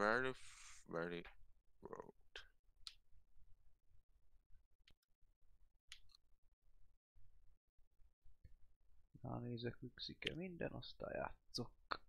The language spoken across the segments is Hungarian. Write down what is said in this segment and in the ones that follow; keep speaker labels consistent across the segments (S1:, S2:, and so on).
S1: very road.
S2: Na nézek, működik-e minden, aztán játszok.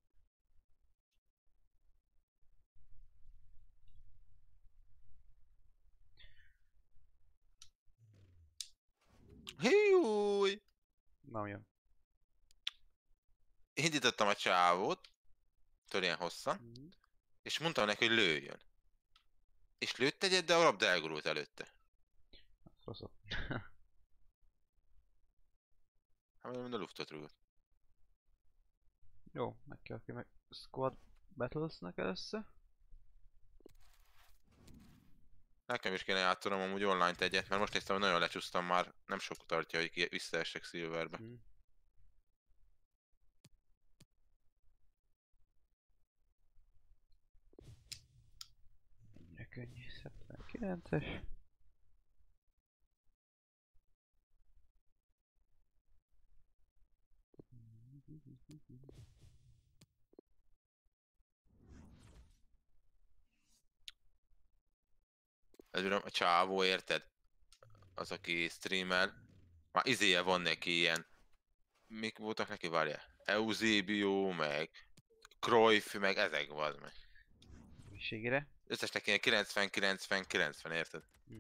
S1: Hiúj!
S2: Nem jön.
S1: Indítottam a csávót, tudod ilyen hosszan, és mondtam neki, hogy lőjön. És lőtt egyet, de a labda elgurult előtte.
S2: Rosszok.
S1: Hát mondom, a luftot rúgott.
S2: Jó, meg kell ki meg Squad Battles-nek először.
S1: Nekem is kéne játszanom amúgy online-t egyet, mert most néztem, hogy nagyon lecsúsztam már, nem sok tartja, hogy visszaessek Silverbe.
S2: Ennyire könnyű, 79-es.
S1: Ez a csávó, érted? Az, aki streamel. Már izéje van neki ilyen... Mik voltak neki, várjál? Eusebio, meg... Cruyff, meg ezek van meg.
S2: Miségére.
S1: Összesnek ilyen 90-90-90, érted?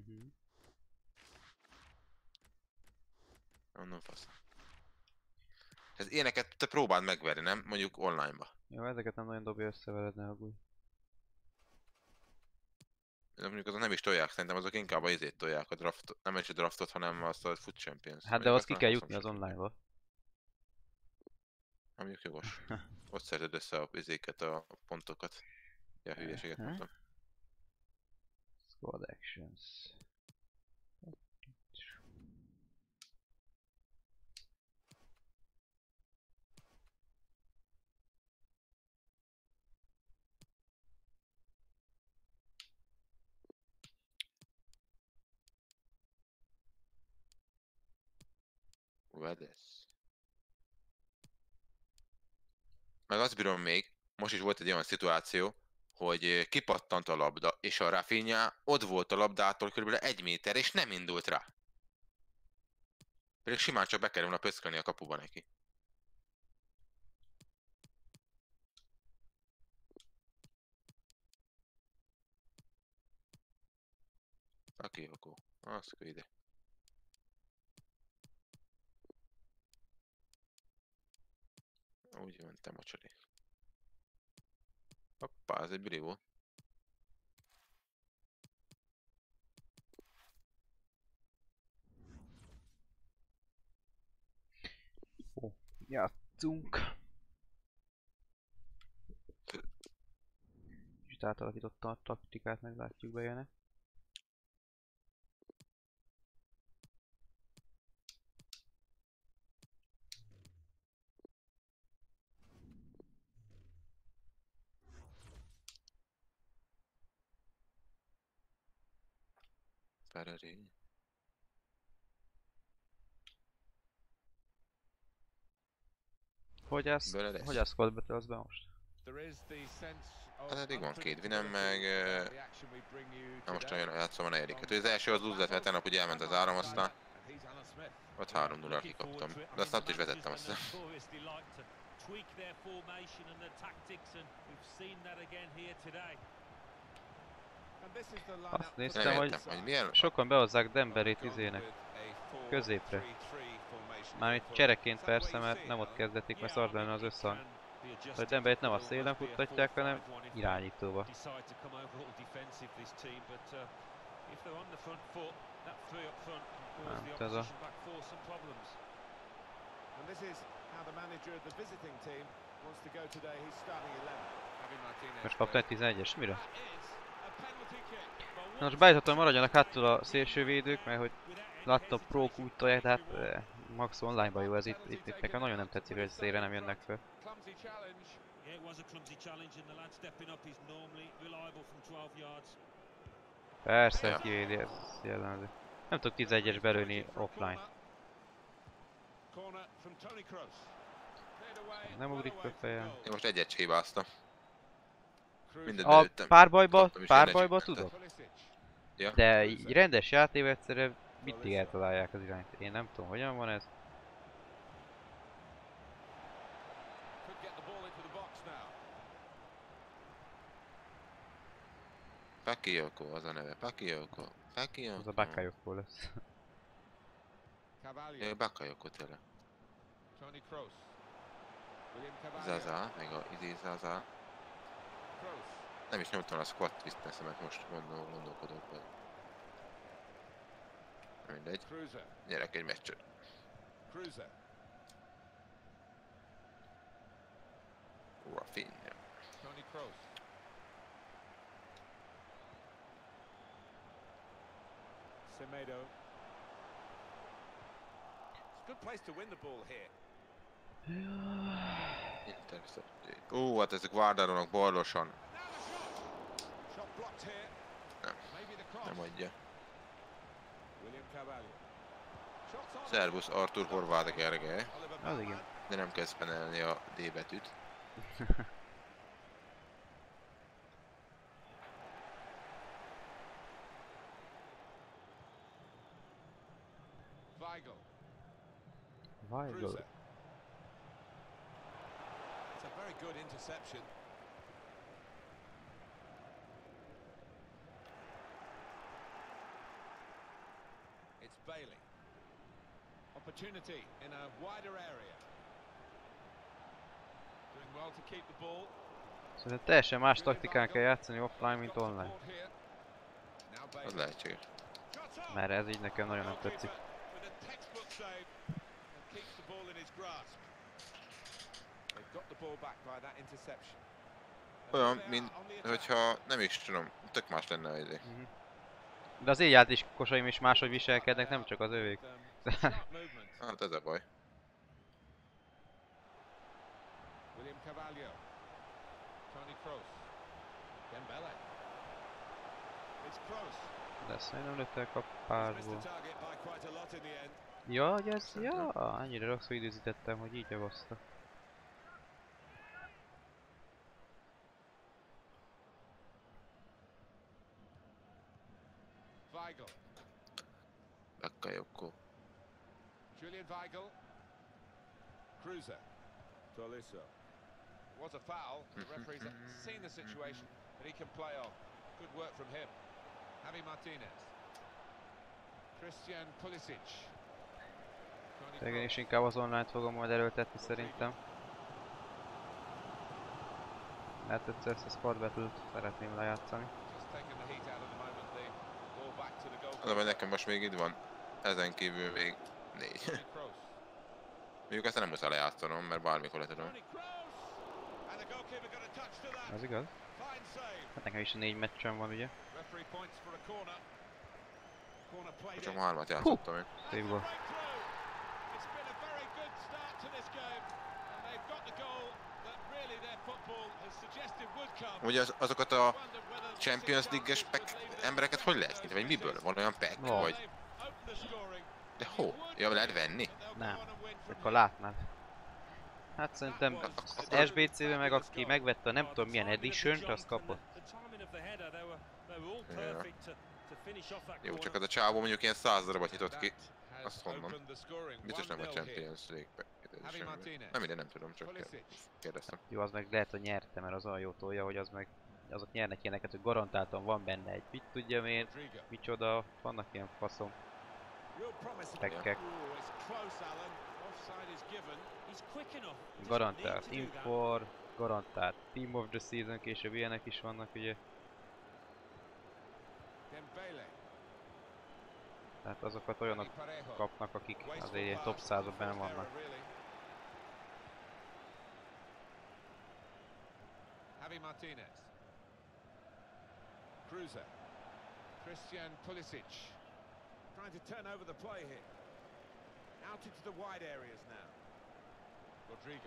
S1: Mondom fasz. Ez ilyeneket te próbáld megverni, nem? Mondjuk online-ba.
S2: Jó, ezeket nem nagyon dobja össze veled, ne aggódj.
S1: De mondjuk azok nem is tolják, szerintem azok inkább a izét tolják, a draftot, nem is a draftot, hanem azt a Foot Champions.
S2: Hát de azt ki kell jutni az online-ba.
S1: Mondjuk jogos. Ott szeded össze a izéket, a pontokat. Ja, hülyeséget mondtam.
S2: Squad Actions.
S1: Vedesz. Meg azt bírom még, most is volt egy olyan szituáció, hogy kipattant a labda, és a Rafinha ott volt a labdától kb. 1 méter, és nem indult rá. Pedig simán csak be kellett volna pöckölni a kapuba neki. Aki akkor, azt ide. Úgy mentem a csalé. Hoppá, ez egy biri volt.
S2: Ó, játszunk. Kicsit átalakítottam a taktikát, meglátjuk bejönne.
S1: Pererény.
S2: Hogy állsz Squad Battle-be most?
S1: Hát eddig van 2 vinem, meg... Na most nagyon játszom a 4-et. Az első az lúz lett, mert tegnap ugye elment az áram, aztán... Ott 3-0-ra kikaptam. De azt ott is vezettem aztán.
S2: Azt néztem, hogy sokan behozzák Denverét izének. Középre. Mármint csereként persze, mert nem ott kezdetik, mert szar lenne az összhang. Hogy Denverét nem a szélen futtatják, hanem irányítóba. Nem tudom. Most kapta egy 11-es, mire? Na most beállítottam, maradjanak hátul a szélsővédők, mert hogy láttam prók úgy tolják, de hát max online-ban jó ez itt nekem nagyon nem tetszik, hogy szélre nem jönnek föl. Persze, kivédi, ez jellemző. Nem tudok 11-es belőni offline. Nem ugrik a fejem.
S1: Én most egyet hibáztam. Mindent
S2: A
S1: belőttem.
S2: párbajba tudok.
S1: Ja.
S2: De így rendes játékban egyszerűen mindig eltalálják az irányt. Én nem tudom, hogyan van ez.
S1: Bakayoko az a neve. Bakayoko.
S2: Az a Bakayoko lesz.
S1: Bakayoko tényleg. Zaza, meg a Zaza. Nem is nyomtam a squat twist-eszemet, most gondolkodok be. Mindegy. Gyerek egy meccsön. Rafinha.
S3: Semedo. It's a good place to win the ball here.
S1: Intercept. Hát ezek Várdáronak ballosan. Nem adja. Szervusz Artur Horváth Gergely.
S2: Az igen.
S1: De nem kezd penelni a D betűt.
S2: Weigl.
S3: It's a very good interception. It's Bailey. Opportunity in a wider area. Doing well to keep the ball.
S2: Szerintem teljesen más taktikán kell játszani offline, mint online.
S1: Az lehetséges.
S2: Mert ez így nekem nagyon nem tetszik.
S1: Olyan, mint hogyha nem is tudom, tök más lenne az idő.
S2: De az én játékosaim is máshogy viselkednek, nem csak az övék.
S1: Hát ez a baj.
S3: William Carvalho. Toni Kroos. Dembele. It's Kroos.
S2: De ezt nem lőttek a párból. Ja, hogy ez... Ja, annyira rosszul időzítettem, hogy így javaszta.
S3: Weigl.
S1: Bakayoko.
S3: Julian Weigl. Cruiser. Tolisso. Was a foul. The referee's seen the situation, but he can play on. Good work from him. Javi Martinez. Christian Pulisic.
S2: Én is inkább az online-t fogom majd erőltetni szerintem. Mert egyszer ezt a Squad Battle-t szeretném lejátszani.
S1: Az, hogy nekem most még itt van, ezen kívül még 4. Mondjuk ezt nem muszáj lejátszanom, mert bármikor le tudom.
S2: Az igaz? Hát nekem is 4 meccsem van ugye.
S1: Csak 3-at játszottam én.
S2: Szép gól.
S1: Ugye azokat a Champions League-es embereket hogy lehet nyitni? Vagy miből? Van olyan pack?
S2: No.
S1: Vagy... De hol? Ja, lehet venni?
S2: Nem. Akkor látnád. Hát szerintem SBC-ben meg aki megvette a nem tudom milyen edition-t, azt kapott.
S1: Ja. Jó, csak az a csávó mondjuk ilyen 100 darabot nyitott ki. Azt honnan? Biztos nem a Champions League semmi. Nem ide, nem tudom, csak kérdeztem.
S2: Jó, az meg lehet, hogy nyerte, mert az olyan jó tolja, hogy az meg... Azok nyernek ilyeneket, hogy garantáltan van benne egy mit tudja én, micsoda, vannak ilyen faszom. Tekkek. Garantált Infor, garantált Team of the Season, később ilyenek is vannak ugye. Tehát azokat olyanok kapnak, akik azért ilyen top 100-ban benne vannak.
S3: Javi Martinez. Cruiser. Christian Pulisic. Trying to turn over the play here. Out into the wide areas now. Rodrigo.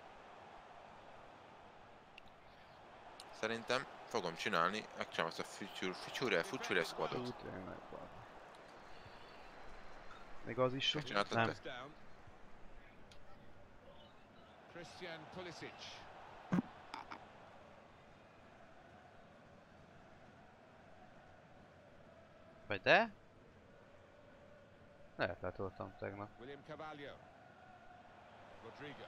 S1: Szerintem fogom csinálni, megcsinálom ezt a Future Squadot.
S2: Még az is
S1: Megcsináltad
S2: nem.
S1: te?
S3: Christian Pulisic.
S2: Vagy de? Lehet letoltam tegnap.
S3: William Carvalho. Rodrigo.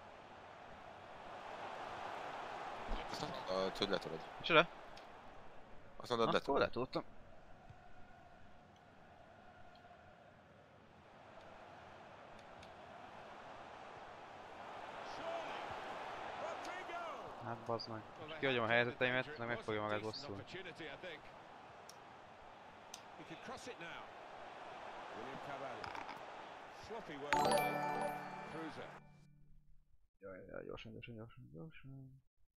S1: Azt hogy letolod?
S2: Micsoda?
S1: Azt mondod
S2: Akkor
S1: letolod?
S2: letoltam. Hát bazd meg. Most kihagyom a helyzeteimet, nem meg fogja magát bosszulni. Jaj, gyorsan.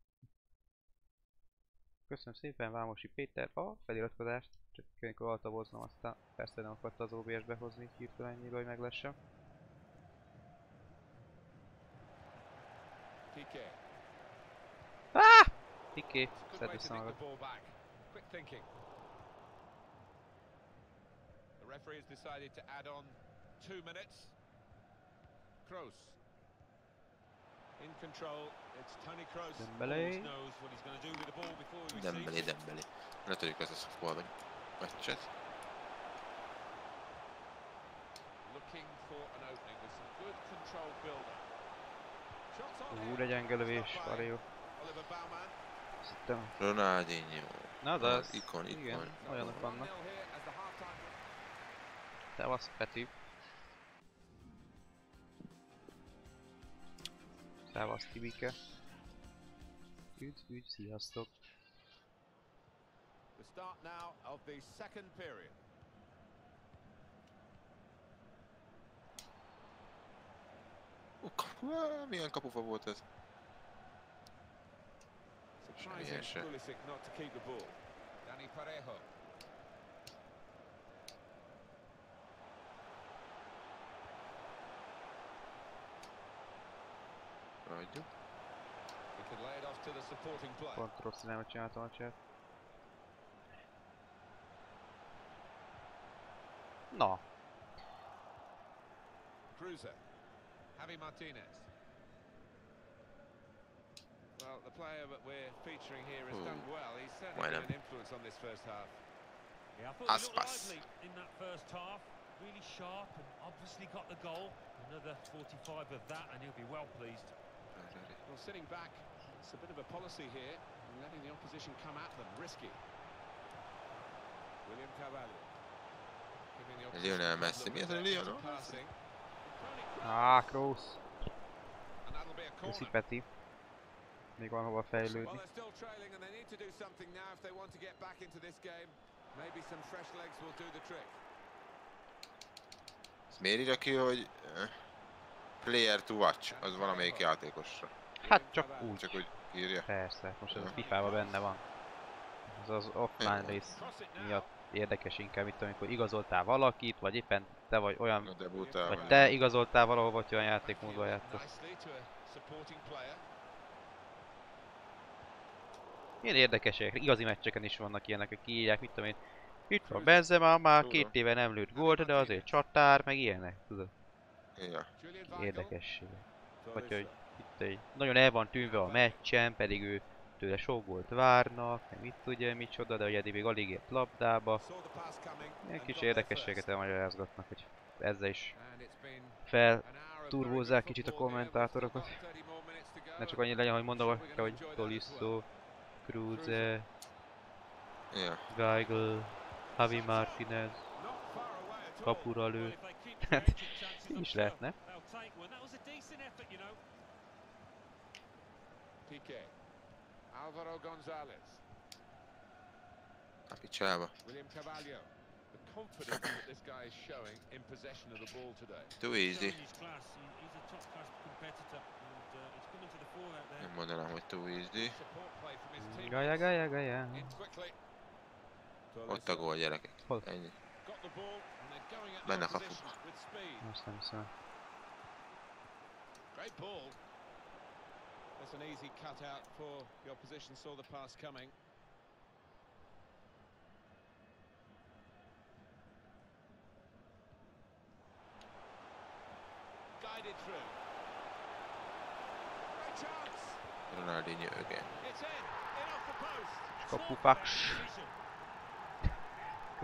S2: Köszönöm szépen Vámosi Péter a feliratkozást. Csak amikor altaboznom, aztán persze nem akarta az OBS behozni hirtelen ennyiből, hogy meglessem. Piqué, szedd vissza magad.
S3: The referee has decided to add on 2 minutes. Kroos in control. It's Toni Kroos.
S2: Dembélé.
S3: Knows what he's going to do with the ball before he receives.
S1: Dembélé. Ne tudjuk ezt a szoftball meccset.
S3: Looking for an opening with some good control build-up. Shots on.
S2: De gyenge lövés, Vario.
S3: Oliver Baumann.
S2: Szittem.
S1: Ronaldinho.
S2: Na de az,
S1: Ikon.
S2: igen, olyanok vannak.
S3: 1-0 here as the half-time.
S2: Szevasz Peti. Szevasz Tibike. Üdv, sziasztok.
S3: The start now of the second period.
S1: Milyen kapufa volt ez?
S3: Surprising Pulisic not to keep the ball. Dani Parejo.
S1: Hagyjuk.
S3: He could lay it off to the supporting player.
S2: Pont rossz irányba csináltam a chat. Na.
S3: Cruiser. Javi Martinez. Well, the player that we're featuring here has done well. He's certainly been an influence on this first half.
S4: Yeah, I thought he looked
S1: Aspas.
S4: lively in that first half. Really sharp and obviously got the goal. Another 45 of that and he'll be well pleased.
S3: Well, sitting back, it's a bit of a policy here, letting the opposition come at them, risky. William Carvalho. Giving the opposition
S1: Lionel
S3: a couple
S1: Messi.
S3: of
S1: Mi ez a
S3: extra
S1: Lionel?
S3: passing.
S2: Kroos.
S3: And that'll be a
S2: Köszi
S3: corner.
S2: Peti. Még van hova
S3: Well,
S2: fejlődni.
S3: they're still trailing and they need to do something now if they want to get back into this game. Maybe some fresh legs will do the trick.
S1: Ez miért írja ki, hogy player to watch? Az valamelyik játékosra.
S2: Hát csak úgy.
S1: Csak úgy írja.
S2: Persze, most ez a FIFA-ban benne van. Ez az offline rész miatt érdekes inkább, itt amikor igazoltál valakit, vagy éppen te vagy olyan,
S1: A debutál.
S2: vagy te igazoltál valahol, vagy olyan játékmódban játszasz.
S3: Nicely to a supporting player.
S2: Ilyen érdekesek, igazi meccseken is vannak ilyenek, akik írják, mit tudom én. Itt van Benzema, már 2 éve nem lőtt gólt, de azért csatár, meg ilyenek, tudod.
S1: Ja.
S3: Julian Weigl.
S2: Érdekesség. Vagy hogy itt egy, nagyon el van tűnve a meccsen, pedig ő tőle sok gólt várnak, nem mit tudja micsoda, de hogy eddig még alig ért labdába.
S3: Saw the pass coming
S2: Ilyen
S3: and
S2: kis
S3: got there
S2: érdekességet
S3: first.
S2: elmagyarázgatnak, hogy ezzel is
S3: And it's been
S2: fel
S3: an hour of
S2: turbozzák
S3: very good
S2: kicsit a
S3: football here. We've still
S2: kommentátorokat.
S3: got 30 more minutes to go.
S2: Ne csak annyi legyen, hogy mondom,
S3: I'm sure we're gonna
S2: hogy
S3: enjoy that as well.
S2: Tolisso, Kruse,
S1: Ja.
S2: Weigl, Javi Martinez,
S3: Not far away at all.
S2: kapura
S4: Well,
S2: lő.
S4: if they keep creating chances
S2: Így is
S4: up
S2: lehetne.
S4: front, they'll take one. That was a decent effort, you know.
S3: Piqué. Álvaro González.
S1: A picsába.
S3: William Carvalho. The confidence that this guy is showing in possession of the ball today.
S1: Too easy.
S4: Showing his class. He's a top-class competitor, and it's coming to the fore out there.
S1: Nem mondanám, hogy too easy.
S3: Support play from his team.
S2: Gaja, gaja, gaja.
S3: In quickly.
S1: Ott a gól, gyerekek.
S2: Hol?
S1: Ennyi.
S3: Got the ball and they're going at
S1: Benne
S3: the
S1: a
S3: opposition
S1: kapuba.
S3: with speed.
S2: Azt nem hiszem.
S3: Great ball. That's an easy cut out for the opposition. Saw the pass coming. Guided through. Great chance.
S1: Ronaldinho again.
S3: It's in off the post.
S2: Kapupaks.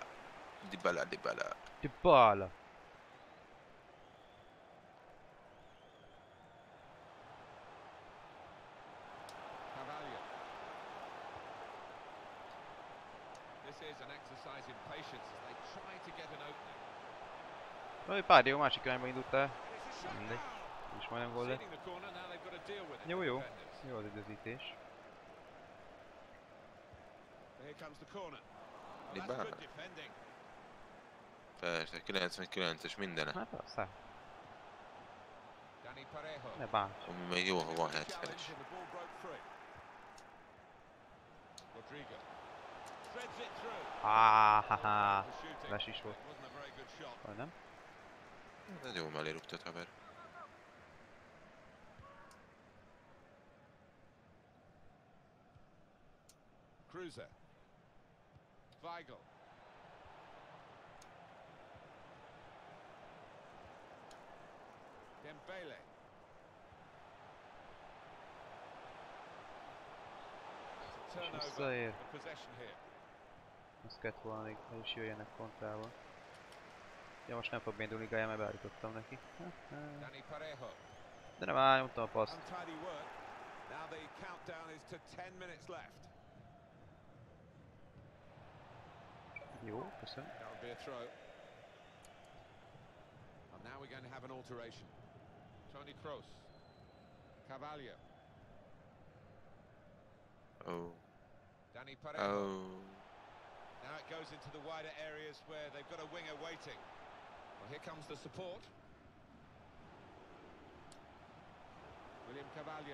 S1: Dybala.
S2: Dybala.
S3: Carvalho. This is an exercise in patience as they try to get an opening.
S2: Egy pár jó másik irányba indult el.
S3: And it's a shot
S2: Mindegy.
S3: now.
S2: És majdnem gól lett.
S3: Conceding the corner, now they've got to deal with it.
S2: Jó,
S3: the
S2: jó.
S3: defenders.
S2: Jó az időzítés.
S3: Here comes the corner. Well,
S1: Dybala.
S3: that's good defending.
S1: Persze, 99-es mindene.
S2: Hát aztán.
S3: Dani Parejo.
S2: Ne bánts.
S1: Ami még jó, ha van
S3: Challenge
S1: 70-es.
S3: and the ball broke free. Rodrigo. Threads it through.
S2: Haha.
S3: The shooting.
S2: Les is volt.
S3: It wasn't a very good shot.
S2: Vagy nem?
S1: Ez jó mellé rúgtad, haver.
S3: Cruiser. Weigl. Dembele. It's a turnover
S2: Visszaér.
S3: of possession here.
S2: Azt kellett volna még el is jöjjenek kontrával. Ja, most nem fog indulni Gaia, mert beállítottam neki.
S3: Dani Parejo.
S2: De nem áll, nyomtam a paszt.
S3: Untidy work. Now the countdown is to 10 minutes left.
S2: Jó, köszönöm.
S3: That would be a throw. And now we're going to have an alteration. Toni Kroos. Carvalho.
S1: Oh.
S3: Dani Parejo.
S1: Oh.
S3: Now it goes into the wider areas where they've got a winger waiting. Well, here comes the support. William Carvalho.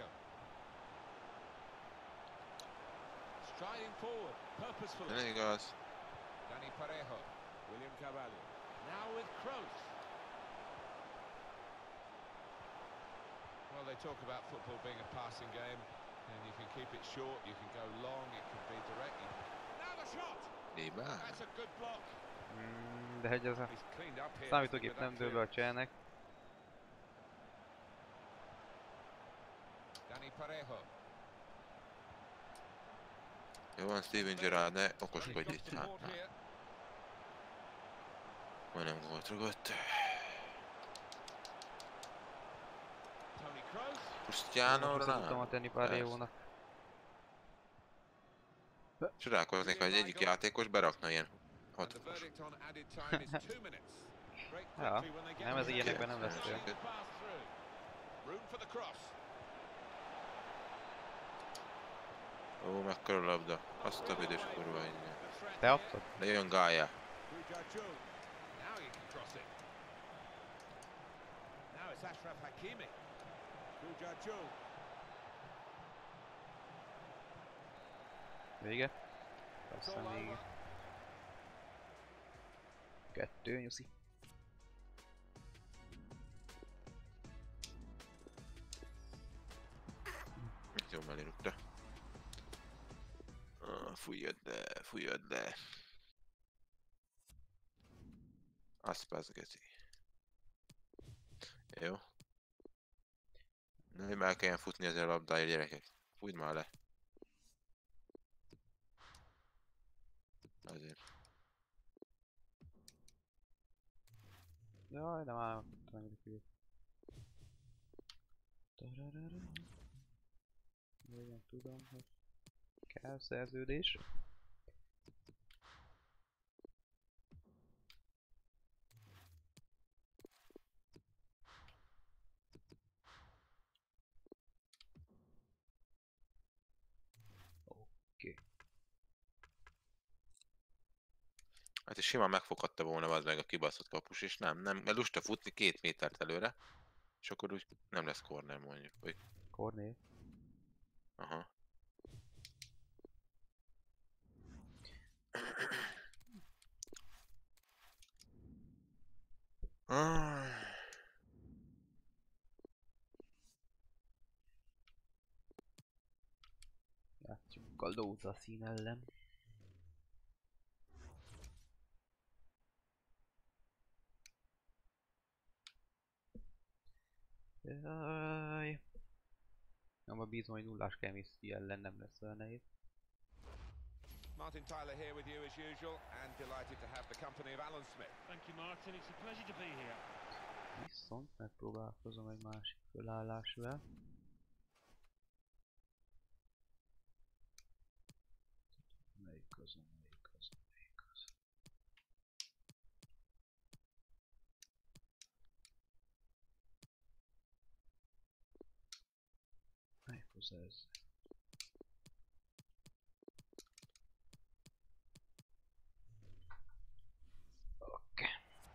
S3: Striding forward, purposefully.
S1: Nem igaz.
S3: Dani Parejo. William Carvalho. Now with Kroos. Well, they talk about football being a passing game, and you can keep it short, you can go long, it can be direct. Now the shot!
S1: Dybala.
S3: That's a good block.
S2: De hogy ez a
S3: He's cleaned up here.
S2: számítógép nem dől be a cselnek.
S3: Dani Parejo.
S1: Jó van, Steven Gerrard, ne okoskodj itt. Hát,
S3: Support here.
S1: majdnem gólt rugott.
S3: Toni Kroos.
S1: Cristiano
S2: Most vissza tudtam
S1: Ronaldo.
S2: tenni Parejónak.
S1: Csodálkoznék, hogy egyik játékos berakna ilyen
S3: And the
S1: 6-os.
S3: verdict on added time is 2 minutes. Break
S2: Ja,
S3: quickly when they get
S2: nem ez
S3: the
S2: ilyenekben nem lesz
S3: chance
S2: olyan.
S3: to pass through. Room for the cross.
S1: Ó, mekkora labda. Azt a büdös kurva innen.
S3: The threat
S2: Te
S3: here.
S2: adtad?
S1: De jön Gaia.
S3: Gujaju. Now he can cross it. Now it's Ashraf Hakimi. Gujaju.
S2: Vége?
S3: It's all
S2: Aztán még
S3: over.
S2: 2, nyuszi.
S1: Jó mellé rúgta. Fújjad le. Azt geci. Jó. Nem el kelljen futni ezzel a labdáért, gyerekek. Fújd már le. Azért.
S2: Jaj, nem állom. Nem tudom, hogy kell szerződés. Oké.
S1: Hát is simán megfoghatta volna az meg a kibaszott kapus, és nem, mert lusta futni 2 métert előre, és akkor úgy nem lesz corner mondjuk, vagy...
S2: Cornél.
S1: Aha.
S2: Játszunk a Lóza szín ellen. Jaj. Abban bízom, hogy nullás chemistry ellen nem lesz olyan nehéz.
S3: Martin Tyler here with you as usual, and delighted to have the company of Alan Smith.
S4: Thank you, Martin. It's a pleasure to be here.
S2: Viszont megpróbálkozom egy másik fölállásra. Melyik az? Ez. Okay.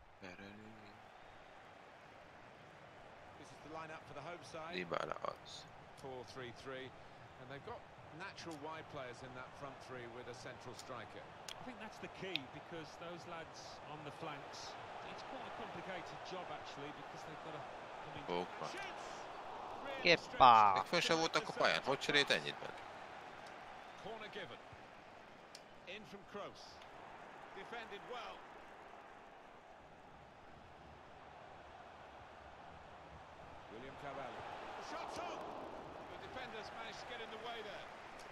S3: This is the lineup for the home side.
S1: Dybala odds.
S3: 4-3-3, and they've got natural wide players in that front three with a central striker.
S4: I think that's the key because those lads on the flanks, it's quite a complicated job actually because they've got to come in.
S1: Opa.
S2: Keppa!
S1: Még föl sem voltak a pályán, hogy cserélt ennyit benne?
S3: Corner given. In from Kroos. Defended well. William Carvalho. The shot's on! The defenders managed to get in the way there.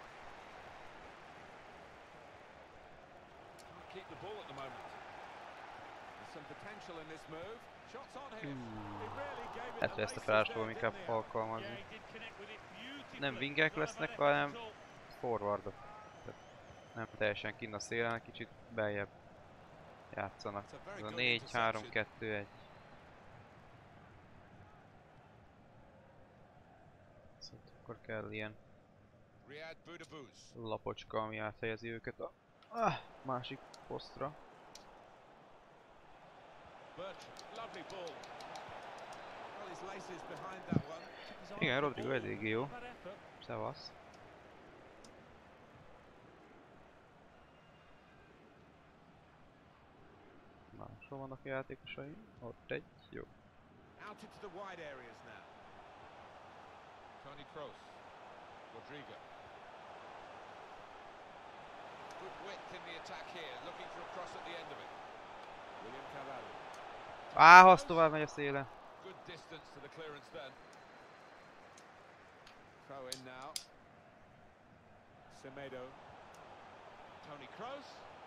S3: Can't keep the ball at the moment. There's some potential in this move. Shots on him. He really gave it
S2: Hát ezt a felállásból inkább alkalmazni. Nem wingek lesznek, hanem forwardok. Nem teljesen kinn a szélen, kicsit beljebb játszanak. Ez a 4-3-2-1. Szóval akkor kell ilyen lapocska, ami áthelyezi őket a másik posztra. Igen, Rodrigo eléggé jó. Szevasz. Máshol vannak a játékosaim. Ott egy, jó.
S3: Out into the wide areas now. Toni Kroos. Rodrigo. Good width in the attack here, looking for a cross at the end of it. William Carvalho.
S2: Az tovább megy a szélen.
S3: Good distance to the clearance then. Throw in now. Semedo. Toni Kroos.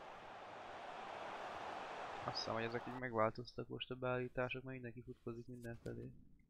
S2: Azt hiszem, hogy ezek így megváltoztak most a beállítások, mert mindenki futkozik mindenfelé.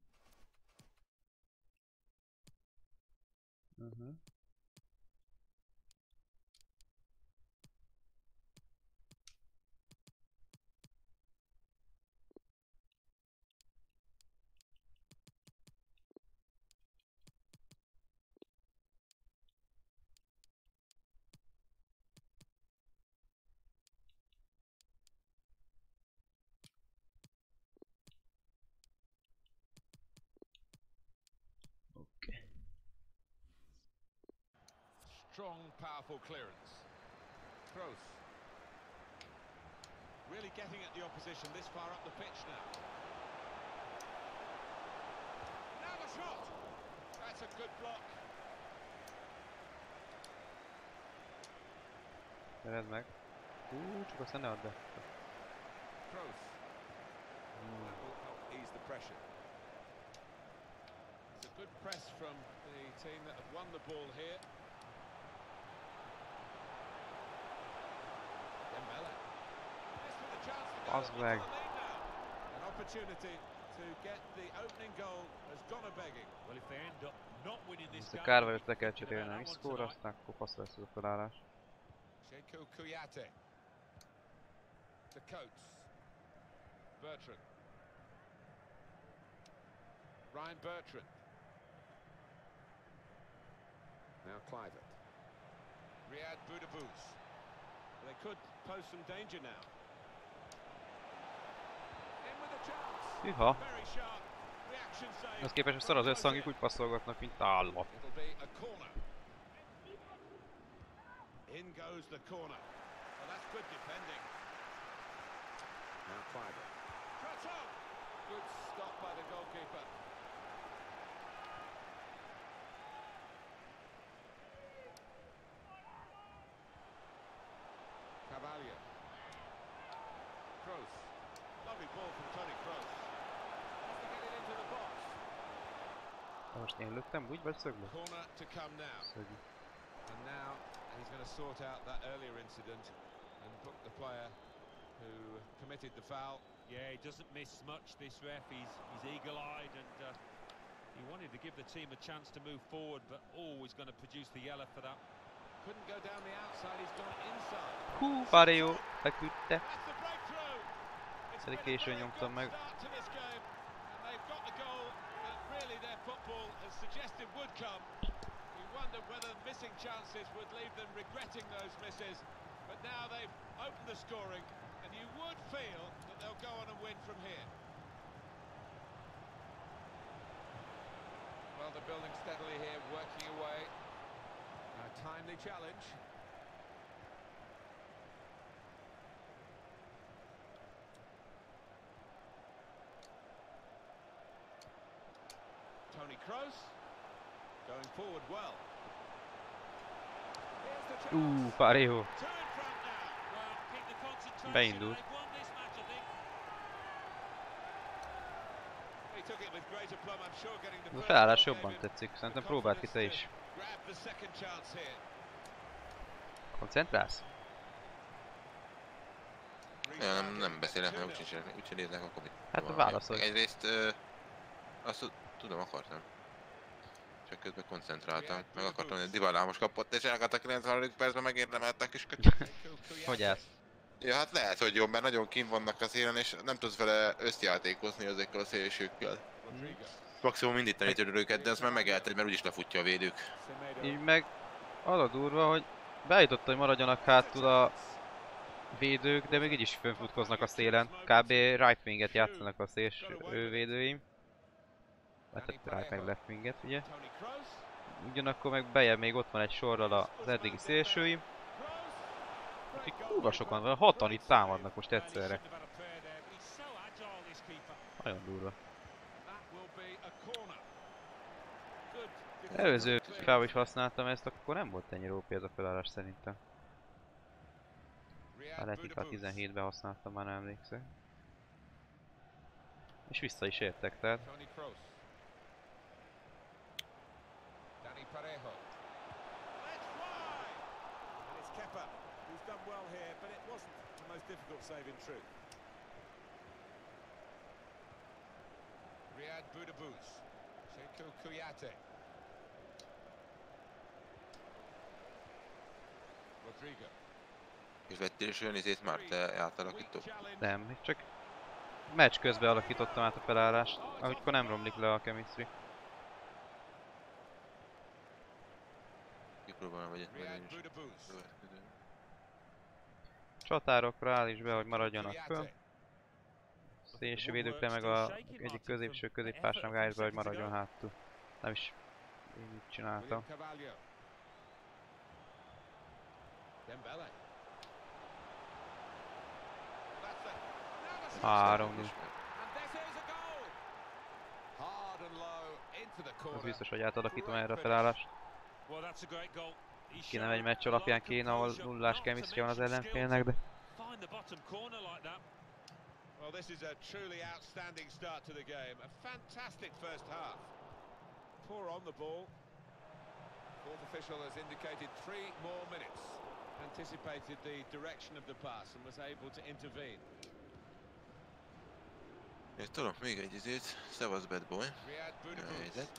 S3: Strong, powerful clearance. Kroos. Really getting at the opposition this far up the pitch now. Now the shot! That's a good block.
S2: Szerezd meg. Csak aztán ne add be.
S3: Kroos. That will help ease the pressure. It's a good press from the team that have won the ball here.
S2: Az meg.
S3: An opportunity to get the opening goal has gone a begging.
S4: Well, if they end up not winning this
S2: Ezt a
S4: game,
S2: Carvalhot le kell cserélni, nem is szkór, aztán kopasz lesz ez a felállás.
S3: Cheikhou Kouyaté. To Coates. Bertrand. Ryan Bertrand. Now Clivert. Riyad Boudebouz. They could pose some danger now.
S2: Hűha! Az képest, hogy szar az összhangjuk, úgy passzolgatnak, mint állat.
S3: In goes the corner. Well, that's good defending. Now Kleiber. Trotto! Good stop by the goalkeeper. Carvalho. Kroos. Lovely ball from Toni Kroos. Has to get it into the box.
S2: Most én lőttem úgy, vagy szögből?
S3: Corner to come now.
S2: Szög.
S3: And now he's going to sort out that earlier incident and book the player who committed the foul.
S4: Yeah, he doesn't miss much, this ref. He's eagle-eyed and he wanted to give the team a chance to move forward, but always going to produce the yellow for that.
S3: Couldn't go down the outside, he's gone inside.
S2: Hú, Barrio, leküldte.
S3: That's the breakthrough. It's
S2: Elég
S3: been a
S2: későn
S3: very
S2: nyomtam
S3: good
S2: meg.
S3: start to this game, and they've got the goal that really their football has suggested would come. We wondered whether missing chances would leave them regretting those misses, but now they've opened the scoring, and you would feel that they'll go on and win from here. Well, they're building steadily here, working away. A timely challenge. Toni Kroos going forward well. Here's the chance.
S2: Barrio.
S3: Turn front now.
S4: Well, keep the concentration.
S2: Beindult.
S4: They've won this match, I think.
S3: He took it with great aplomb, I'm sure, getting the
S2: Ez a
S3: first
S2: felállás
S3: goal
S2: jobban
S3: gave him
S2: tetszik,
S3: the
S2: szerintem próbáld ki te
S3: confidence
S2: is.
S3: to grab the second chance here.
S2: Koncentrálsz?
S1: Ja, nem beszélek, mert úgyse néznek, akkor mit
S2: Hát
S1: tudom,
S2: válaszolj.
S1: Egyrészt azt tudom, akartam. Csak közben koncentráltam. Meg akartam, hogy Dybala most kapott, és elakadt a 90. percben megérdemeltek is köcsög.
S2: Hogy állsz?
S1: Ja, hát lehet, hogy jobb, mert nagyon kint vannak a szélen, és nem tudsz vele összjátékozni ezekkel a szélsőkkel. Maximum indítani őket, de azt már megelted, mert úgyis lefutja a védők.
S2: Így meg az a durva, hogy beállította, hogy maradjanak hátul a védők, de még így is fönfutkoznak a szélen. Kb. Right winget játszanak a szélső védőim. Hát right meg left winget, ugye? Ugyanakkor meg bejebb még ott van egy sorral az eddigi szélsőim. Úgyhogy kurva sokan van, 6-an itt támadnak most egyszerre. Nagyon durva. Előző fával is használtam ezt, akkor nem volt ennyire OP ez a felállás szerintem. Már lehet, hogy 17-ben használtam, már nem emlékszem. És vissza is értek, tehát.
S3: Dani Parejo. Let's fly! And it's Kepa, who's done well here, but it wasn't the most difficult save in truth. Riyad Boudebouz. Sekou Kouyaté. Rodrigo.
S1: És vettél is olyan izét már te átalakítók?
S2: Nem, még csak meccs közben alakítottam át a felállást, ahogy nem romlik le a chemistry.
S1: Kipróbálom egyet meg én is.
S2: Csatárokra állíts be, hogy maradjanak föl. Szélső védőkre meg a egyik középső középpásnak állíts be, hogy maradjon hátul. Nem is én így csináltam. 3-0. Az biztos, hogy átalakítom erre a felállást. Ki nem egy meccs alapján kéne, ahol nullás chemistry van az ellenfélnek, de...
S3: Well, this is a truly outstanding start to the game. A fantastic first half. Poor on the ball. Fourth official has indicated 3 more minutes. Anticipated the direction of the pass and was able to intervene.
S1: És tudok még egy izét, Szevasz Bad Boy. Helyzet.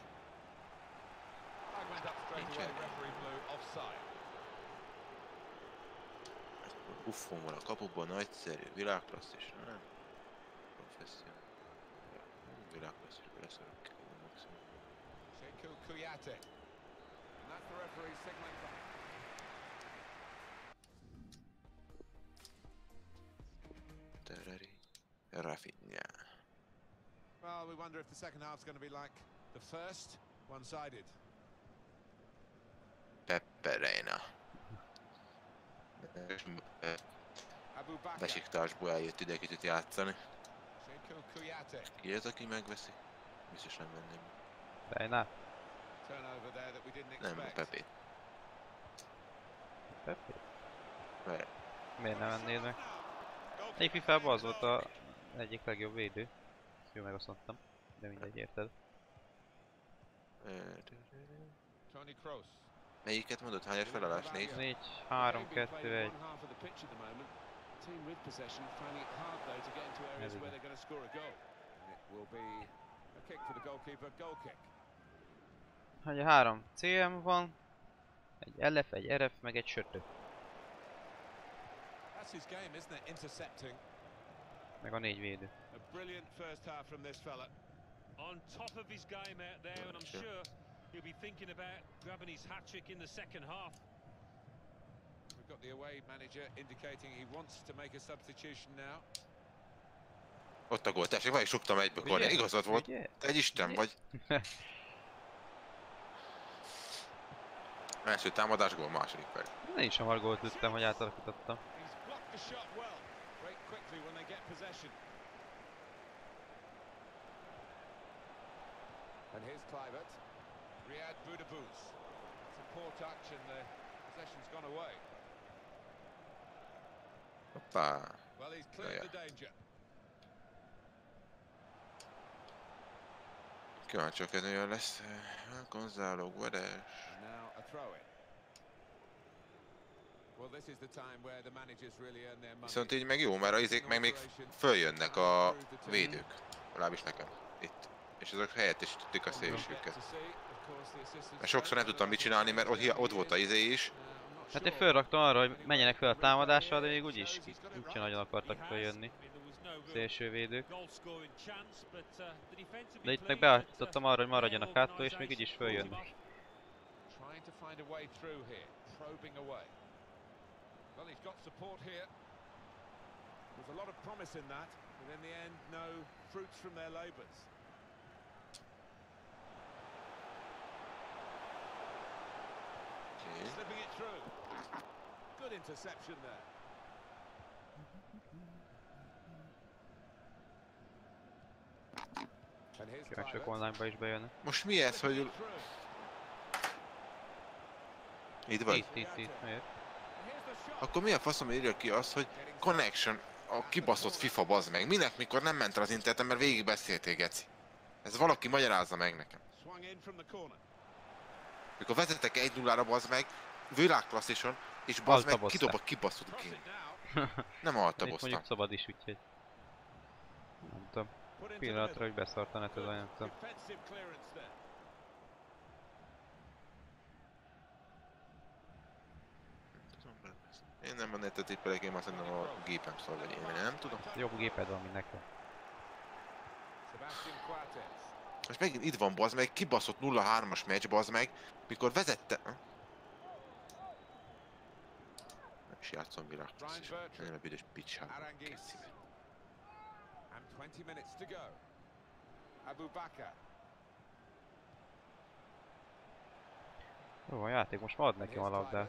S1: Buffon van a kapuban, nagyszerű, világklasszis, nem? Professzionál. Világklasszis, leszarok ki maximum.
S3: Sekou Kouyaté. And that's the referee signaling back.
S1: Tereri. Rafinha.
S3: Well, we wonder if the second half's going to be like the first, one-sided.
S1: Pepe Reina.
S3: Abu Bakar.
S1: Besiktasból eljött ide kicsit játszani.
S3: Sekou Kouyaté.
S1: Ki az, aki megveszi? Biztos nem venném.
S2: Reina?
S3: Turnover there that we didn't
S1: Nem, a
S3: expect.
S1: Pepe.
S2: Pepe?
S1: Várj.
S2: Miért nem vennéd meg? Egy FIFA-ban az volt a egyik legjobb védő. Jó, meg azt mondtam. De mindegy, érted?
S3: Toni Kroos.
S1: Melyiket mondod? Hányas felállás? 4?
S2: 4, 3, 2, 1.
S3: Team with possession finding it hard though to get into areas
S2: Maybe.
S3: where they're going to score a goal. And it will be a kick for the goalkeeper, goal kick.
S2: Hogy 3 CM van, egy LF, egy RF, meg egy sötő.
S3: That's his game, isn't it? Intercepting.
S2: Meg a 4 védő.
S3: A brilliant first half from this fella.
S4: On top of his game out there, and I'm sure he'll be thinking about grabbing his hat-trick in the second half.
S3: We've got the away manager indicating he wants to make a substitution now.
S1: Ott a gól, tessék, meg is rúgtam egyből, Kornél. Igazad volt.
S2: Ugye?
S1: Te egy isten vagy. Első támadás, gól, második pedig.
S2: Én is hamar gólt lőttem, hogy átalakítottam.
S3: He's blocked the shot well. Break quickly when they get possession. And here's Kluivert. Riyad Boudebouz. It's a poor touch and the possession's gone away.
S1: Hoppá.
S3: Well, he's cleared the danger.
S1: Kíváncsiak, ez olyan lesz. Gonzalo Guedes.
S3: And now a throw-in. Well, this is the time where the managers really earn their money.
S1: Viszont így meg jó, mert az izék meg még följönnek a védők. Legalábbis nekem. Itt. És azok helyettesítik a szélsőket. Mert sokszor nem tudtam mit csinálni, mert ott volt a izé is.
S2: Hát én fölraktam arra, hogy menjenek fel a támadással, de még úgyis úgyse nagyon akartak följönni. Szélső védők. De itt meg beállítottam arra, hogy maradjanak hátul, és még így is följönnek.
S3: Trying to find a way through here, probing away. Well, he's got support here. There's a lot of promise in that, but in the end, no fruits from their labours. Slipping it through. Good interception there. And here's
S2: Kíváncsiak online-ba is bejönnek.
S1: Most mi ez, hogy... Itt vagy?
S2: Itt, miért?
S1: Akkor mi a faszom írja ki azt, hogy connection, a kibaszott FIFA bazd meg. Minek, mikor nem ment el az interneten, mert végig beszéltél, geci. Ez valaki magyarázza meg nekem. Mikor vezetek 1-0-ra bazd meg, világklasszison, és bazd meg kidob a kibaszott king. Nem altaboztam.
S2: Itt mondjuk szabad is, úgyhogy... Nem tudom. Pillanatra, hogy beszart a neted, vagy nem tudom.
S1: Én nem a netet tippelek, én azt mondom a gépem szól, vagy én nem tudom.
S2: Jobb géped van, mint nekem.
S1: Most megint itt van bazd meg, kibaszott 0-3-as meccs bazd meg, mikor vezette... Nem is játszom világklasszison. Nagyon a büdös picsában. Keszívő.
S3: And 20 minutes to go. Abu Bakar.
S2: Jó, a játék, most ma ad nekem a labdát.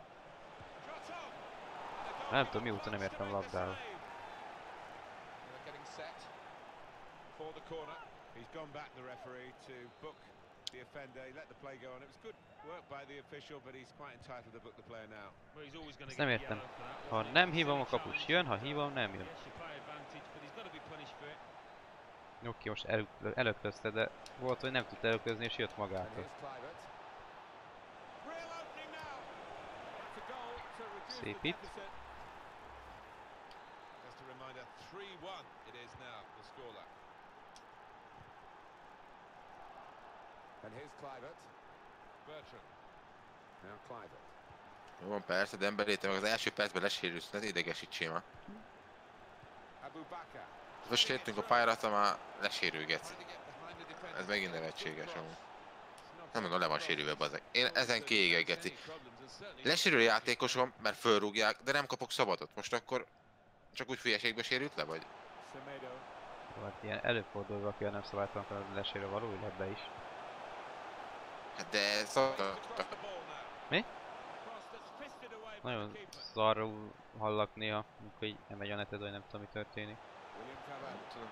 S2: Nem tudom, mióta nem értem labdáról.
S3: For the corner. He's gone back, the referee, to book the offender. He let the play go on. It was good work by the official, but he's quite entitled to book the player now.
S2: Ezt nem értem. Ha nem hívom, a kapus jön, ha hívom, nem jön. Oké, most előklözte, de volt, hogy nem tudta előklözni, és jött magától. Szép itt.
S3: Just a reminder, 3-1 it is now, the scoreline. And here's Kluivert. Bertrand. Now Kluivert.
S1: Jó van persze, de emberéte meg az első percben lesérülsz, ne idegesítsél már.
S3: Abu Bakar.
S1: Most értünk a pályára, már lesérülgetsz. Ez megint nevetséges amúgy. Nem mondom, le van sérülve bazeg. Én ezen kiégek, geci. Lesérül a játékosom, mert fölrúgják, de nem kapok szabadot. Most akkor csak úgy hülyeségbe sérült le, vagy?
S2: Hát ilyen előfordul, aki a nem szabálytalan lesére való, illetve is.
S1: Hát de szoktak.
S2: Mi? Nagyon szarul hallak néha, amikor így nem megy a neted, vagy nem tudom mi történik.
S1: Nem tudom.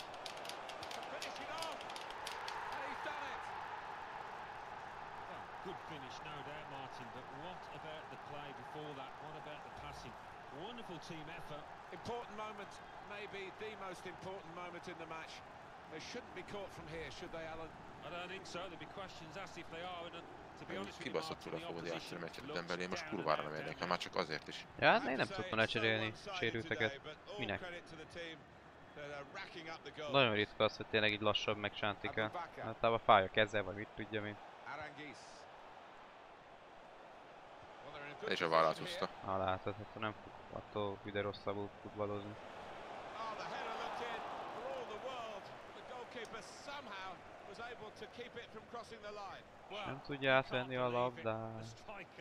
S4: Good finish, no doubt, Martin, but what about the play before that? What about the passing? Wonderful team effort.
S3: Important moment, maybe the most important moment in the match. They shouldn't be caught from here, should they, Alan?
S4: I don't think so. There'll be questions asked if they are, and to be honest with you,
S1: Kibaszottul
S4: Martin,
S1: a
S4: the
S1: fogod játszani a
S4: opposition
S1: meccset
S4: looks
S1: Dembélé, most
S4: down
S1: kurvára
S4: and
S1: nem
S4: out,
S1: érdekel,
S4: don't
S1: már csak azért is.
S2: Ja, hát én nem szoktam lecserélni sérülteket. Minek? Nagyon ritka az, hogy tényleg így lassabb meg csántik el. Általában fáj a keze, vagy mit tudja mi.
S1: És a vállát húzta.
S2: Látod, hát nem fog attól ide rosszabbul futballozni. Nem tudja átvenni a labdát.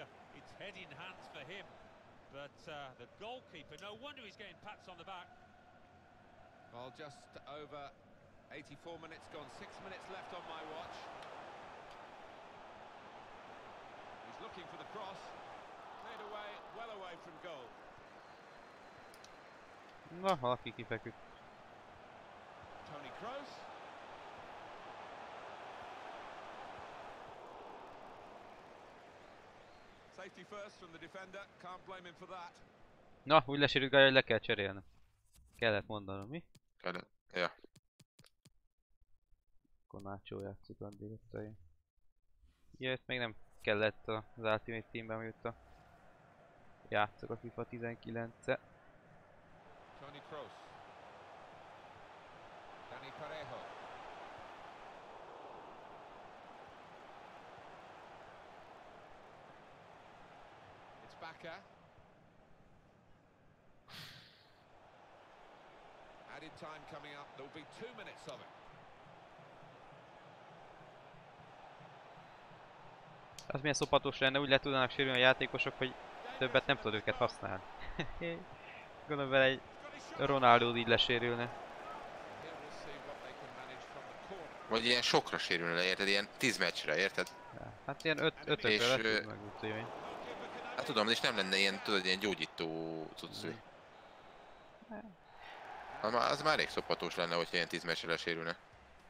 S4: But the goalkeeper, no wonder he's getting pats on the back.
S3: Well, just over 84 minutes gone, 6 minutes left on my watch. He's looking for the cross. Cleared away, well away from goal.
S2: Na, valaki kifeküdt.
S3: Tony Kroos. Safety first from the defender, can't blame him for that.
S2: Na, úgy lesérült Gály, hogy le kell cserélni. Kellett mondanom, mi?
S1: Kellett. Ja.
S2: Akkor Nacho játszik addig ott a ilyen. Ilyet még nem kellett az Ultimate Teamben, mióta játszok a FIFA 19-e.
S3: Tony Kroos. Dani Parejo. It's Baka. Added time coming up. There will be 2 minutes of it.
S2: Az milyen szopatos lenne, úgy le tudnának sérülni a játékosok, hogy többet nem tudod őket használni. Gondolom vele egy Ronaldo így lesérülne.
S1: Vagy ilyen sokra sérülne le, érted? Ilyen 10 meccsre, érted?
S2: Ja, hát ilyen 5-ökre
S1: És,
S2: lesz meg úgy tudja.
S1: Hát tudom, és nem lenne ilyen, tudod, ilyen gyógyító cucc. Az már elég szopatós lenne, hogyha ilyen 10 meccsre lesérülne.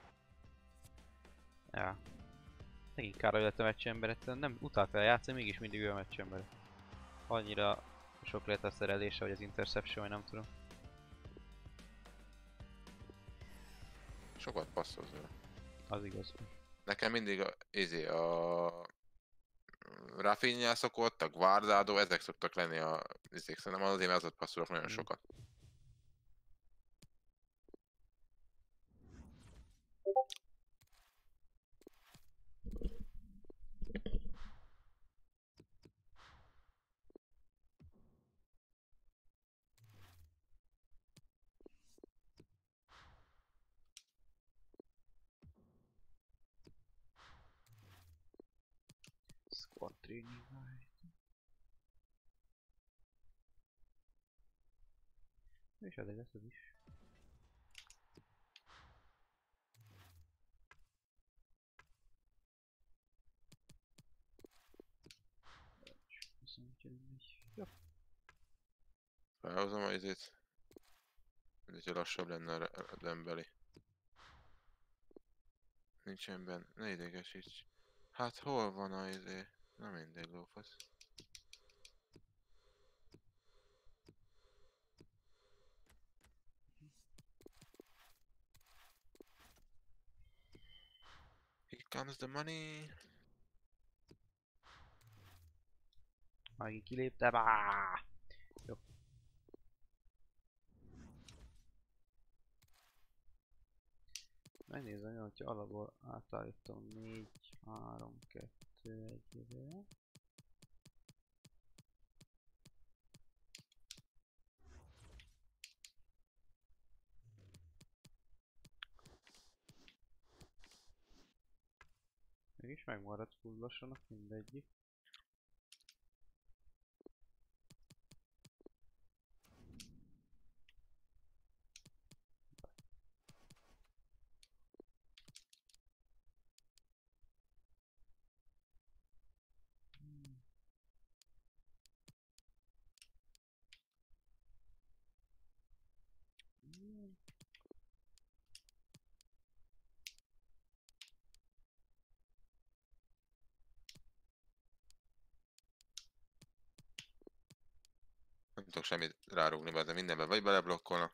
S2: Ja. Megint kár, hogy lett a meccsember, nem utált vele játszani, mégis mindig ő a meccsember. Annyira sok lehet a szerelése, vagy az interception, vagy nem tudom.
S1: Sokat passzolsz vele.
S2: Az igaz.
S1: Nekem mindig a Rafinha szokott, a Guardado, ezek szoktak lenni a izék, szerintem azért, mert azot passzolok nagyon sokat.
S2: Squad training night. És addig lesz az is. Jó.
S1: Felhozom a izét. Hogyha lassabb lenne a Dembélé. Nincsen benne, ne idegesíts. Hát hol van a izé? Na mindegy, lófasz. Here comes the money.
S2: Megint kiléptem. Jó. Megnézem, hogyha alapból átállítom 4, 3, 2, 1-re. Mégis megmaradt fullassanak mindegyik.
S1: semmit rárúgni, de mindenben vagy beleblokkolnak.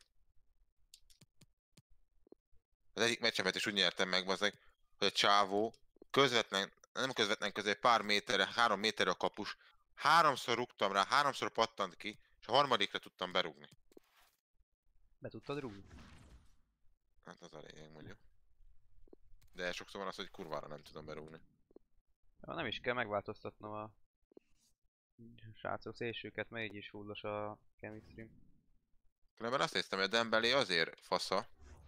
S1: Az egyik meccsemet is úgy nyertem meg, bazdmeg, hogy a csávó közvetlen, nem közvetlen közé, pár méterre, 3 méterre a kapus. 3-szor rúgtam rá, 3-szor pattant ki, és a harmadikra tudtam berúgni.
S2: Be tudtad rúgni?
S1: Hát az a lényeg mondjuk. De sokszor van az, hogy kurvára nem tudom berúgni.
S2: Ja, nem is kell megváltoztatnom a srácok szélsőket, mert így is fullos a chemistry.
S1: Különben azt néztem, hogy a Dembélé azért fasza,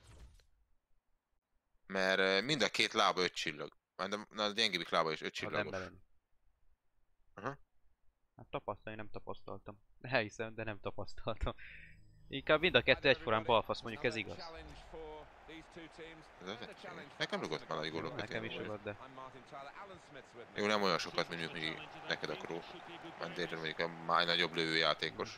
S1: mert mind a két lába 5 csillag. A gyengébbik lába is 5
S2: A
S1: csillagos.
S2: Dembélén.
S1: Aha.
S2: Hát tapasztalni nem tapasztaltam. Elhiszem, de nem tapasztaltam. Inkább mind a kettő egyformán balfasz, mondjuk ez igaz.
S1: Nekem rugott már egy gólokat.
S2: Nekem is rugott, de...
S1: Jó, nem olyan sokat, mint mondjuk neked akkor Mandérre mondjuk a már nagyobb lövő játékos.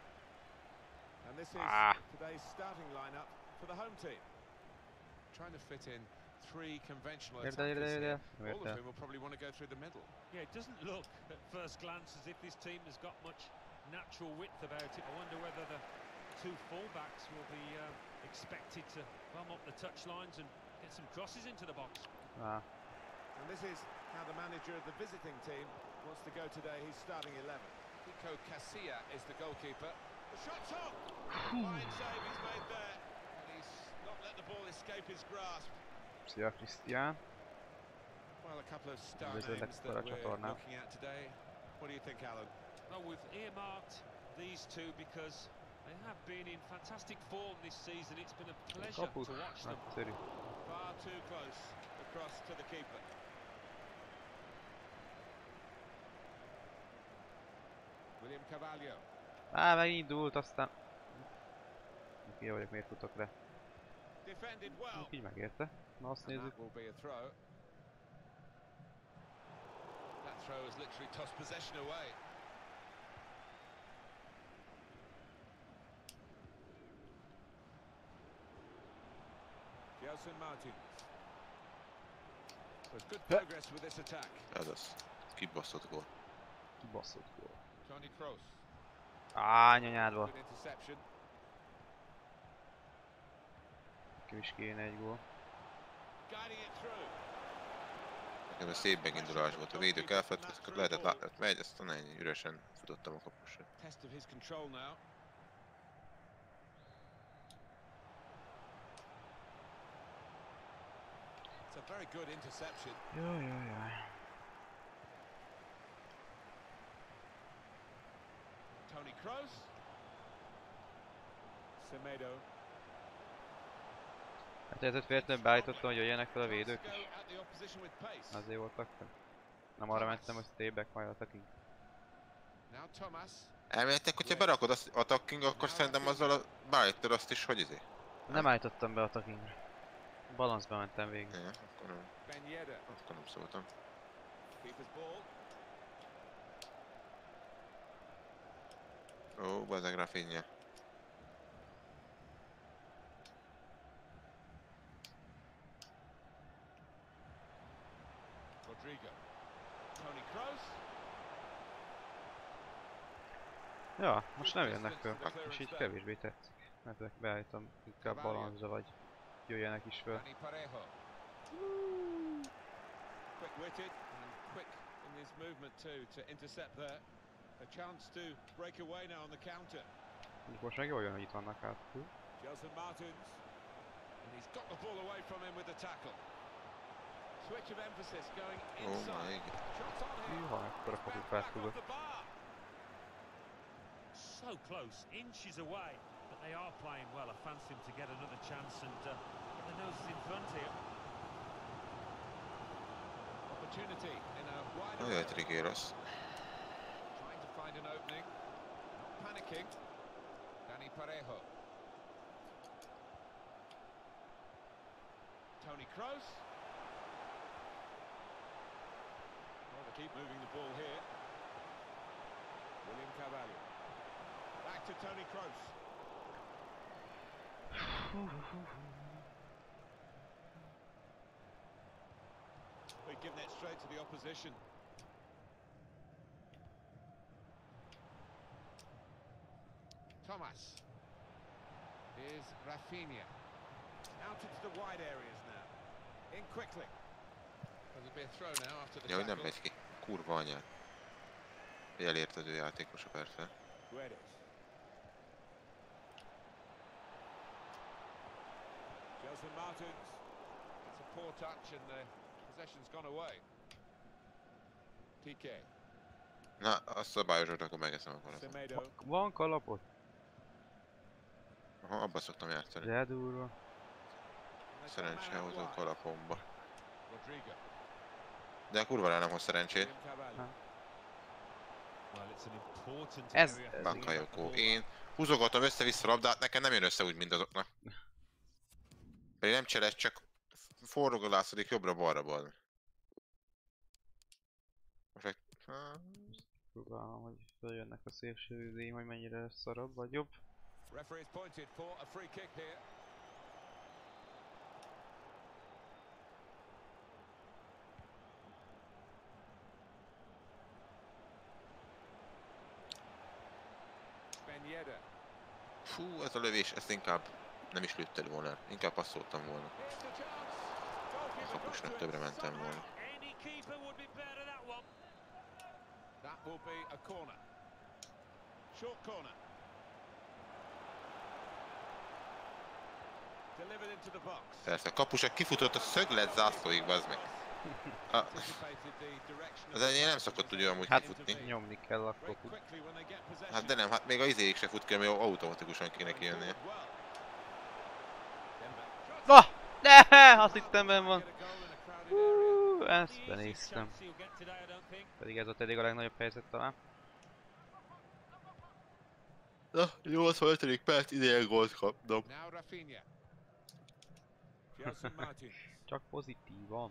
S3: Three conventional attackers here. All of whom will probably want to go through the middle.
S4: Yeah, it doesn't look at first glance as if this team has got much natural width about it. I wonder whether the two fullbacks will be expected to bum up the touch lines and get some crosses into the box.
S3: And this is how the manager of the visiting team wants to go today. He's starting 11. Kiko Casilla is the goalkeeper. The shot's on! Fine save he's made there. And he's not let the ball escape his grasp.
S2: Szia Krisztián!
S3: Well, a couple of star names that we're looking at today. What do you think, Alan?
S4: Well, we've earmarked these two because they have been in fantastic form this season. It's been a pleasure to watch them.
S3: Far too close across to the keeper. William Carvalho.
S2: Megindult, aztán... Ki vagyok, miért futok le.
S3: Defended well.
S2: Így megérte. Na azt nézzük.
S3: That will be a throw. That throw has literally tossed possession away. Gelson Martins. There's good progress with this attack.
S1: Ez az. Kibaszott gól.
S2: Kibaszott gól.
S3: Toni Kroos.
S2: Anyanyádba.
S3: Good interception.
S2: Nekem is kéne egy gól.
S3: Guiding it through.
S1: Nekem ez szép megindulás volt. A védők elfedeztek, lehetett látni, hogy megy, aztán ennyi üresen futottam a kapusra.
S3: Test of his control now. It's a very good interception.
S2: Jaj.
S3: Toni Kroos. Semedo.
S2: Hát ezért véletlenül beállítottam, hogy jöjjenek fel a védők is. Azért voltak fel. Nem arra mentem, hogy stay back majd attacking.
S1: Elméletek, hogyha berakod az attacking, akkor szerintem azzal beállítod azt is, hogy izé.
S2: Nem állítottam be attacking-re. Balanszba mentem végig.
S1: Ja, akkor nem szóltam. Ó, bazeg Rafinha.
S3: Rodrigo. Toni Kroos.
S2: Ja, most nem jönnek föl, és így kevésbé tetszik. Mert beállítom inkább balanszra, vagy jöjjenek is föl.
S3: Quick-witted and quick in his movement too to intercept there. A chance to break away now on the counter.
S2: Most meg jól jön, hogy itt vannak át.
S3: Gelson Martins. And he's got the ball away from him with the tackle. Switch of emphasis going inside. Shots on him.
S2: Hűha, ekkora kapufát tudott.
S4: So close, inches away, but they are playing well. I fancy him to get another chance and get the noses in front here. Opportunity in a wide
S1: Jaj, Trigueros.
S3: Trying to find an opening. Not panicking. Dani Parejo. Toni Kroos. Well, they keep moving the ball here. William Carvalho. Back to Toni Kroos. We've given it straight to the opposition. Thomas. Here's Rafinha. Out into the wide areas now. In quickly. There'll be a throw now after the
S1: Ja, hogy nem
S3: tackle.
S1: megy ki. Kurva anyád. Elért az ő játékosa persze.
S3: Guedes. Gelson Martins. It's a poor touch and the possession's gone away. TK.
S1: Na, azt szabályosat, akkor megeszem a kalapot.
S3: Semedo.
S2: Van kalapot?
S1: Aha, abba szoktam játszani.
S2: De durva.
S1: Szerencsehozó kalapomba.
S3: Rodrigo.
S1: De kurva rá nem hoz szerencsét.
S2: Ez
S1: Bakayoko. Én húzogatom össze-vissza a labdát, nekem nem jön össze úgy, mint azoknak. Pedig nem cseles, csak forrogolászodik jobbra-balra bal. Most egy...
S2: próbálom, hogy följönnek a szélsőzéim, hogy mennyire lesz szarabb vagy jobb.
S3: Referee's pointed for a free kick here. Ben Yedder.
S1: Fú, ez a lövés, ezt inkább nem is lőtted volna el. Inkább passzoltam volna.
S3: Here's the chance.
S1: A kapusnak többre mentem volna.
S4: Any keeper would be better that one.
S3: That will be a corner. Short corner. Delivered into the box.
S1: Persze, a kapusak kifutott a szöglet zászlóig, bazd meg. Az ennyi nem szokott ugye amúgy
S2: Hát
S1: kifutni.
S2: nyomni kell akkor.
S1: Hát de nem, hát még a izéig se fut ki, ami automatikusan kéne kijönnie.
S2: Ah! De! Azt hittem benn van. Ezt benéztem. Pedig ez ott eddig a legnagyobb helyzet talán.
S1: Na, 85. perc, idén gólt kaptam.
S3: Now Rafinha. Gelson Martins.
S2: Csak pozitívan.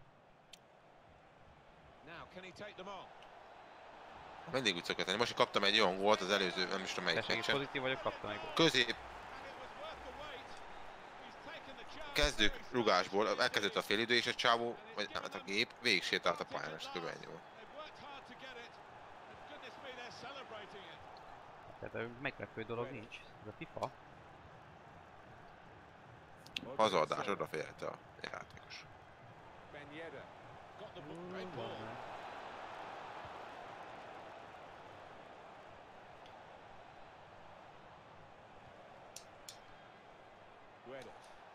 S3: Now can he take them on?
S1: Mindig úgy szokott lenni. Most is kaptam egy olyan gólt az előző, nem is tudom melyik
S2: Tessék,
S1: meccsen.
S2: pozitív vagyok, kaptam egy gólt.
S1: Közép
S3: And it was worth the wait. He's taken the chance.
S1: kezdők rugásból, elkezdett a félidő és a csávó, vagy hát a gép végig sétált a pályán, és kb. Ennyi volt.
S3: They've worked hard to get it. And goodness me, they're celebrating it.
S2: Tehát meglepő dolog nincs. Ez a FIFA.
S1: Hazardás, odafélte a játékos.
S3: Ben Yedder. Got the ball. Great ball. Guedes.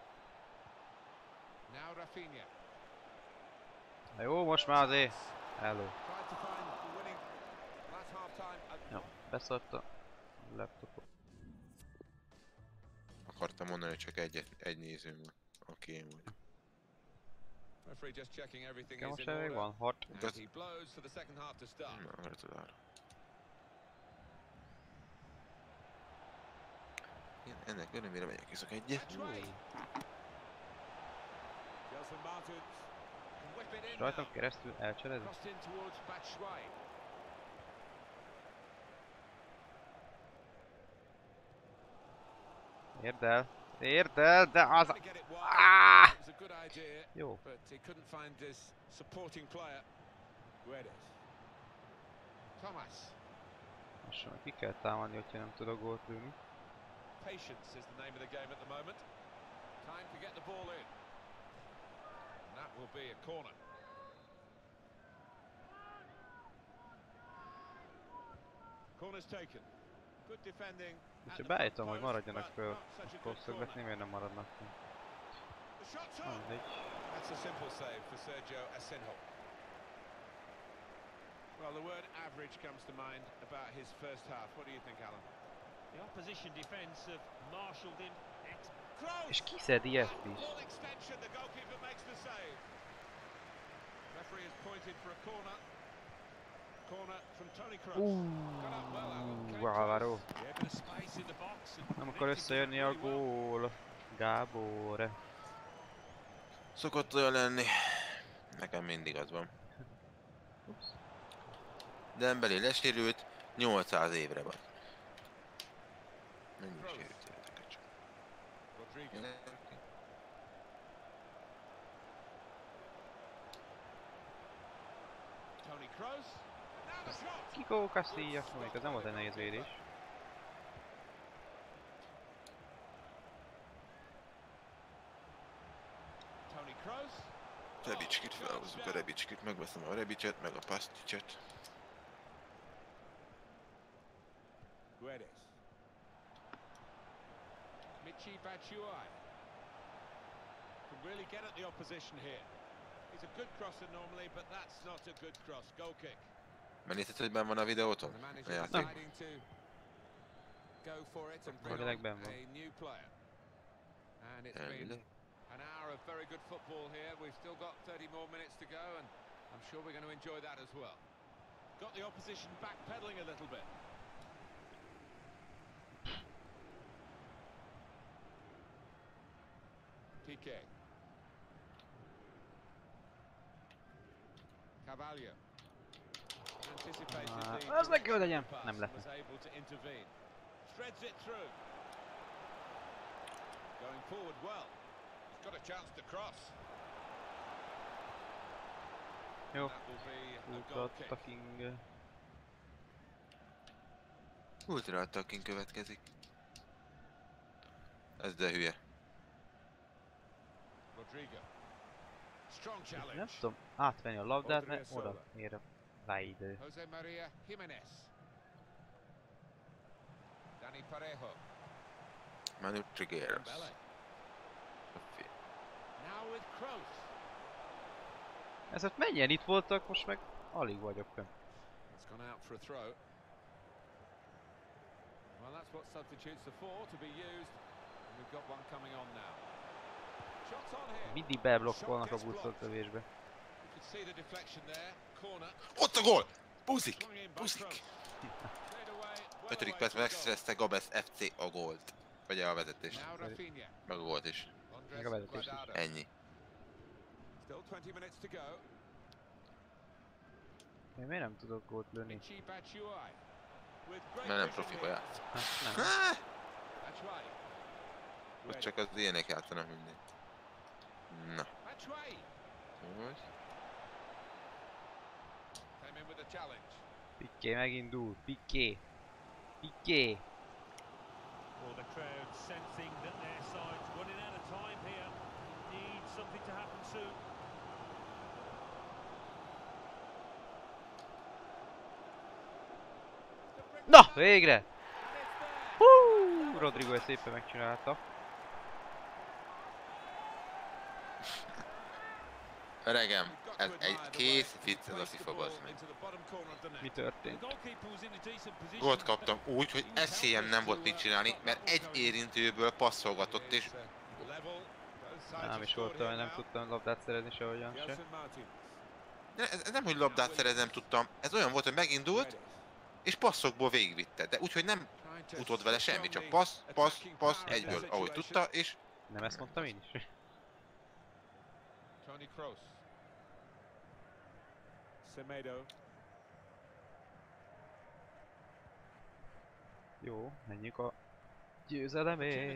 S3: Now Rafinha.
S2: Na jó, most már azért. Hello.
S3: Tried to find the winning last half time.
S2: Jó, beszart a laptopot.
S1: Akartam mondani, hogy csak egy nézőm van. Oké, én vagy.
S3: Referee just checking everything
S2: Nekem
S3: is
S2: most
S3: in
S2: elég
S3: order.
S2: van, 6.
S3: And he blows for the second half to start.
S1: Na, gratulálok. Én ennek örömére megyek, iszok egyet.
S3: Batshuayi. Gelson Martins. Can whip it in
S2: Rajtam
S3: now.
S2: keresztül elcserezni?
S3: Crossed in towards Batshuayi.
S2: Érd el! Érd el, de az...
S3: Trying to get it wide.
S2: Ah!
S3: It was a good idea,
S2: Jó.
S3: but he couldn't find his supporting player. Guedes. Thomas.
S2: Lassan ki kell támadni, hogyha nem tudok gólt lőni.
S3: Patience is the name of the game at the moment. Time to get the ball in. And that will be a corner. Corner's taken. Good defending. at
S2: Úgyhogy
S3: the front
S2: beállítom, hogy
S3: post,
S2: maradjanak
S3: but
S2: föl
S3: not such a
S2: a
S3: good
S2: szögletni,
S3: corner.
S2: miért nem maradnak föl?
S3: The shot's
S2: Na,
S3: on.
S2: mindegy.
S3: That's a simple save for Sergio Asenjo. Well, the word average comes to mind about his first half. What do you think, Alan?
S4: The opposition defence have marshalled him.
S3: Close!
S2: És kiszedi ezt is.
S3: Ball extension, the goalkeeper makes the save. Referee has pointed for a corner. Corner from Tony Kroos. Got up well, Alan. Came
S2: Álvaro.
S3: close.
S4: Yeah, bit of space in the box. And
S2: Nem akar összejönni a gól. Gábor.
S1: Szokott olyan lenni. Nekem mindig az van. Dembélé lesérült, 800 évre van. Mennyi sérült életeket csak.
S3: Rodrigo. Tony Kroos. Now the shot.
S2: Kiko Castilla. Mondjuk ez nem volt egy nehéz védés.
S1: Rebicskit felhozzuk, a Rebicskit, megveszem a Rebicset, meg a Pasticset.
S3: Michy Batshuayi can really get at the opposition here. He's a good crosser normally, but that's not a good cross. Goal kick.
S1: Megnézted, hogy benn van a videóton? A játék?
S3: Go for it and bring on a new player. And it's been an hour of very good football here. We've still got 30 more minutes to go, and I'm sure we're going to enjoy that as well. Got the opposition backpedaling a little bit. Piqué. Carvalho.
S2: Az meg kell legyen. Nem lett.
S3: Threads it through. Going forward well. He's got a chance to cross.
S2: Jó. Ultra-attacking.
S1: Ultra-attacking következik. Ez de hülye.
S3: Rodrigo. Strong challenge.
S2: Nem tudom átvenni a labdát, mert oda ér a ráidő.
S3: José María Jiménez. Dani Parejo.
S1: Manu Trigueros.
S3: Now with Kroos.
S2: Ezért mennyien itt voltak, most meg alig vagyok fönn.
S3: It's gone out for a throw. Well, that's what substitutes are for, to be used. And we've got one coming on now. Shots on here.
S2: Mindig beblokkolnak a buszoltövésbe.
S3: You can see the deflection there. Corner.
S1: Ott a gól! Buzik! Buzik! 5. percben megszerezte Gabesz FC a gólt. Vagy a vezetést. Meg a gólt is.
S2: Meg a vezetést is.
S1: Ennyi.
S3: Still 20 minutes to go.
S2: Én miért nem tudok gólt lőni?
S1: Mert nem profiba játsz.
S2: Hát nem.
S1: Vagy csak az ilyenek játszanak mindig. Na. Úgy.
S2: Piqué megindul. Piqué. Piqué.
S4: Well, the crowd sensing that their side's running out of time here. Needs something to happen soon.
S2: Na, végre! Hú, Rodrigo ezt szépen megcsinálta.
S1: Öregem, ez egy kész vicc, ez a FIFA, bazd meg.
S2: Mi történt?
S1: Gólt kaptam úgy, hogy eszélyem nem volt mit csinálni, mert egy érintőből passzolgatott és...
S2: Nem is voltam, hogy nem tudtam labdát szerezni sehogyan se.
S1: Ez nem, hogy labdát szerezni nem tudtam, ez olyan volt, hogy megindult, és passzokból végigvitte, de úgyhogy nem utott vele semmi, csak passz, passz, passz, egyből, ahogy tudta, és...
S2: Nem ezt mondtam én is?
S3: Toni Kroos. Semedo.
S2: Jó, menjünk a győzelemé.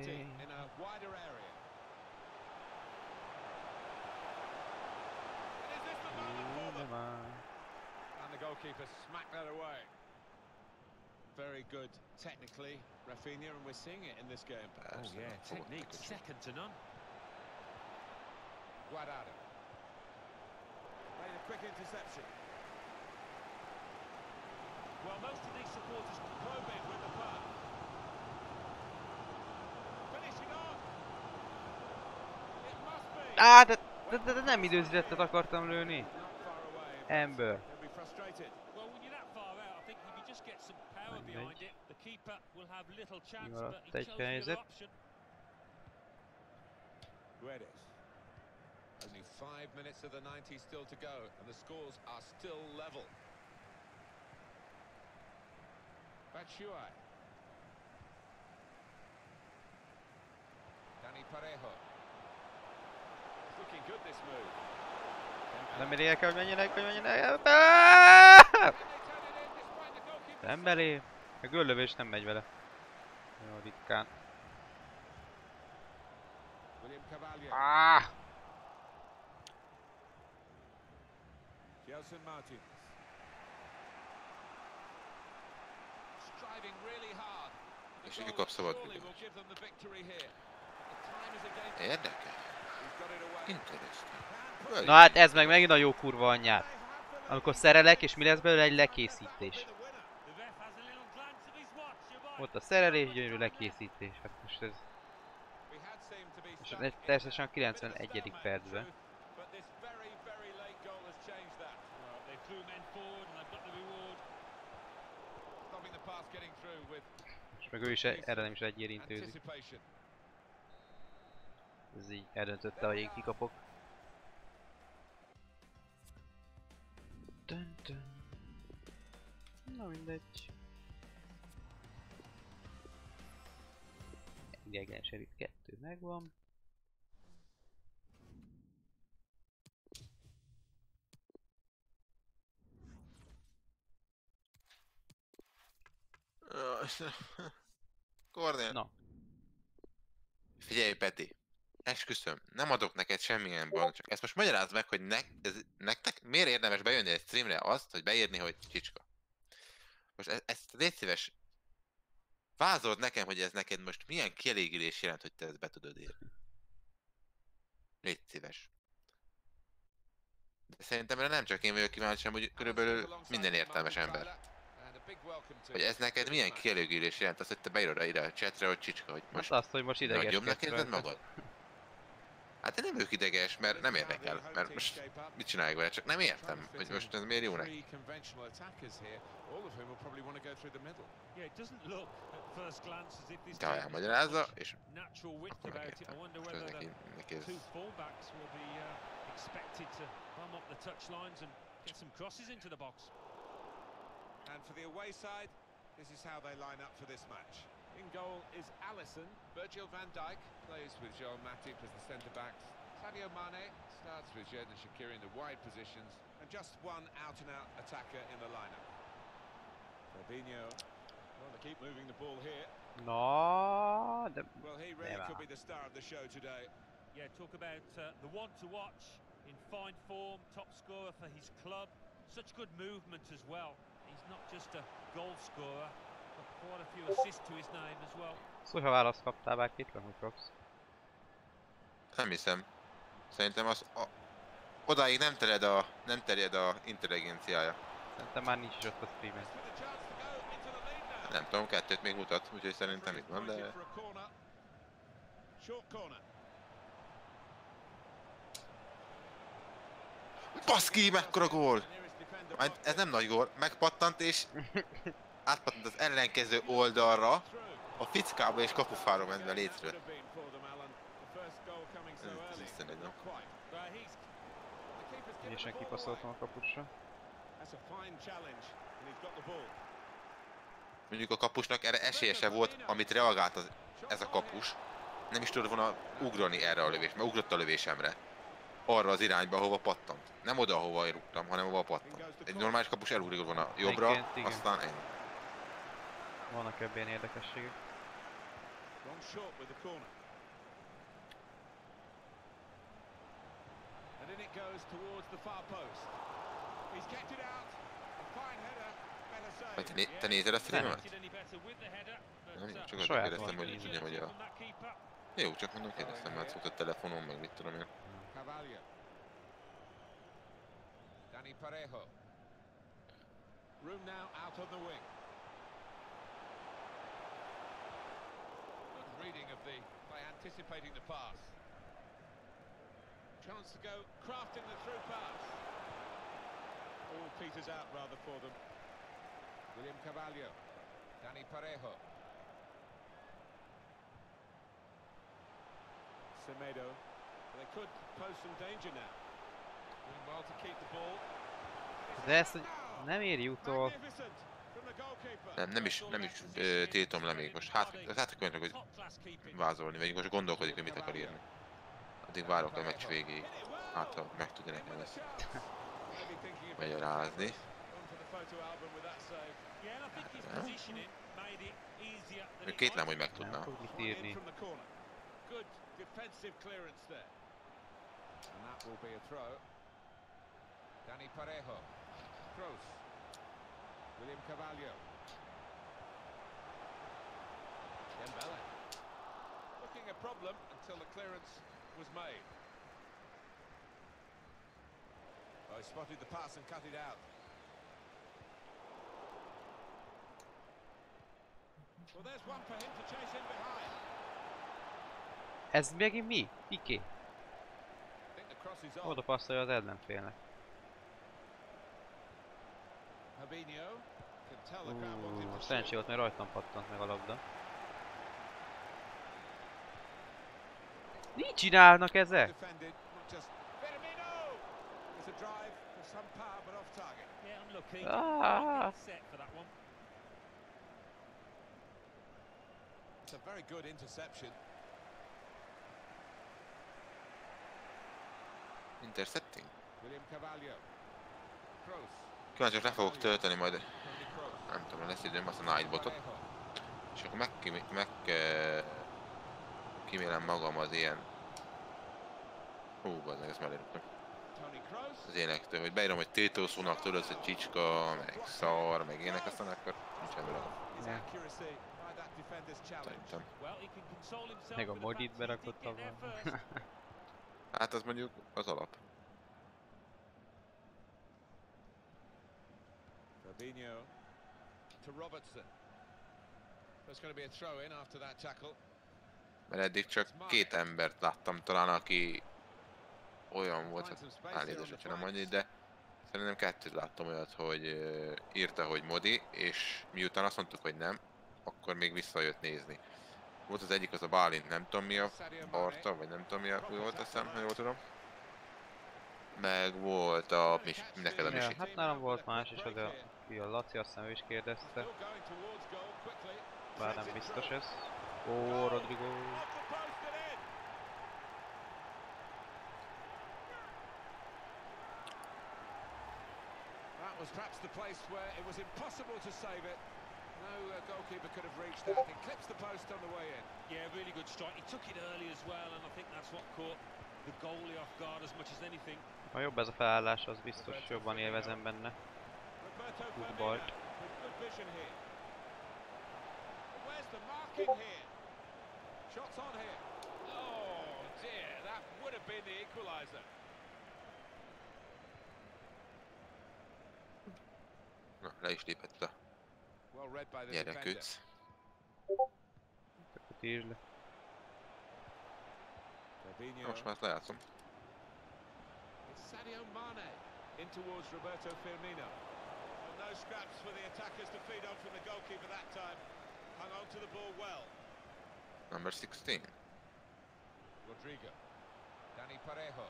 S3: And the goalkeeper smacked that away. Very good technically, Rafinha, and we're seeing it in this game.
S4: Oh yeah, technique second to none.
S3: Guardado. Made a quick interception.
S4: Well, most of these supporters probing with the puck.
S3: Finishing off. It must be.
S2: Á, de nem időzítettet akartam lőni. Ember.
S3: He'll be frustrated.
S4: Well, when you're that far out, I think if you just get some power behind it, the keeper will have little chance, but he chose the other option.
S3: Guedes. Only 5 minutes of the 90 still to go, and the scores are still level. Batshuayi. Dani Parejo. It's looking good, this move.
S2: Nem megyek el, hogy menjenek, hogy menjenek. Dembélé. A göllövés nem megy vele. Jó, ritkán. Ah!
S3: Gelson Martins. Striving really hard.
S1: És ő kap szabad. Érdekel. Interesting.
S2: Na hát ez meg megint a jó kurva anyját. Amikor szerelek és mi lesz belőle egy lekészítés. Ott a szerelés, gyönyörű lekészítés. Hát most ez... És természetesen a 91. percben. És meg ő is erre nem is egy érintőzik. Ez így eldöntötte, hogy én kikapok. Dun dun. Na mindegy. Idegen Sheriff 2 megvan.
S1: Kornél.
S2: Na.
S1: Figyelj Peti, esküszöm, nem adok neked semmilyen ban, csak ezt most magyarázd meg, hogy nektek miért érdemes bejönni egy streamre azt, hogy beírni, hogy csicska. Most ezt légy szíves, vázold nekem, hogy ez neked most milyen kielégülés jelent, hogy te ezt be tudod írni. Légy szíves. De szerintem erre nem csak én vagyok kíváncsi, hanem hogy körülbelül minden értelmes ember. Hogy ez neked milyen kielégülés jelent, azt, hogy te beírod ide a chatre, hogy csicska, hogy most...
S2: Hát azt, hogy most
S1: Nagyobbnak
S2: idegeskedsz
S1: érzed
S2: rajta.
S1: magad? Hát én nem vagyok ideges, mert nem érdekel, mert most mit csinálják vele, csak nem értem, hogy most ez miért jó neki. De elmagyarázza, és akkor megértem. Most ez neki ez...
S3: And for the away side, this is how they line up for this match. In goal is Alisson. Virgil van Dijk plays with Joel Matip as the centre-backs. Sadio Mane starts with Xherdan Shaqiri in the wide positions. And just one out-and-out attacker in the lineup. Fabinho, well, they keep moving the ball here.
S2: No, de...
S3: Well, he really could be the star of the show today.
S4: Yeah, talk about the one to watch, in fine form, top scorer for his club. Such good movement as well. He's not just a goal scorer, but quite a few assists to his name as well.
S2: Szóval ha választ kaptál, bárkit, hogy kapsz.
S1: Nem hiszem. Szerintem az... Odáig nem terjed a intelligenciája.
S2: Szerintem már nincs is ott a streamen.
S1: Nem tudom, 2-t még mutat, úgyhogy szerintem itt van, de... Baszki, mekkora gól! Ez nem nagy gól, megpattant és átpattant az ellenkező oldalra, a fickába és kapufára ment be létről. Ez iszonyú, nem?
S2: Ügyesen kipaszoltam a kapusra.
S1: Mondjuk a kapusnak erre esélye se volt, amit reagált ez a kapus. Nem is tudott volna ugrani erre a lövésre, mert ugrott a lövésemre. Arra az irányba, ahova pattant. Nem oda, ahova rúgtam, hanem ahova pattant. Egy normális kapus elugrik volna jobbra,
S2: igen.
S1: aztán ennyi.
S2: Vannak ebben ilyen érdekességek.
S1: Vagy te nézed a streamemet? Nem, csak azt
S2: Saját
S1: kérdeztem, hogy
S2: van.
S1: tudja, hogy a... Jó, csak mondom, kérdeztem, mert szólt a telefonon, meg mit tudom én.
S3: Carvalho. Dani Parejo. Room now out on the wing. Good reading of by anticipating the pass. Chance to go, crafting the through pass. All peters out rather for them. William Carvalho. Dani Parejo. Semedo. They could pose some danger now. Doing well to keep the ball.
S2: De ezt nem éri utol.
S1: Nem is tiltom le még most. Hát akarnak, hogy vázolni, vagy most gondolkodik, hogy mit akar írni. Addig várok a meccs végéig. Hát ha meg tudja nekem ezt magyarázni. Még kétlem, hogy meg tudná.
S2: Nem fog mit írni.
S3: Good defensive clearance there. And that will be a throw. Dani Parejo. Kroos. William Carvalho. Dembele. Looking a problem until the clearance was made. Oh, he spotted the pass and cut it out. Well, there's one for him to chase in behind.
S2: Ez megint mi? Piqué?
S3: I think the cross is on.
S2: Oda passzolja az ellenfélnek.
S3: Fabinho can tell the crowd what to do.
S2: Szerencsé volt, mert rajtam pattant meg a labda. Mit csinálnak ezek?
S3: Defended, not just Firmino. It's a drive with some power but off target.
S4: Yeah, unlucky.
S2: Ah.
S4: Set for that one.
S3: It's a very good interception.
S1: Intercepting?
S3: William Carvalho. Kroos.
S1: Kíváncsi, le fogok tölteni majd,
S3: Toni Kroos.
S1: nem tudom, lesz időm, azt a Nightbotot. És akkor kimélem magam az ilyen... bazdmeg, ezt mellé rúgtam.
S3: Toni Kroos.
S1: Az énektől, hogy beírom, hogy tétószónak tudod, hogy csicska, meg szar, meg ének, aztán akkor nincsen vele.
S3: His accuracy by that defender's challenge.
S1: Szerintem.
S4: Well, he can console himself
S2: Meg a
S4: with the
S2: modit
S4: fact he did
S2: berakott
S4: get there
S2: abban.
S4: first.
S1: Hát az mondjuk az alap.
S3: Fabinho to Robertson. There's going to be a throw in after that tackle.
S1: Mert eddig csak 2 embert láttam talán, aki olyan volt, hát elnézést, hogyha nem annyi, de szerintem 2 láttam olyat, hogy írta, hogy Modi, és miután azt mondtuk, hogy nem, akkor még visszajött nézni. Volt az egyik, az a Bálint, nem tudom mi a Barta, vagy nem tudom mi a volt, azt hiszem, ha jól tudom. Meg volt a neked a
S2: Ja,
S1: Misi.
S2: hát nálam volt más is, de ki a Laci, azt hiszem ő is kérdezte. Bár nem biztos ez. Ó, Rodrigo.
S3: That was perhaps the place where it was impossible to save it. No goalkeeper could have reached that. It clips the post on the way in.
S4: Yeah, really good strike. He took it early as well, and I think that's what caught the goalie off guard as much as anything.
S2: Ha jobb ez a felállás, az biztos jobban élvezem benne.
S3: Roberto
S2: Good
S3: Firmino
S2: ball.
S3: with good vision here. Where's the marking here? Shots on here. Oh dear, that would have been the equaliser.
S1: Na, le is lépett a
S3: Well read by the defender.
S1: gyereküc.
S2: Akkor tízd le.
S3: Fabinho.
S1: Most már ezt lejátszom.
S3: It's Sadio Mane in towards Roberto Firmino. Well, no scraps for the attackers to feed on from the goalkeeper that time. Hung on to the ball well.
S1: Number 16.
S3: Rodrigo. Dani Parejo.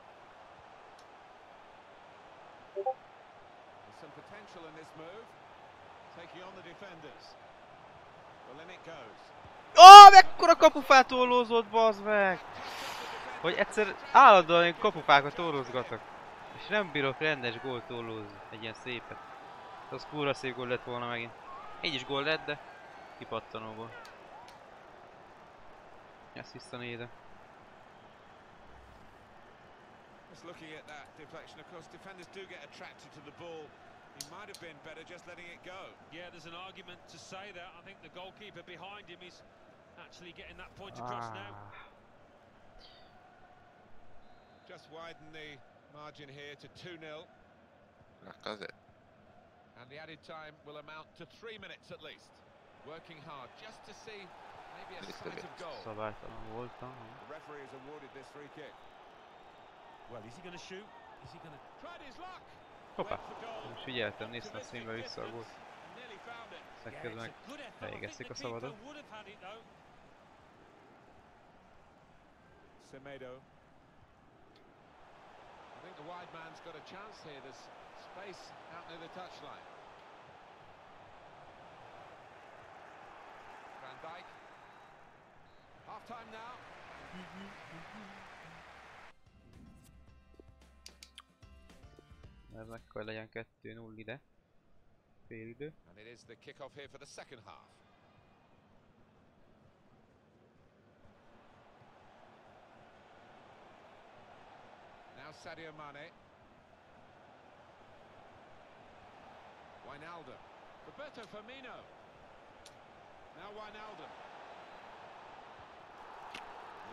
S3: There's some potential in this move. Taking on the defenders. Well, in it goes.
S2: Ó, mekkora kapufát tollózott, bazd meg! Hogy egyszer állandóan én kapufákat tollózgatok. És nem bírok rendes gólt tollózni, egy ilyen szépet. Az kurva szép gól lett volna megint. Így is gól lett, de kipattanóból. Ezt visszanézem.
S3: Just looking at that deflection, of course, defenders do get attracted to the ball. He might have been better just letting it go.
S4: Yeah, there's an argument to say that. I think the goalkeeper behind him is actually getting that point across now.
S3: Just widen the margin here to 2-0.
S1: Lacazette.
S3: And the added time will amount to 3 minutes at least. Working hard just to see maybe a sight of goal.
S2: Szabálytalan voltam.
S3: The referee has awarded this free kick.
S4: Well, is he going to shoot? Is he going to...
S3: Tried his luck.
S2: Hoppá! Nem is figyeltem, néztem színbe vissza a gólt.
S3: Nearly found it.
S2: Aztán közben meg beégezték a szabadot.
S3: Semedo. I think the wide man's got a chance here. There's space out near the touchline. Van Dijk. Half time now.
S2: Ez meg kell legyen 2-0 ide. Fél idő.
S3: And it is the kick-off here for the second half. Now Sadio Mane. Wijnaldum. Roberto Firmino. Now Wijnaldum.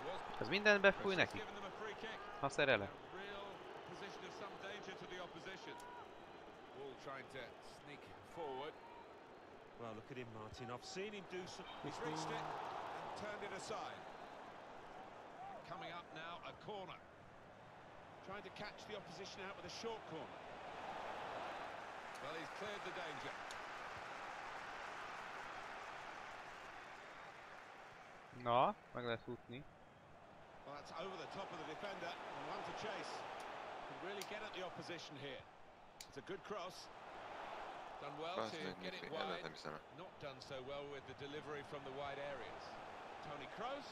S2: Ez mindent befúj neki? Ha szerelek.
S3: Real position of some danger to the opposition. trying to sneak forward.
S4: Well, look at him, Martin. I've seen him do some...
S3: He's reached it and turned it aside. Coming up now, a corner. Trying to catch the opposition out with a short corner. Well, he's cleared the danger.
S2: Na, meg lehet futni.
S3: Well, that's over the top of the defender and one to chase. Can really get at the opposition here. It's a good cross. Done well to get it wide. Not done so well with the delivery from the wide areas. Toni Kroos.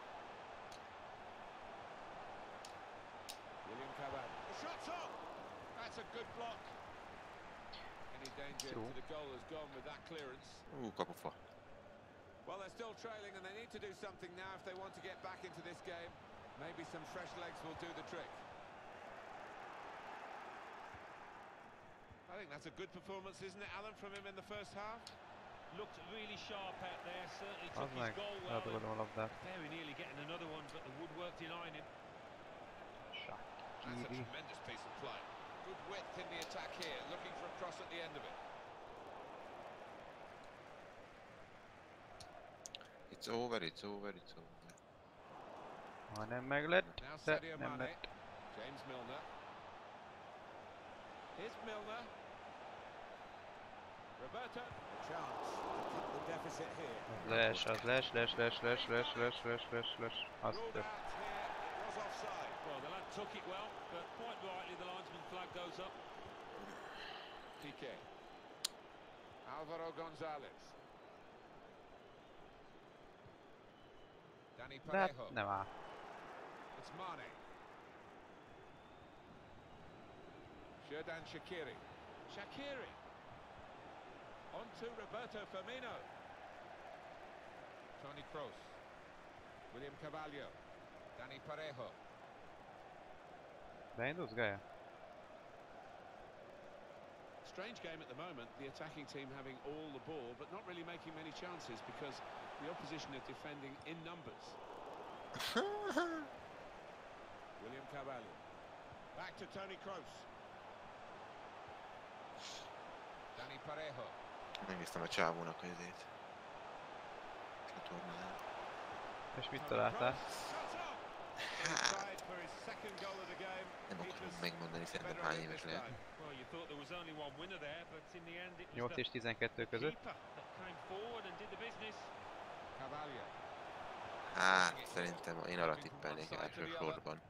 S3: William Carvalho. The shot's on. That's a good block. Any danger to the goal has gone with that clearance.
S1: Kapufa.
S3: Well, they're still trailing and they need to do something now if they want to get back into this game. Maybe some fresh legs will do the trick. I think that's a good performance, isn't it, Alan, from him in the first half?
S4: Looked really sharp out there, certainly took his goal well. Very nearly getting another one, but the woodwork denying him.
S3: That's a tremendous piece of play. Good width in the attack here, looking for a cross at the end of it.
S1: It's over, it's over, it's over.
S2: Nem meg lett,
S3: Now
S2: de
S3: Sadio
S2: nem
S3: Mane,
S2: lett.
S3: James Milner. Here's Milner. Roberto. A chance to cut the deficit here.
S2: Az les. Azt
S3: Ruled
S2: tett.
S3: out here, it was offside.
S4: Well, the lad took it well, but quite rightly the linesman flag goes up.
S3: Piqué. Alvaro Gonzalez. Dani
S2: De hát
S3: Parejo.
S2: nem áll.
S3: It's Mane. Xherdan Shaqiri. Shaqiri. On to Roberto Firmino. Toni Kroos. William Carvalho. Dani Parejo.
S2: Beindulsz, Gaia?
S3: Strange game at the moment, the attacking team having all the ball but not really making many chances because the opposition are defending in numbers. William Carvalho. Back to Toni Kroos. Dani Parejo.
S1: Megnéztem a csávónak az izét. Csatornáját.
S2: És mit találtál?
S1: Nem akarom megmondani, szerintem hány éves lehet.
S2: 8 és 12 között.
S1: Hát, szerintem én arra tippelnék elsősorban.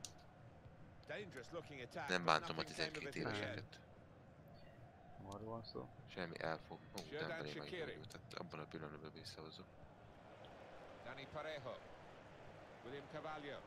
S1: Nem bántom a 12 éveseket.
S2: Arról van szó.
S1: Semmi elfog. Dembélé meggyógyult, tehát abban a pillanatban visszahozok.
S3: Dani Parejo. William Carvalho.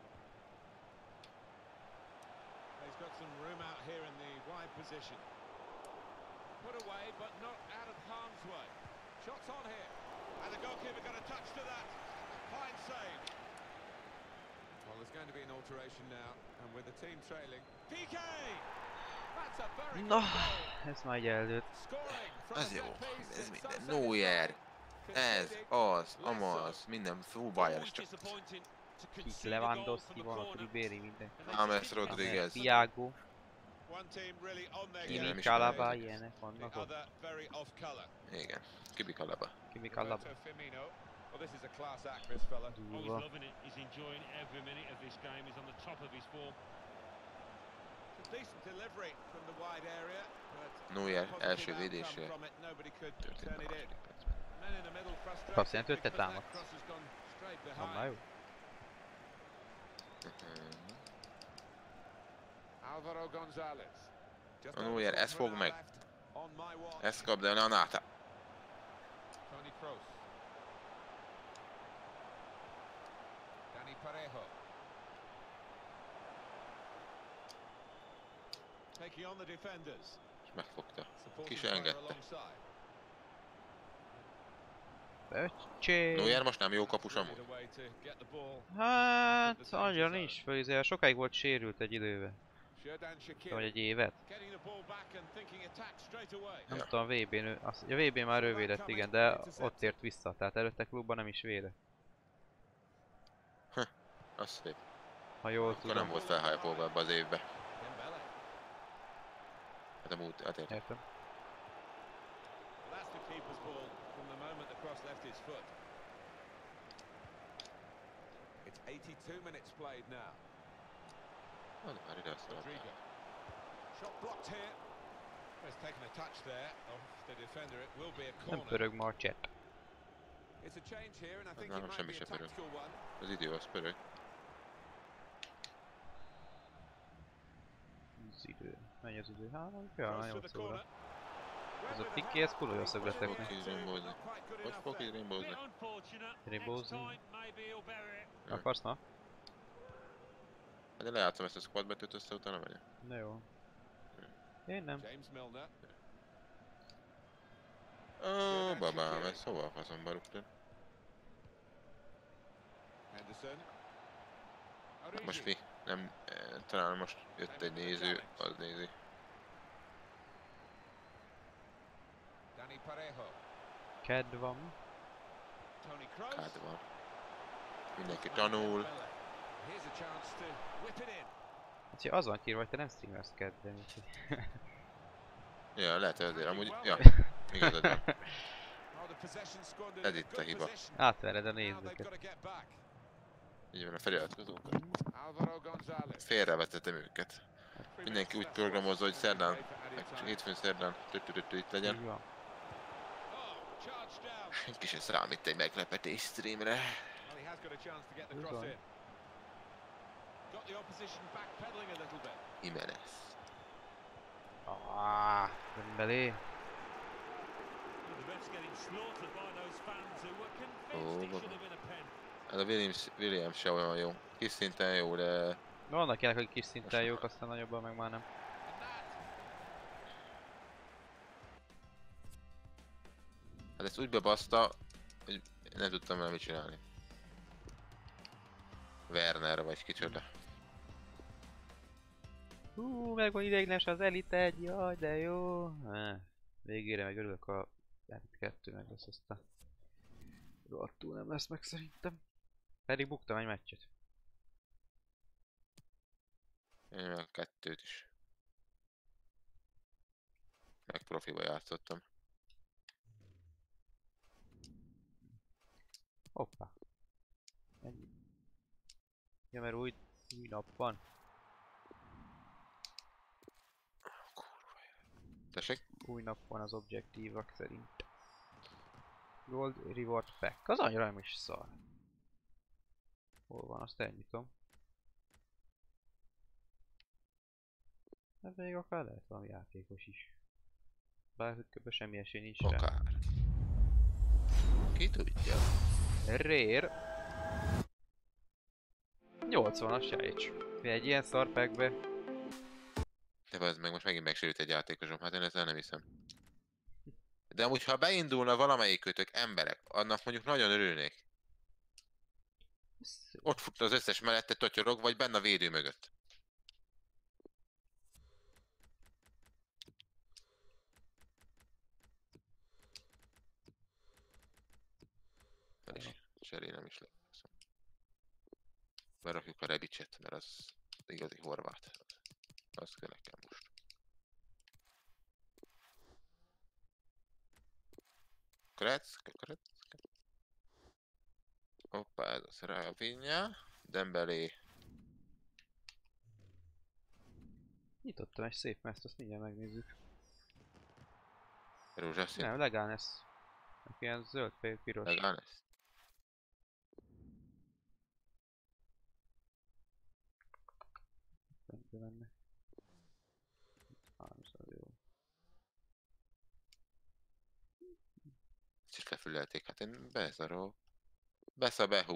S3: He's got some room out here in the wide position. Put away, but not out of harm's way. Shots on here. And the goalkeeper got a touch to that. Fine save. Well, there's going to be an alteration now. And with the team trailing. PK! That's a very
S2: Na, ez már így eldőlt.
S1: Ez jó. Ez minden. Neuer. Ez, az, amaz, minden fullbayer csak.
S2: Kik Lewandowski van, ott Ribéry, minden.
S1: James Rodriguez.
S2: Thiago. Kimi Calaba, ilyenek vannak ott.
S1: Igen. Kimi Calaba.
S2: Kimi Calaba.
S3: Well, this is a class act, this fella.
S4: Oh, he's loving it. He's enjoying every minute of this game. He's on the top of his form.
S3: It's a decent delivery from the wide area, but
S1: Neuer első védése
S3: nobody could
S1: történt
S3: turn
S1: a
S3: it in.
S1: második percben.
S3: Men in the middle frustrated
S2: Azt jelenti, hogy te
S3: because that
S2: támadsz.
S3: cross has gone straight
S2: Annál jó.
S3: behind. Alvaro Gonzalez. Just
S1: A Neuer, ez fog meg.
S3: on my watch.
S1: Ezt kapd el, Leonata.
S3: Toni Kroos. Dani Parejo. Taking on the defenders.
S1: És megfogta.
S3: Supported
S1: Ki
S3: by
S1: se engedte.
S3: alongside.
S2: Öcsém!
S1: Neuer most nem jó kapus amúgy.
S3: Away to get the ball.
S2: Hát, annyira nincs fölizél. Sokáig volt sérült egy időben.
S3: Xherdan
S2: Vagy
S3: Shaqiri.
S2: egy évet.
S3: Getting the ball back and thinking attack straight away.
S2: Nem
S1: Ja.
S2: tudom, VB-n ő... A VB-n már ő védett, igen, de ott ért vissza. Tehát előtte klubban nem is védett.
S1: Az szép.
S2: Ha jól
S1: Akkor nem
S2: tudom.
S1: volt felhypolva ebbe az évbe.
S3: Dembele.
S1: Hát a múlt, hát értem.
S2: Értem.
S3: cross left his foot. It's 82 minutes played now. Rodrigo. Shot blocked here. He's taken a touch there of the defender. It will be a
S2: Nem
S3: corner.
S2: pörög Marcset.
S3: It's a change here and I think
S1: Nem,
S3: it might
S1: semmi
S3: be
S1: se
S3: a
S1: pörög.
S3: tactical one.
S1: Az idő az pörög.
S2: Az idő. Mennyi az idő? Hát,
S3: Close to
S2: 8
S3: the
S2: óra.
S3: corner.
S2: Ez a Piqué, ez kurva jól szögleteknek.
S1: Fog így rainbowzni. Hogy fog így rainbowzni?
S2: Rainbowzni? Akarsz, na?
S1: Hát én lejátszom ezt a squad betűt, össze utána megyek.
S2: Na jó. Én nem.
S3: James Milner.
S1: Ó, babám, ez hova a faszomba rúgtad?
S3: Henderson.
S1: Most mi? Nem, talán most jött egy néző, az nézi.
S3: Dani Parejo.
S2: Kedv van.
S3: Toni Kroos.
S1: Hát van. Mindenki tanul.
S3: Here's a chance to whip it in.
S2: Hát, az van kírva, hogy te nem streamelsz kedden, úgyhogy...
S1: Ja, lehet ezért amúgy, ja, igazad van. Ez itt a hiba.
S2: Átvered a nézőket.
S1: Így van a feliratkozókat.
S3: Álvaro González.
S1: Félrevetettem őket. Mindenki úgy programozza, hogy szerdán, hétfőn szerdán itt legyen.
S2: Így van.
S1: Senki se számít egy meglepetés streamre.
S2: Úgy van.
S1: Jimenez.
S2: Dembélé.
S1: Ó, ez a Williams se olyan jó. Kis szinten jó, de...
S2: Vannak ilyenek, akik kis szinten jók, aztán nagyobban meg már nem.
S1: Hát ezt úgy bebaszta, hogy nem tudtam vele mit csinálni. Werner vagy kicsoda.
S2: Meg van ideiglenes az Elite 1, jaj de jó. Végére meg örülök a Elite 2 meg lesz, aztán rohadtul nem lesz meg szerintem. Pedig buktam egy meccset.
S1: Én meg a kettőt is. Meg profiba játszottam.
S2: Hoppá. Ennyi. Ja, mert új nap van.
S1: Tessék?
S2: Új nap van az objektívak szerint. Gold Reward Pack. Az annyira nem is szar. Hol van? Azt elnyitom. Ez még akár lehet valami játékos is. Bár kb. Semmi esély nincs rá.
S1: Akár. Ki tudja?
S2: Rare. 80-as sejts. Egy ilyen szarpackbe.
S1: De ez meg most megint megsérült egy játékosom, hát én ezzel nem hiszem. De amúgy ha beindulna valamelyikőtök emberek, annak mondjuk nagyon örülnék. Ott futna az összes mellette totyorog, vagy benne a védő mögött. Cserélem is le. Berakjuk a Rebicset, mert az igazi horvát. Azt kell nekem most. Kretszke. Hoppá, ez a Rafinha. Dembélé.
S2: Nyitottam egy szép meszt, azt mindjárt megnézzük.
S1: Rózsaszín.
S2: Nem, Leganes. Ilyen zöld, piros.
S1: Leganes.
S2: Benne lenne. 300 jó.
S1: Ezt is lefülelték, hát én bezarok. Beszabehu.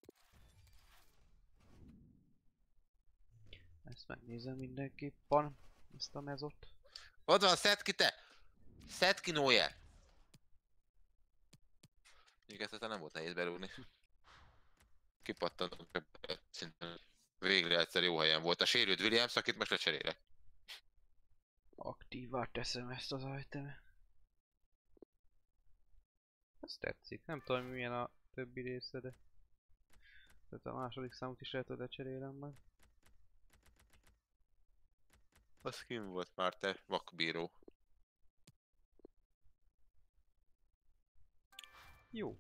S2: Ezt megnézem mindenképpen. Ezt a mezot.
S1: Ott van, szedd ki te! Szedd ki Neuer! Mondjuk ezt nem volt nehéz berúgni. Kipattantok, szinte végre egyszer jó helyen volt. A sérült Williams, akit most lecserélek.
S2: Aktívvá teszem ezt az itemet. Ez tetszik. Nem tudom milyen a többi része, de... Tehát a második számot is lehet, hogy lecserélem meg.
S1: Az kim volt már te, vakbíró.
S2: Jó.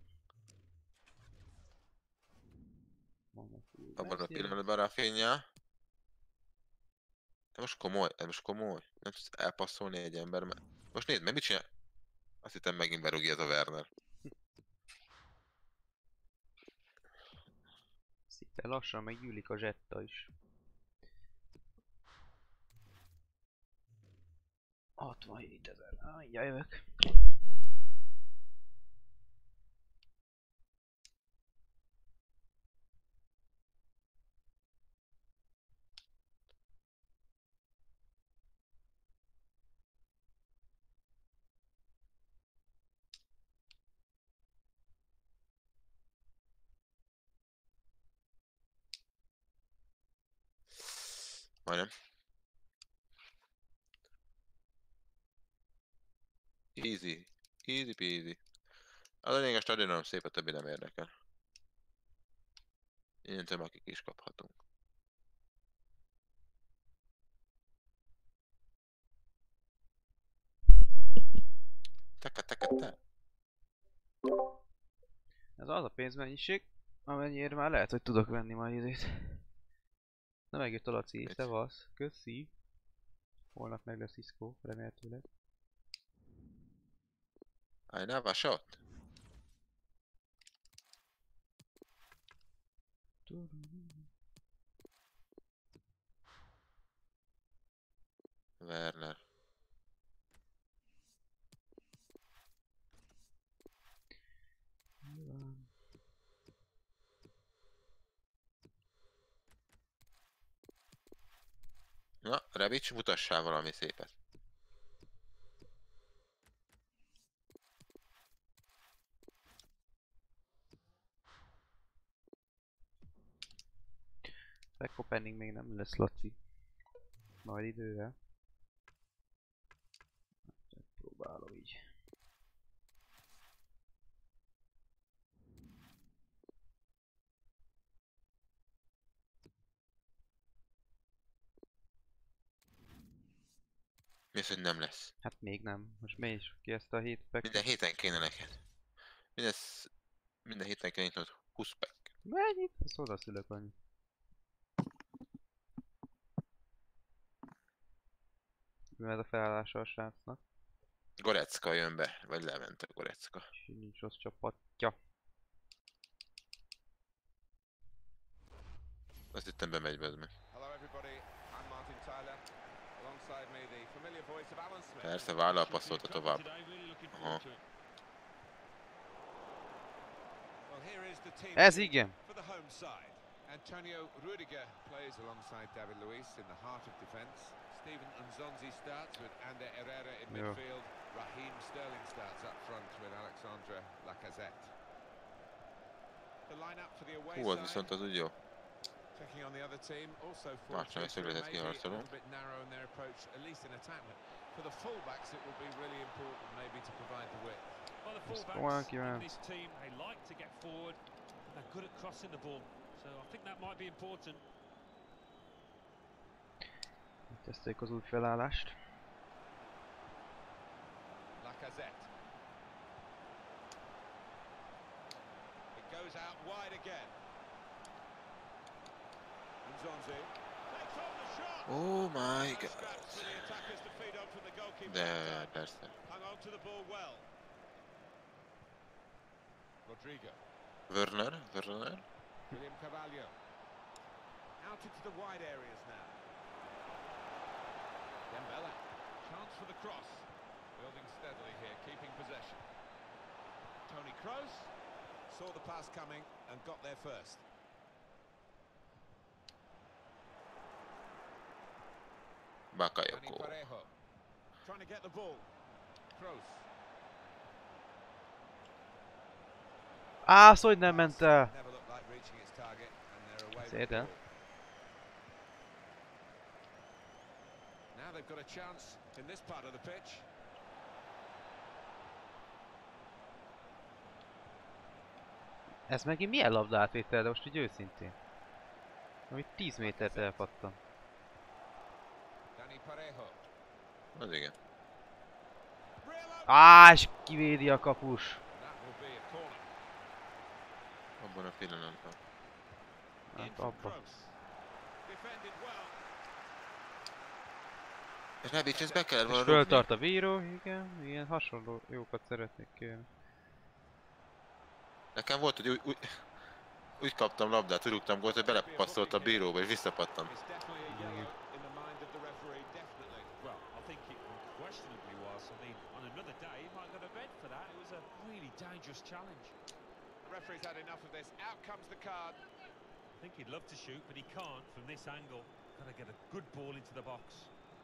S1: Abban a pillanatban Rafinha. De most komoly, ez most komoly. Nem tudsz elpasszolni egy ember, mert... Most nézd meg, mit csinál? Azt hittem megint berúgja ez a Werner.
S2: Szépen lassan meggyűlik a zsetta is. 67 000. Mindjárt jövök.
S1: Majdnem. Easy. Easy peasy. Az a lényeg, a stadionom szép, a többi nem érdekel. Innentől akik is kaphatunk. Teke.
S2: Ez az a pénzmennyiség, amennyiért már lehet, hogy tudok venni majd izét. Na megjött a Laci, szevasz, köszi. Holnap meg lesz Isco, remélhetőleg.
S1: I never shot. Werner. Na, Rebic, mutassál valami szépet.
S2: Backhopping még nem lesz, Laci. Majd idővel. Próbálom így.
S1: Mi az, hogy nem lesz?
S2: Hát még nem. Most mi is ki ezt a 7 pack?
S1: Minden héten kéne neked. Minden héten kéne nyitnod 20 pack.
S2: Mennyit? Azt oda szülök annyi. Mi ez a felállása a srácnak?
S1: Gorecka jön be, vagy lement a Gorecka.
S2: És nincs rossz csapatja.
S1: Azt hittem bemegy be meg. Persze, vállal passzolta tovább. Aha.
S2: Ez igen!
S3: Antonio Rudiger plays alongside David Luiz in the heart of defence. Steven Nzonzi starts with Ander Herrera in midfield. Raheem Sterling starts up front with Alexandre Lacazette. The lineup for the away side.
S1: Az viszont az úgy jó.
S3: Taking on the other team, also
S1: Másnál szögletet kiharcoló.
S3: a bit narrow in their approach, at least in attack. For the fullbacks, it will be really important maybe to provide the width.
S4: Well, the fullbacks in this team, they like to get forward. They're good at crossing the ball, so I think that might be important.
S2: Teszteljük az új felállást.
S3: Lacazette. It goes out wide again. Nzonzi takes on the shot.
S1: Oh my god. De persze.
S3: Hung on to the ball well. Rodrigo.
S1: Werner.
S3: William Carvalho. Out into the wide areas now. Dembele. Chance for the cross. Building steadily here, keeping possession. Toni Kroos saw the pass coming and got there first.
S1: Bakayoko.
S3: Trying to get the ball. Kroos.
S2: Á, szóval nem ment el.
S3: Never looked like reaching its target and they're away with
S2: Szépen.
S3: the ball. Now they've got a chance in this part of the pitch.
S2: Ez megint milyen labdátvétel, de most így őszintén. Amit 10 métert elpattam.
S3: Dani Parejo.
S1: Az igen.
S2: Á, és kivédi a kapus.
S3: That will be a corner.
S1: Abban a pillanatban.
S2: Hát abba.
S1: És Rebic, ezt be kellett
S2: És
S1: volna rúgni.
S2: föltart a bíró, igen, ilyen hasonló jókat szeretnék kérni.
S1: Nekem volt, hogy úgy kaptam labdát, úgy rúgtam gólt, hogy belepasszolt a bíróba és visszapattant.
S3: Referee's had enough of this. Out comes the card.
S4: I think he'd love to shoot, but he can't from this angle. Got to get a good ball into the box.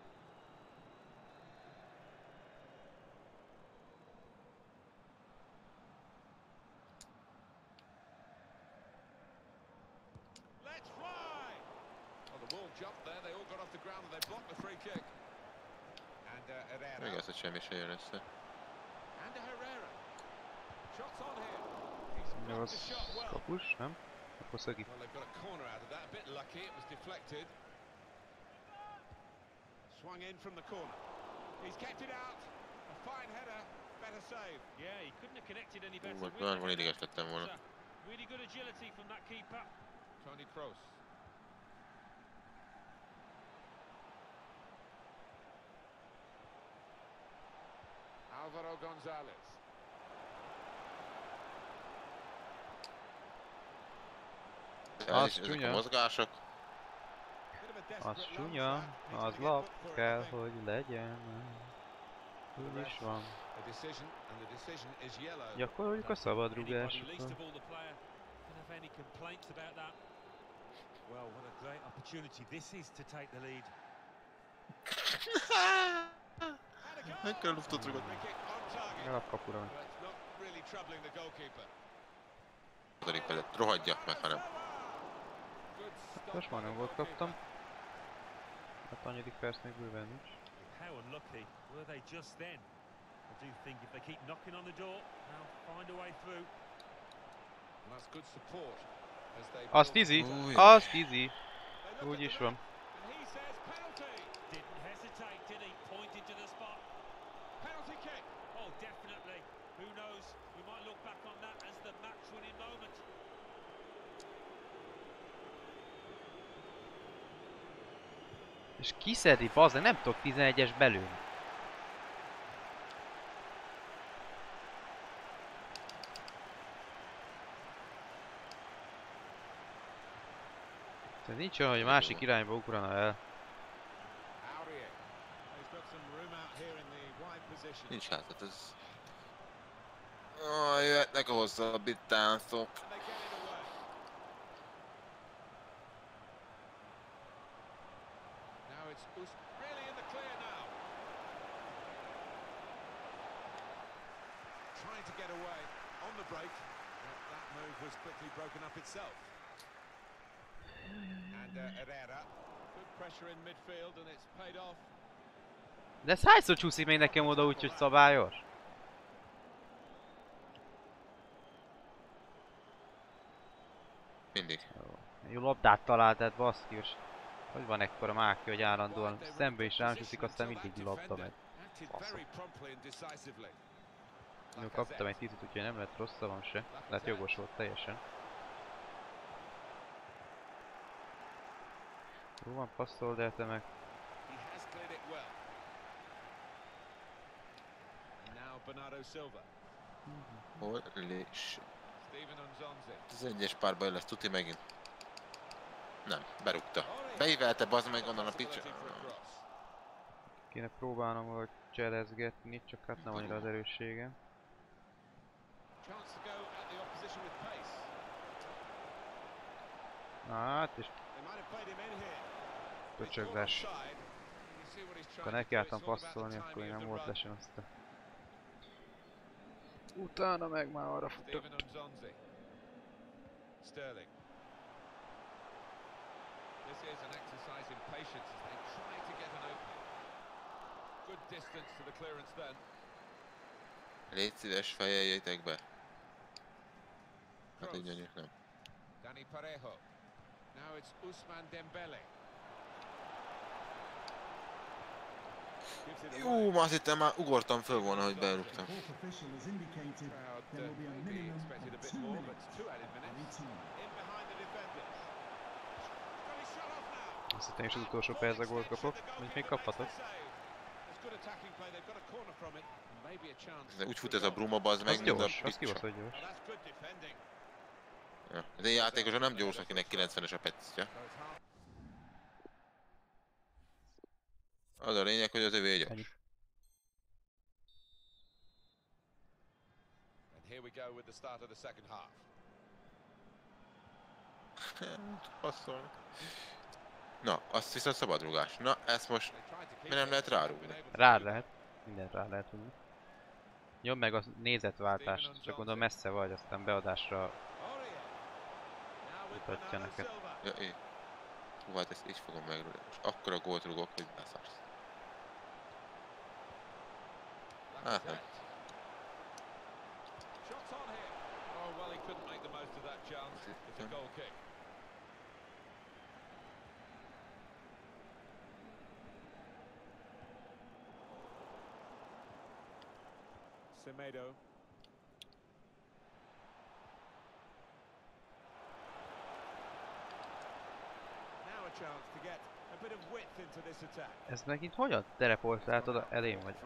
S3: Let's fly! Oh, the ball jumped there. They all got off the ground and they blocked the free kick. And Herrera.
S1: Igaz, hogy semmi se jön össze.
S3: And Herrera. Shots on here.
S2: Az kapus, nem? Akkor szögi.
S3: Well, they've got a corner out of that. A bit lucky. It was deflected. Swung in from the corner. He's kept it out. A fine header. Better save.
S4: Yeah, he couldn't have connected any better.
S1: Van ideges lettem volna.
S4: Really good agility from that keeper.
S3: Tony Kroos. Alvaro Gonzalez.
S1: Ezek a mozgások.
S2: Az csúnya, az lap kell, hogy legyen. Úgy is van. Gyakoroljuk a szabadrúgásokat.
S4: Well, what a great opportunity this is to take the lead.
S1: Meg kell luftot rugod.
S2: Legalább kapura van.
S1: Pedig felett rohadjak meg, hanem.
S2: Most már nem volt kaptam. Hát annyidik perc még bőven nincs.
S4: How unlucky were they just then? I do think if they keep knocking on the door, they'll find a way through.
S3: That's good support as they
S2: Azt easy! Azt easy! Úgy is van.
S4: Didn't hesitate, did he? Pointed to the spot.
S3: Penalty kick.
S4: Oh, definitely. Who knows? We might look back on that as the match-winning moment.
S2: És kiszedi, bazdmeg, nem tudok 11-es belőle. Tehát nincs olyan, hogy a másik irányba ugrana el.
S1: Nincs hát, hát ez... Jöhetnek a hosszabbit táncok.
S3: Really in the clear now. Trying to get away on the break. That move was quickly broken up itself. And Herrera. Good pressure in midfield and it's paid off.
S2: De ez hányszor csúszik még nekem oda úgy, hogy szabályos?
S1: Mindig.
S2: Jó labdát találtad, baszki, és hogy van ekkora mákja, hogy állandóan szembe is rám csúszik, aztán mindig labda meg. Faszom. Jó, kaptam egy 10-et, úgyhogy nem lett rosszavam se. Lehet jogos volt teljesen. Jó van, passzold el te meg.
S1: Holy shit. Ez egyes párban lesz tuti megint. Nem, berúgta. Beívelte bazd meg onnan a picsa.
S2: Kéne próbálnom valahogy cselezgetni, csak hát nem annyira az erőssége. Na hát, és... Köcsögles. Ha nekiálltam passzolni, akkor én nem volt lesen azt a... Utána meg már arra futott.
S3: Sterling. This is an exercise in patience as they try to get an opening. Good distance to the clearance then.
S1: Légy szíves, fejeljétek be. Hát így mondjuk nem.
S3: Dani Parejo. Now it's Ousmane Dembele.
S1: Jó, már azt hittem, már ugortam föl volna, hogy berúgtam.
S2: Azt hittem is az utolsó percre gólt kapok, mondjuk még kaphatok.
S1: Úgy fut ez a Bruma, bazd meg,
S2: Az
S1: mint a
S2: gyors, az
S1: picsa.
S2: kibaszott gyors.
S1: Ja. Ez egy játékosan nem gyors, akinek 90-es a pectje. Az a lényeg, hogy az övé gyors. Passzolni. Na, azt viszont szabadrugás. Na, ezt most mi nem lehet rárúgni?
S2: Rád lehet. Mindent rá lehet húzni. Nyomd meg a nézetváltást, csak gondolom messze vagy, aztán beadásra mutatja neked.
S1: Ja, én. Hú, hát ezt így fogom megrúgni. Most akkora gólt rúgok, hogy beszarsz. Hát nem.
S3: Semedo. Now a chance to get a bit of width into this attack.
S2: Ez megint hogyan telepoltált oda elém vagy?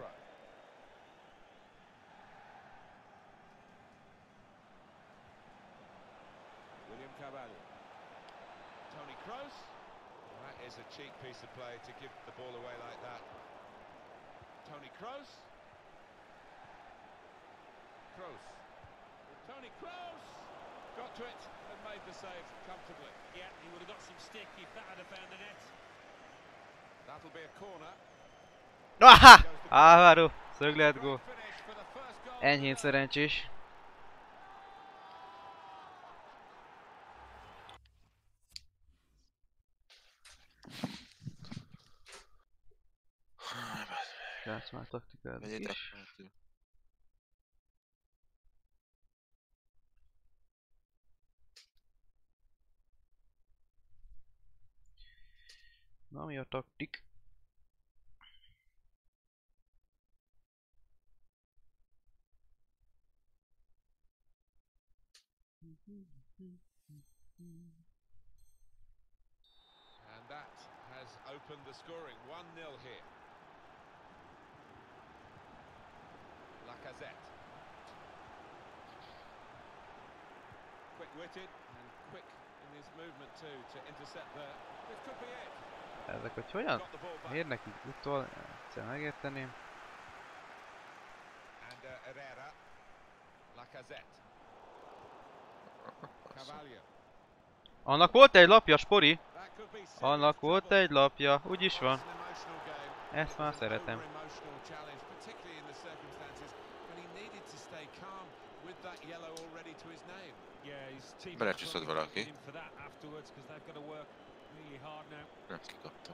S3: William Carvalho. Tony Kroos. That is a cheap piece of play to give the ball away like that. Tony Kroos. Kroos. Tony Kroos got to it and made the save comfortably.
S4: Yeah, he would have got some stick if that had found the net.
S3: That'll be a corner.
S2: Aha! Álvaro! Szöglet gól.
S3: Finish for the first goal.
S2: Enyhén szerencsés. Srác már taktikálnak is. Na, mi a taktik?
S3: And that has opened the scoring. 1-0 here. Lacazette. Quick-witted and quick in his movement too to intercept there. This could be it.
S2: Ezek hogy hogyan?
S3: Got the ball back.
S2: Miért nekik utol? Egyszer megérteném.
S3: And Herrera. Lacazette. Carvalho.
S2: Annak volt egy lapja, Spori!
S3: That could be serious
S2: Annak volt
S3: trouble.
S2: egy lapja, úgy is van.
S3: It's an emotional game.
S2: Ezt már szeretem.
S3: Over-emotional challenge, particularly in the circumstances, but he needed to stay calm with that yellow already to his name.
S4: Yeah, his team
S1: Belecsiszod valaki.
S4: him for that afterwards because they've got to work really hard now.
S1: Nem kikaptam.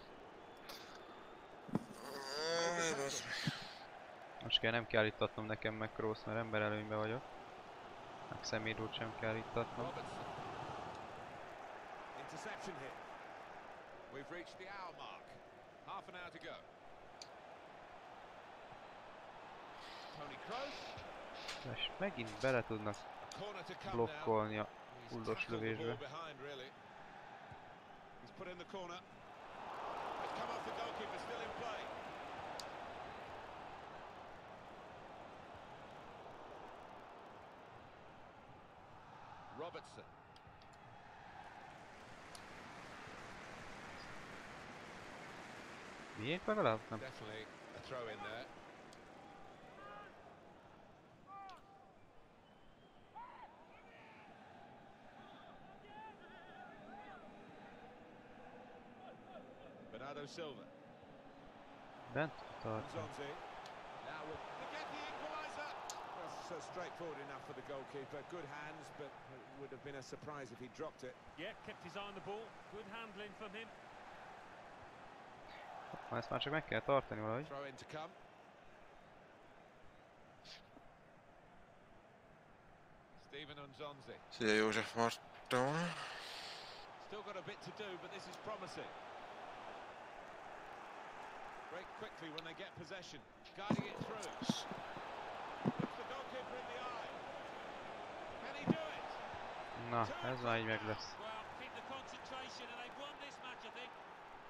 S2: Most kell nem kell állítatnom nekem meg Kroos, mert ember előnyben vagyok. Meg Szemédót sem kell állítatnom.
S3: Robertson. Interception here. We've reached the hour mark. Half an hour to go. Tony Kroos.
S2: És megint bele tudnak
S3: A corner to come
S2: blokkolni a
S3: now. He's
S2: fullos
S3: tackled the ball
S2: lövésbe.
S3: behind, really. He's put in the corner. It's come off the goalkeeper, still in play. Robertson.
S2: Miért legalább? Nem.
S3: Definitely a throw in there. Bernardo Silva.
S2: Bent tart.
S3: Nzonzi. Now will they get the equaliser? That's straightforward enough for the goalkeeper. Good hands, but it would have been a surprise if he dropped it.
S4: Yeah, kept his eye on the ball. Good handling from him.
S2: Ezt már csak meg kell tartani valahogy.
S3: Throw in to come. Steven Nzonzi.
S1: Szia József Marton.
S3: Still got a bit to do, but this is promising. Break quickly when they get possession, guiding it through. Looks the goalkeeper in the eye. Can he do it?
S2: Na, ez már így meg lesz.
S4: Well, keep the concentration and they've won this match, I think.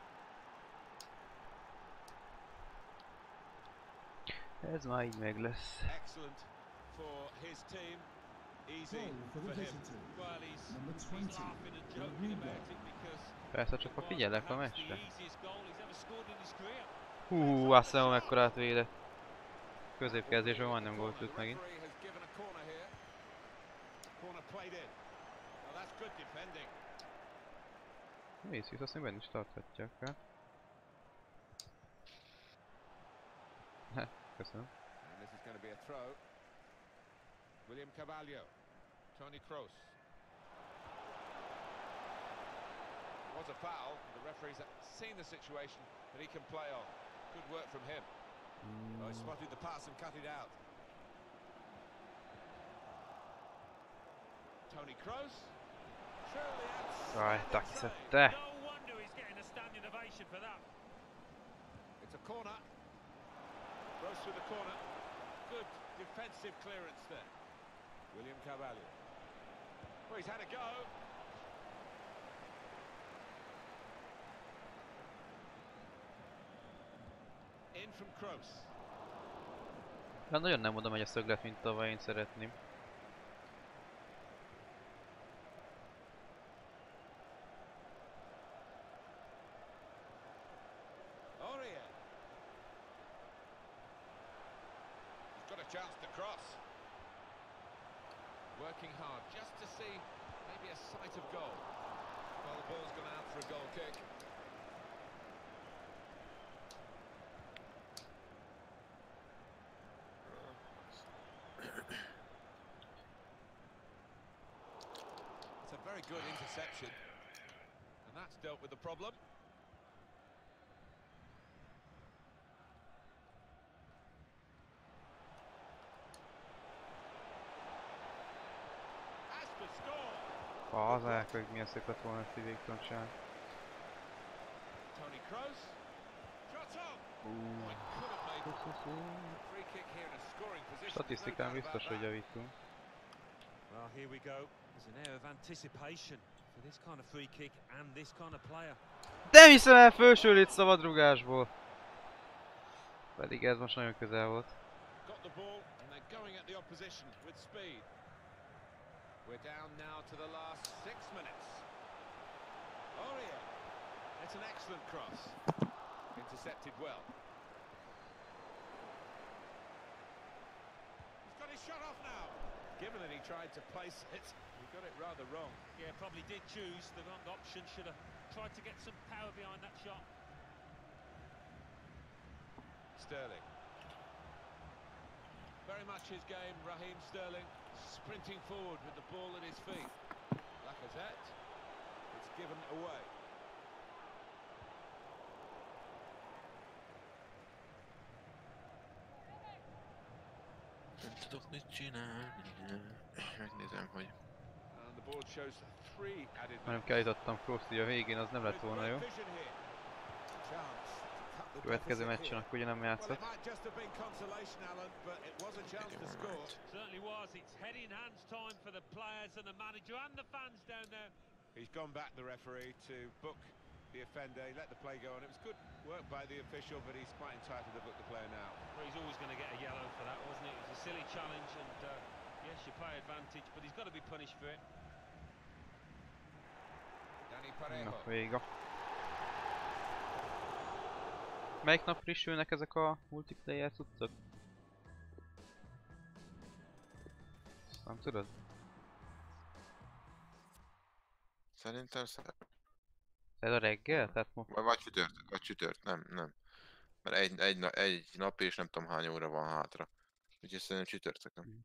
S2: Ez már így meg lesz.
S3: Excellent for his team. Easy for him. Well, he's laughing and joking about it because
S2: Persze csak ha figyelek a
S4: the
S2: meccsre.
S4: easiest goal he's ever scored in his career.
S2: Azt mekkorát védett. Középkezdésben majdnem gólt üt megint. Vinicius azt még benne is tarthatják el. Köszönöm.
S3: And this is going to be a throw. William Carvalho, Toni Kroos. It was a foul. The referee's seen the situation that he can play on. Good work from him. Oh, he spotted the pass and cut it out. Toni Kroos. Truly outstanding save.
S4: No wonder he's getting a standing ovation for that.
S3: It's a corner. Kroos through the corner. Good defensive clearance there. William Carvalho. Well, he's had a go. In from Kroos.
S2: De nagyon nem oda megy a szöglet, mint tavaly én szeretném.
S3: Aurier. He's got a chance to cross. Working hard just to see maybe a sight of goal. Well, the ball's gone out for a goal kick. It's a very good interception. And that's dealt with the problem. As for score.
S2: Fazák, hogy milyen szép lett volna ezt így végtelen.
S3: Toni Kroos. Shot on. Oh, he could have made a free kick here in a scoring position.
S2: Statisztikán biztos, hogy javítunk.
S4: Well, here we go. There's an air of anticipation for this kind of free kick and this kind of player.
S2: De hiszem el fölsül itt szabadrugásból. Pedig ez most nagyon közel volt.
S3: Got the ball and they're going at the opposition with speed. We're down now to the last 6 minutes. Aurier. It's an excellent cross. Intercepted well. He's got his shot off now. Given that he tried to place it, he got it rather wrong.
S4: Yeah, probably did choose the wrong option. Should have tried to get some power behind that shot.
S3: Sterling. Very much his game, Raheem Sterling. Sprinting forward with the ball at his feet. Lacazette. It's given away.
S1: Nem tudok mit csinálni. Megnézem, hogy...
S3: And the board shows 3 added
S2: Nem kiállítottam Krooszt így a végén, az nem lett volna jó. Következő meccsen akkor ugye nem játszott.
S4: Certainly was. It's head in hands time for the players and the manager and the fans down there.
S3: He's gone back, the referee, to book the offender. He let the play go on. It was good work by the official, but he's quite entitled to book the player now.
S4: Well, he's always going to get a yellow for that, wasn't it? It was a silly challenge, and yes, you play advantage, but he's got to be punished for it.
S3: Dani
S2: Na,
S3: Parejo.
S2: vége. Melyik nap frissülnek ezek a multiplayer cuccok? Nem tudod?
S1: Szerintem
S2: Ez a reggel? Tehát
S1: vagy csütört, nem. Mert egy nap és nem tudom hány óra van hátra. Úgyhogy szerintem csütörtökön.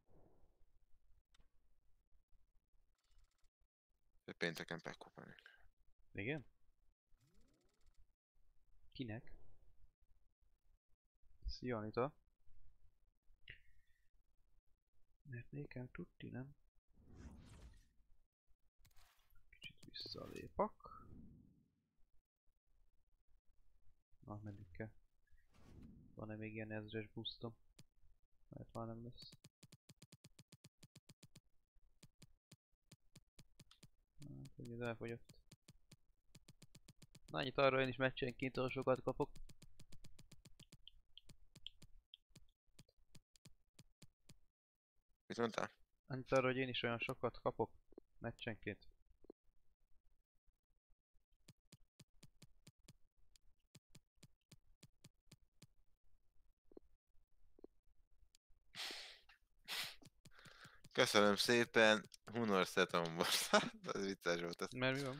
S1: De pénteken megkopálnék.
S2: Igen? Kinek? Szia Anita! Mert nékem tudti, nem? Kicsit visszalépek. Na, meddig kell? Van-e még ilyen ezres boostom? Mert már nem lesz. Hát, hogy ez elfogyott. Na, annyit arra én is meccsenként sokat kapok.
S1: Mit mondtál?
S2: Annyit arra, hogy én is olyan sokat kapok meccsenként.
S1: Köszönöm szépen, Hunor Szetombor. Ez vicces volt ez.
S2: Mert mi van?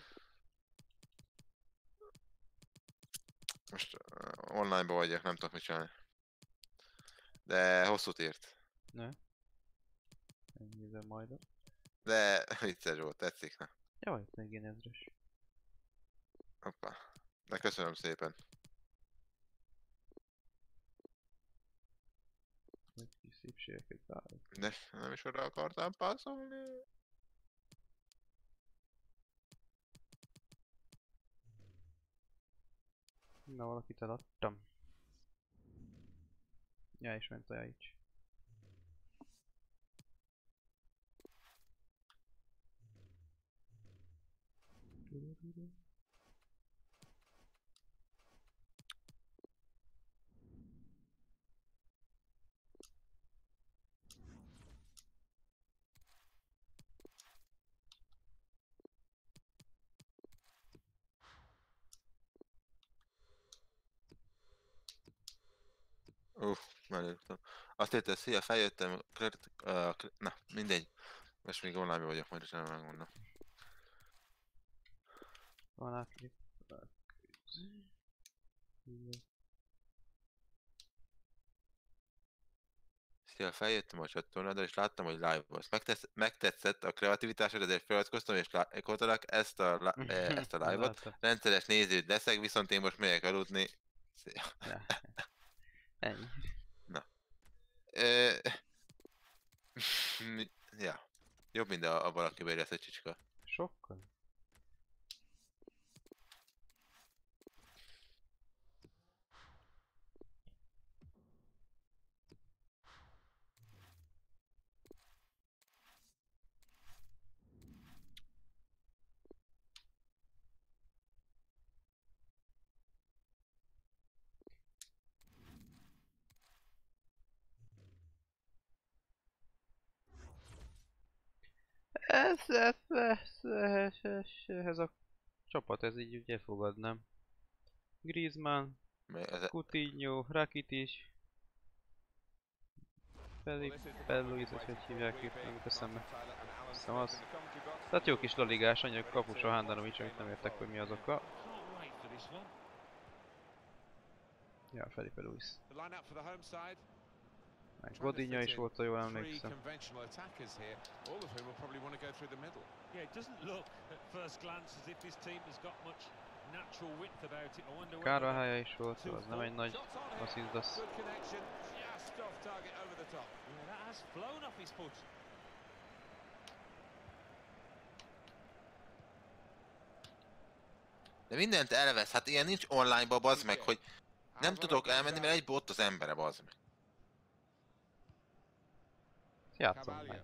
S1: Most online-ba vagyok, nem tudok mit csinálni. De hosszút írt.
S2: Ne? Megnézem majd.
S1: De vicces volt, tetszik, ne?
S2: Jaj, még ilyen ezres.
S1: Hoppá. De köszönöm szépen.
S2: Egy kis szépségeket várok.
S1: De nem is oda akartam passzolni.
S2: Na, valakit eladtam. Ja, és ment a Jaics.
S1: Megjöttem. Azt érte, szia, feljöttem, na, mindegy. Most még online vagyok, majd is nem megmondom.
S2: Van átlik.
S1: Szia, feljöttem a csatornádra, és láttam, hogy live vagy. Megtetszett a kreativitásod, ezért feliratkoztam, és lájkoltalak ezt a live-ot. Rendszeres néződ leszek, viszont én most megyek aludni. Szia.
S2: Ennyi.
S1: Na. Ja. Jobb, mint a valaki beéresz egy csicska.
S2: Sokkal. Ez a csapat, ez így ugye fogadnám. Griezmann, Coutinho, Rakitic, Felipe Luis, hogy hívják itt, nem jut eszembe. Hiszem az. Tehát jó kis laligás, annyira kapus a Handanovic, amit nem értek, hogy mi az oka. Ja, Felipe Luis. Meg Godinho is volt, ha jól emlékszem. Kárvahája is volt, az nem egy nagy assziszdasz.
S1: De mindent elvesz, hát ilyen nincs online-ba, bazd meg, hogy nem tudok elmenni, mert egyből ott az embere, bazd meg.
S2: Játsz online.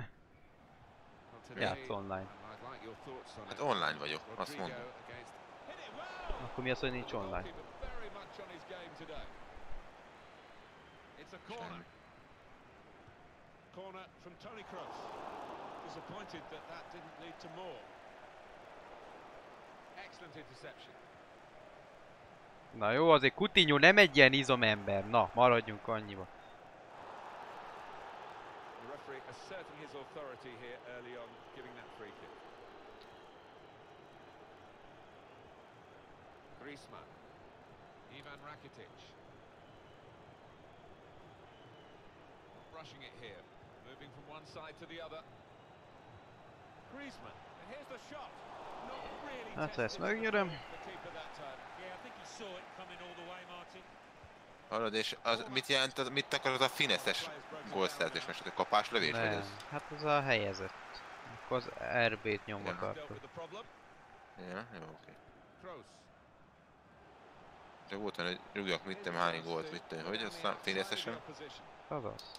S2: Játsz online.
S1: Hát online vagyok, azt mondom.
S2: Akkor mi az, hogy nincs online?
S1: Semmi.
S3: Corner from Toni Kroos. Disappointed that that didn't lead to more. Excellent interception.
S2: Na jó, azért Coutinho nem egy ilyen izomember. Na, maradjunk annyiba.
S3: The referee asserting his authority here early on, giving that free kick. Griezmann. Ivan Rakitic. Rushing it here, moving from one side to the other. Griezmann, and here's the shot. Not really.
S2: Hát ezt megnyerem.
S1: Hallod, és az mit jelent, mit akar az a fineszes gólszerzés, most a kapáslövés, vagy ez?
S2: Hát az a helyezett. Akkor az RB-t nyomva tartod.
S1: Ja, jó, oké. Csak volt olyan, hogy rúgjak mittem, hány gólt mittem, hogy aztán fényeszesen.
S2: Azaz.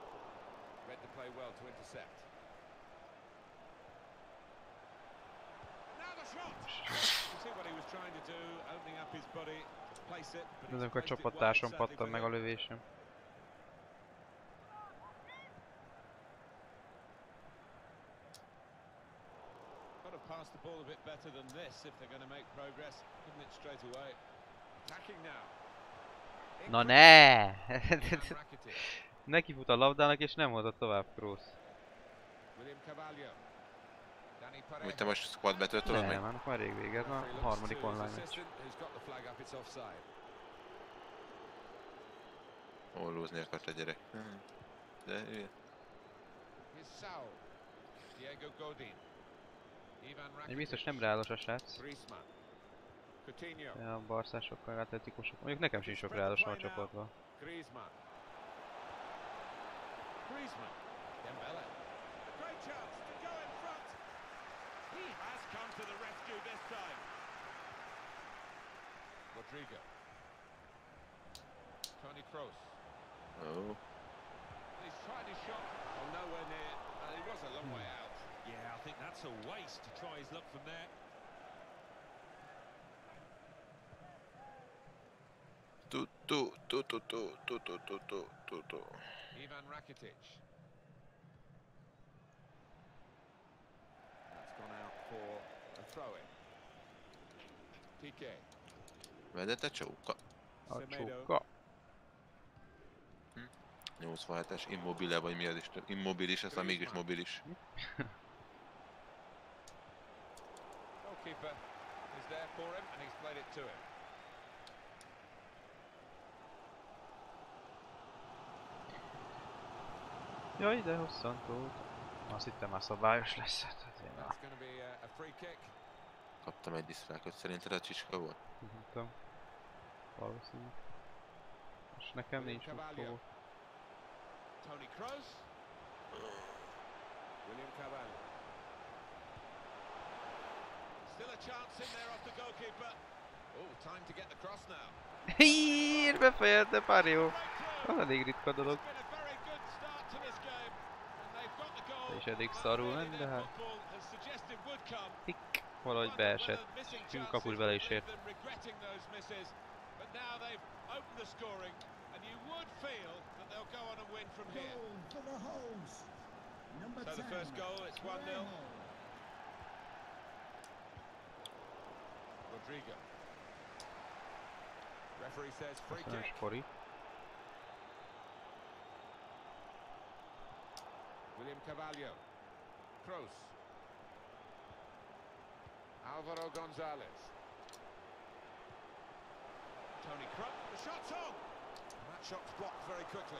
S2: Ez amikor a csapattársom pattan meg a lövésem.
S3: Pass the ball a bit better than this if they're going to make progress. Couldn't it straight away. Attacking now.
S2: Na ne! Neki fut a labdának és nem hozza tovább Kroos.
S3: William Carvalho. Dani Parejo.
S1: Úgy te most squad betöltöd
S2: Nem,
S1: még?
S2: már rég vége, ez a harmadik online meccs.
S1: Hol lúzni akart a gyerek. De ő...
S3: Diego Godin.
S2: Egy biztos nem reálos a srác. A barszásokkal, atletikusok. Mondjuk nekem sincs sok reálos a csapatban.
S3: Griezmann. Dembele. A great chance to go in front. He has come to the rescue this time. Rodrigo. Toni Kroos.
S1: Oh.
S3: He's tried his shot. Oh, nowhere near. He was a long way out.
S4: Yeah, I think that's a waste to try his luck from there.
S3: Ivan Rakitic. That's gone out for a throw-in. Piqué.
S1: Vedett a csóka.
S2: A csóka.
S1: 87-es Immobile vagy mi az is? Immobilis, aztán mégis mobilis.
S3: Goalkeeper is there for him and he's played it to him.
S2: Jaj, de hosszan tud. Azt hittem már szabályos lesz, hát azért
S3: That's going to be a free kick.
S1: Kaptam egy diszlákot, szerinted a csicska volt?
S2: nem tudom. Valószínű. És nekem nincs futó.
S3: Toni Kroos. William Carvalho. Still a chance in there off the goalkeeper. Oh, time to get the cross now.
S2: Hír, befejezte pár jó. Az elég ritka dolog. És eddig szarul ment, de hát... Tik, valahogy beesett. Csünk kapus bele is ért.
S3: So the first goal, it's 1-0. Rodrigo. Referee says free
S2: Köszönöm,
S3: kick.
S2: Spori.
S3: William Carvalho. Kroos. Alvaro Gonzalez. Toni Kroos. The shot's on! And that shot's blocked very quickly.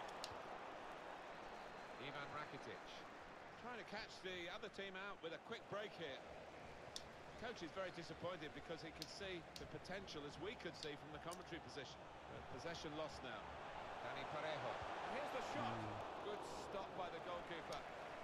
S3: Ivan Rakitic. Trying to catch the other team out with a quick break here. Coach is very disappointed because he can see the potential as we could see from the commentary position. Possession lost now. Dani Parejo. And here's the shot. Good stop by the goalkeeper.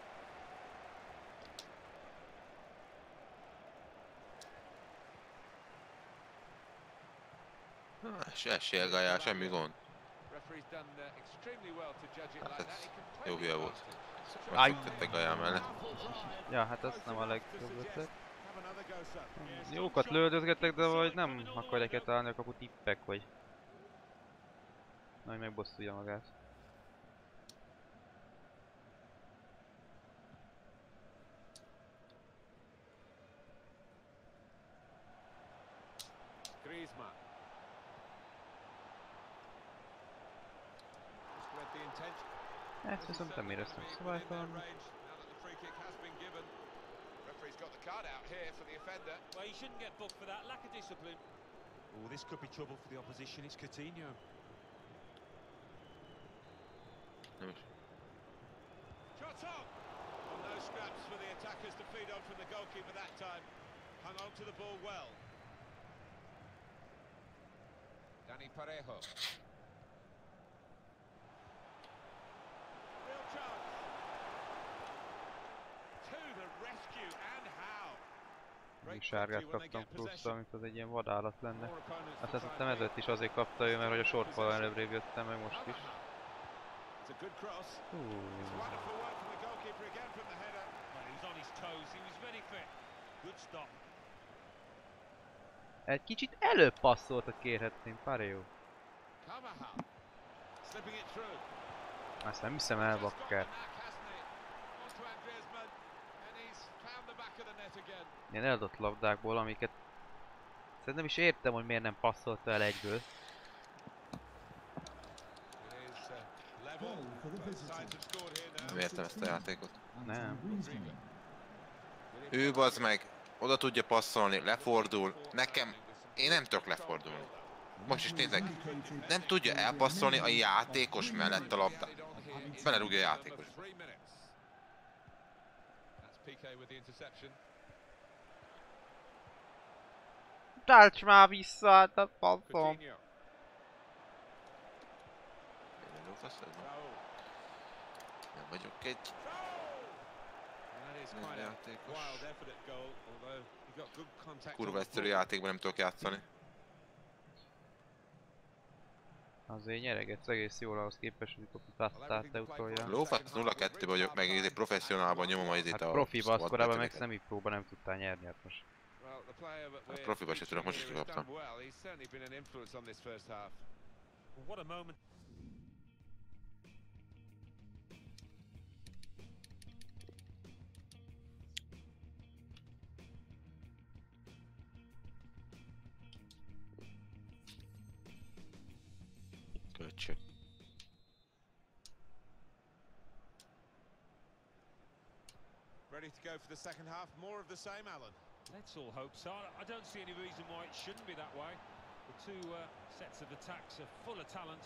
S1: Esélygajál, semmi gond.
S3: Referee's done extremely well to judge it like that. He
S1: Jó hülye volt.
S2: Aj.
S1: Megtettek Gajál mellett.
S2: Ja, hát ez nem a legjobb ötlet. Jókat lődözgetek, de vagy nem akarják eltalálni a kapu tippek, vagy... Na, hogy megbosszulja magát.
S3: Griezmann. Just read the intention.
S2: Ezt viszont nem éreztem szabálytalan.
S3: Referee's got the card out here for the offender.
S4: Well, he shouldn't get booked for that. Lack of discipline. Oh, this could be trouble for the opposition. It's Coutinho.
S3: Shot on! Well, no scraps for the attackers to feed on from the goalkeeper that time. Hung on to the ball well. Dani Parejo. Real chance. To the rescue, and how? Great
S2: sárgát kaptam pluszra, mint az egy ilyen vadállat lenne. Azt hiszem ezért is azért kapta ő, mert hogy a sorfal előbbrébb jöttem meg most is. Egy kicsit előbb passzolta, kérhetném, Pareo. Azt nem hiszem el, bakker. Ilyen eladott labdákból, amiket szerintem is értem, hogy miért nem passzolta el egyből.
S1: Nem értem ezt a játékot.
S2: Nem.
S1: Ő bazd meg, oda tudja passzolni, lefordul. Nekem, én nem tudok lefordulni. Most is nézzek, nem tudja elpasszolni a játékos mellett a labdát. Belerúgja a játékos.
S2: Tarts már vissza, hát a passzom!
S1: Nem vagyok egy játékos. Kurva egyszerű játékban nem tudok játszani.
S2: Azért nyeregetsz egész jól ahhoz képest, hogy kaptál te utoljára.
S1: Lófasz 0-2 vagyok, meg egy professzionálban nyomom a izét
S2: hát
S1: a
S2: profiba, az korábban meg szemipróban nem tudtál nyerni, hát most.
S1: Hát profiba se tudok, most is kikaptam. Köcsög.
S3: Ready to go for the second half. More of the same, Alan.
S4: Let's all hope so. I don't see any reason why it shouldn't be that way. The two sets of attacks are full of talent.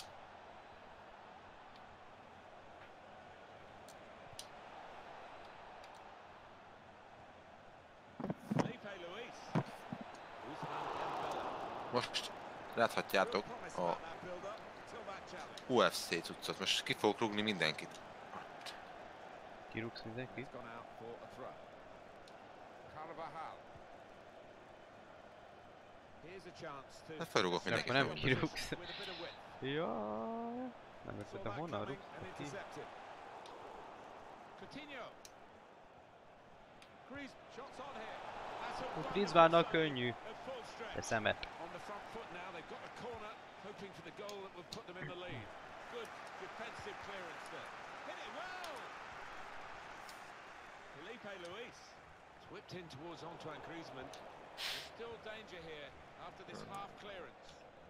S4: Felipe Luis.
S1: Most láthatjátok a UFC cuccot. Most ki fogok rúgni mindenkit.
S2: Kirúgsz mindenkit?
S1: Hát felrúgok mindenkit.
S2: Nem kirúgsz. Jaj. Nem értettem, honnan rúgsz ki? Griezmannnal könnyű. De szemet.
S3: Felipe Luis whipped in towards Antoine Griezmann. There's still danger here after this half clearance.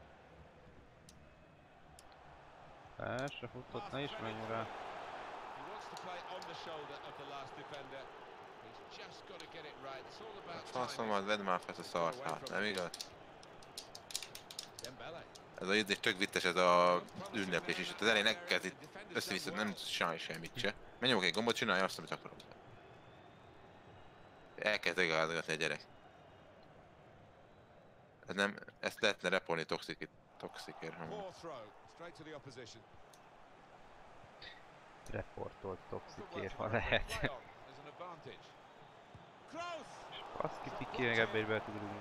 S2: Persze, futott, ne is menj rá.
S3: He wants to play on the shoulder of the last defender. He's just got to get it right. It's all about
S1: Faszom, majd vedd már fel a szart, hát nem igaz? Ez a ízés tök vittes, ez a ünneplés is. Az elején elkezd itt össze-vissza, nem csinálni semmit se. Menjünk egy gombot, csinálja azt, amit akarok. Elkezd igazgatni a gyerek. Ez nem, ezt lehetne repolni toxikért.
S2: Reportolt toxikért, ha lehet. Baszki Piki meg ebbe is be tud rúgni.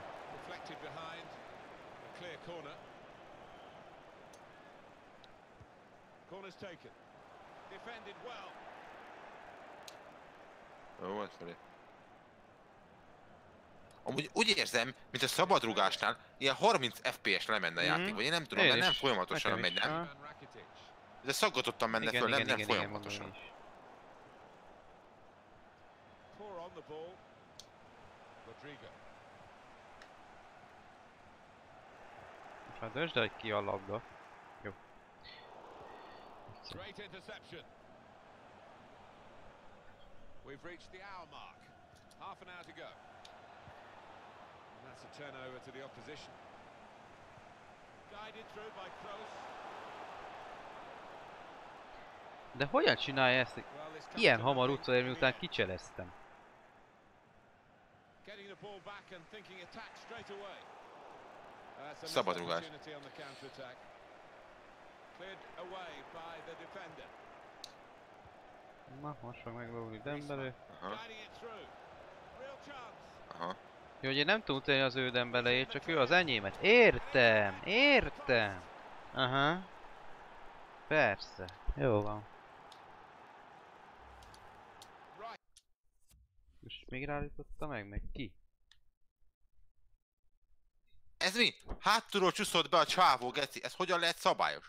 S1: Jó volt felé. Amúgy úgy érzem, mint a szabadrugásnál ilyen 30 FPS lemenne a játék, vagy én nem tudom, mert nem folyamatosan megy, nem? De szaggatottan menne föl, nem folyamatosan.
S2: Most már döntsd el ki a labda. Jó.
S3: We've reached the hour mark. Half an hour to go. And that's a turnover to the opposition. Guided through by Kroos.
S2: De hogyan csinálja ezt, hogy ilyen hamar utolérni, miután kicseleztem?
S1: Szabadrugás.
S2: Na, most fog meglógni Dembélé.
S1: Aha.
S2: Jó, hogy én nem tudom utáni az ő Dembélét, csak ő az enyémet. Értem! Értem! Aha. Persze. Jó van. Most még ráállította meg ki?
S1: Ez mi? Hátulról csúszott be a csávó, geci. Ez hogyan lehet szabályos?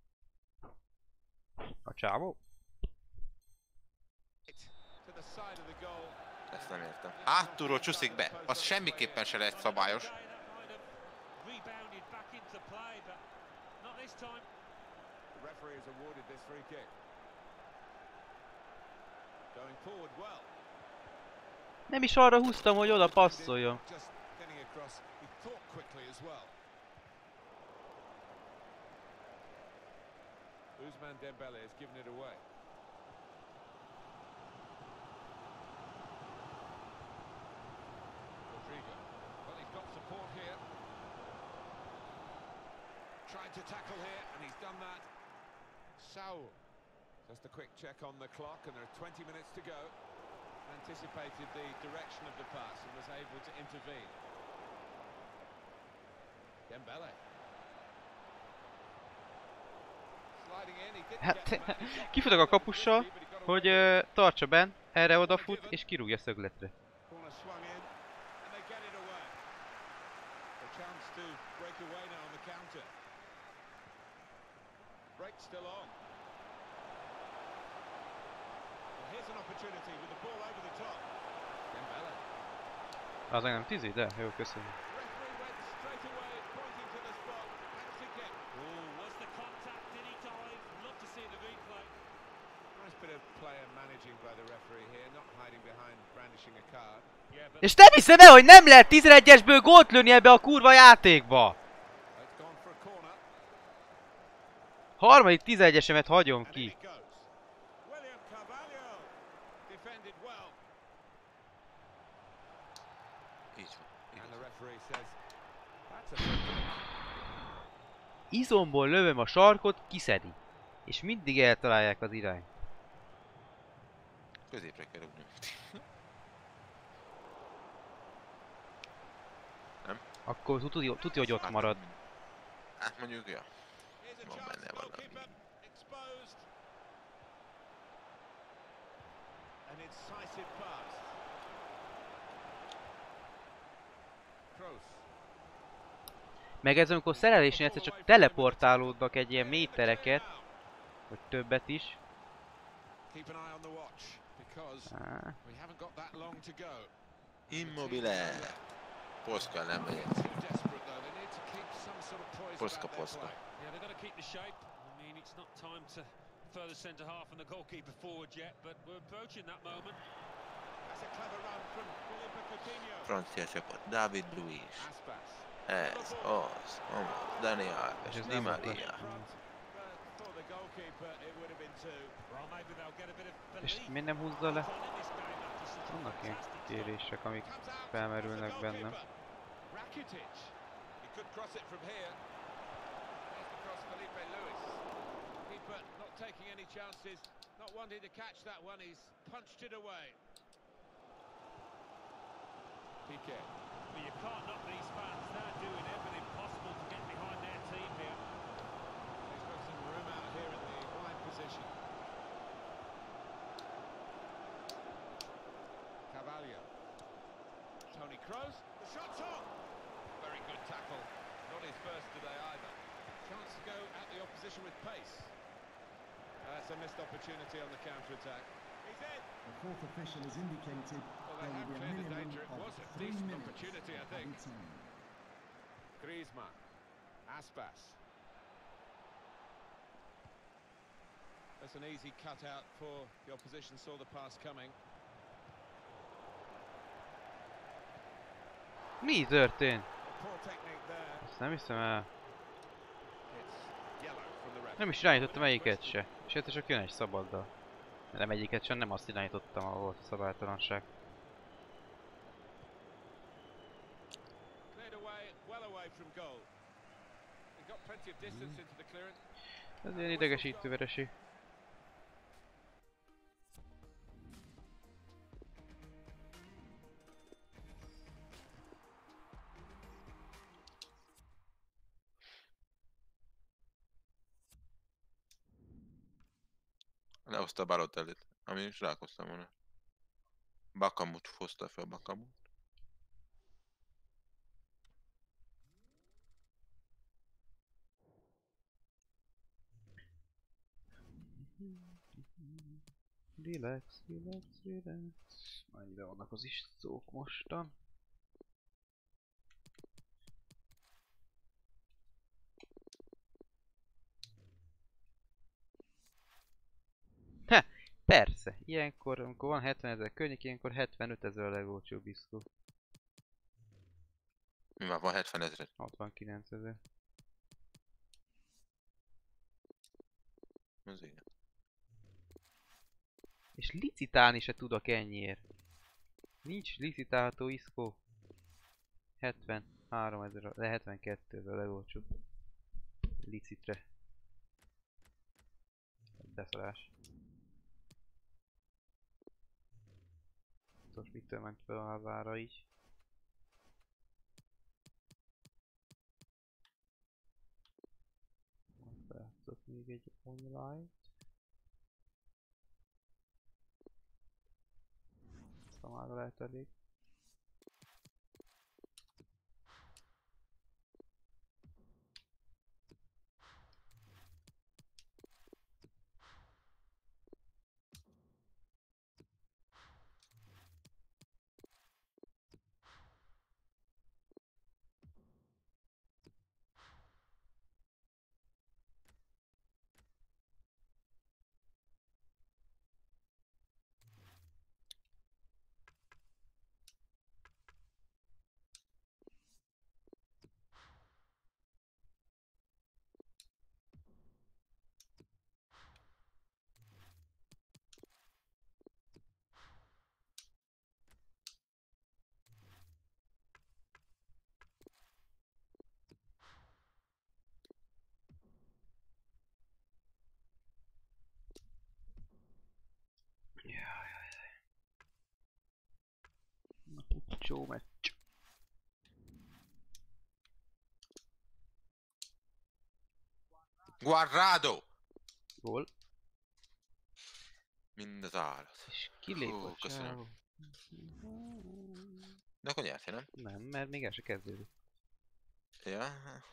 S2: A csávó?
S1: Ezt nem értem. Hátulról csúszik be. Az semmiképpen se lehet szabályos.
S2: Nem is arra húztam, hogy oda passzoljon.
S3: Ousmane Dembele has given it away. Rodrigo. Well, he's got support here. Tried to tackle here, and he's done that. Saul. Just a quick check on the clock, and there are 20 minutes to go. Anticipated the direction of the pass and was able to intervene. Dembele.
S2: Hát, kifutok a kapussal, hogy tartsa benn, erre odafut és kirúgja szögletre. Az nem 10, de jó, köszönöm. És nem hiszem el, hogy nem lehet 11-esből gólt lőni ebbe a kurva játékba! Harmadik 11-esemet hagyom ki. Izomból lövöm a sarkot, kiszedi. És mindig eltalálják az irányt.
S1: Középre kell rúgni. Nem?
S2: Akkor tudja, hogy ott marad.
S1: Hát mondjuk, ja. Van benne valami.
S2: Meg ez amikor szerelésnél egyszer csak teleportálódnak egy ilyen métereket, vagy többet is.
S1: Immobile! Poszka nem megy. Poszka. Francia csapat, David Luiz. Ez, az, Dani Alves, Di Maria.
S2: És miért nem húzza le? Vannak ilyen kérések, amik felmerülnek bennem.
S3: Piqué. Well, you can't knock these fans. They're doing everything possible to get behind their team here. He's got some room out here in the wide position. Carvalho. Toni Kroos. The shot's on. Very good tackle. Not his first today either. Chance to go at the opposition with pace. That's a missed opportunity on the counter-attack. He's in.
S5: The fourth official has indicated there will be a minimum of 3 minutes of added time.
S3: Griezmann. Aspas. That's an easy cutout for the opposition, saw the pass coming.
S2: Mi történt?
S3: Poor technique there.
S2: Ezt nem hiszem el.
S3: It's yellow from the ref.
S2: Nem is irányítottam egyiket se. És egyszer csak jön egy szabaddal. Nem egyiket sem, nem azt irányítottam, ahol volt a szabálytalanság. Ez ilyen idegesítő vereség.
S1: Lehozta a Balotellit, ami is rákoztam volna. Bakamut hozta fel Bakamut.
S2: Relax, relax, relax. Már ide vannak az iszók mostan. Persze, ilyenkor, amikor van 70 000 környék, ilyenkor 75 000 a legolcsóbb iszkó.
S1: Mi már van 70 000?
S2: 69 000.
S1: Az igen.
S2: És licitálni se tudok ennyiért. Nincs licitálható iszkó. 73 000, de 72 000 a legolcsóbb. Licitre. Beszarás. Most mitől ment fel a házára így? Felszok még egy online-t. Szamára lehet elég. Jó meccs.
S1: Guardado!
S2: Gól.
S1: Mind az állat.
S2: És kilép
S1: Hú,
S2: a
S1: köszönöm.
S2: csávó.
S1: De akkor nyertél, nem?
S2: Nem, mert még el se kezdődik.
S1: Ja.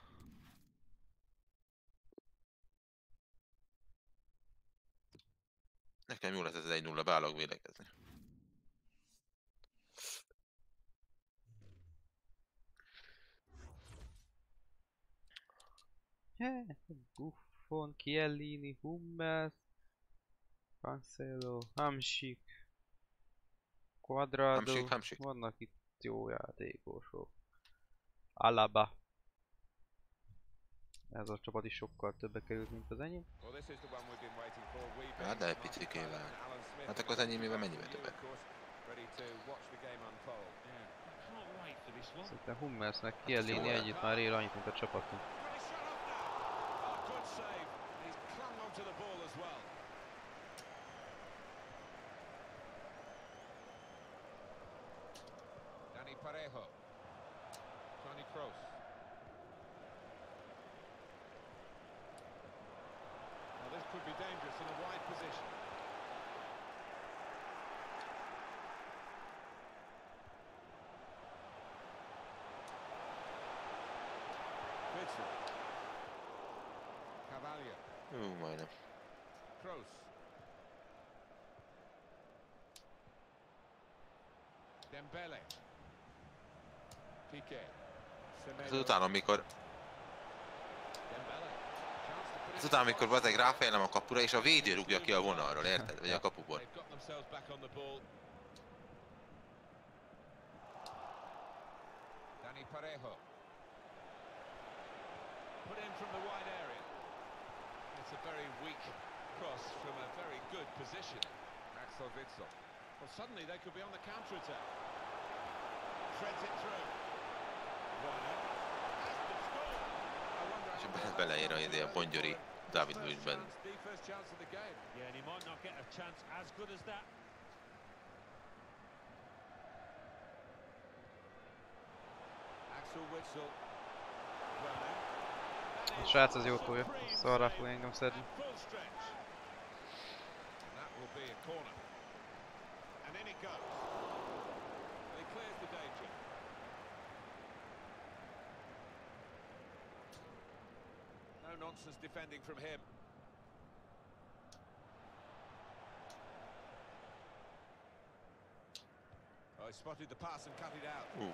S1: Nekem jó lesz ez 1-0, beállok védekezni.
S2: Buffon, Chiellini, Hummels, Cancelo, Hamsik, Quadrado.
S1: Hamsik.
S2: Vannak itt jó játékosok. Alaba. Ez a csapat is sokkal többe került, mint az enyém.
S1: Hát de egy picikével. Hát akkor az enyémével mennyivel többet?
S2: Szerintem Hummelsnek Chiellini együtt már ér annyit, mint a csapatunk.
S3: Dani Parejo. Toni Kroos. Now this could be dangerous in a wide position. Witsel. Cavalier.
S1: Majdnem.
S3: Kroos. Dembele. Piqué.
S1: Ezután, amikor... Ezután, amikor bazeg ráfejlem a kapura, és a védő rúgja ki a vonalról, érted? Vagy a kapuból.
S3: Dani Parejo. Put in from the wide area. It's a very weak cross from a very good position. Axel Witsel. Well, suddenly they could be on the counter-attack. Threads it through.
S1: És beleér a Bongyori David Luizben.
S4: Yeah, and he might not get a chance as good as that.
S3: Axel Witsel.
S2: A srác az jó tolja, szarrá fog engem szedni.
S3: will be a corner. And in it goes. He clears the danger. No nonsense defending from him. Oh, he spotted the pass and cut it out.
S1: Can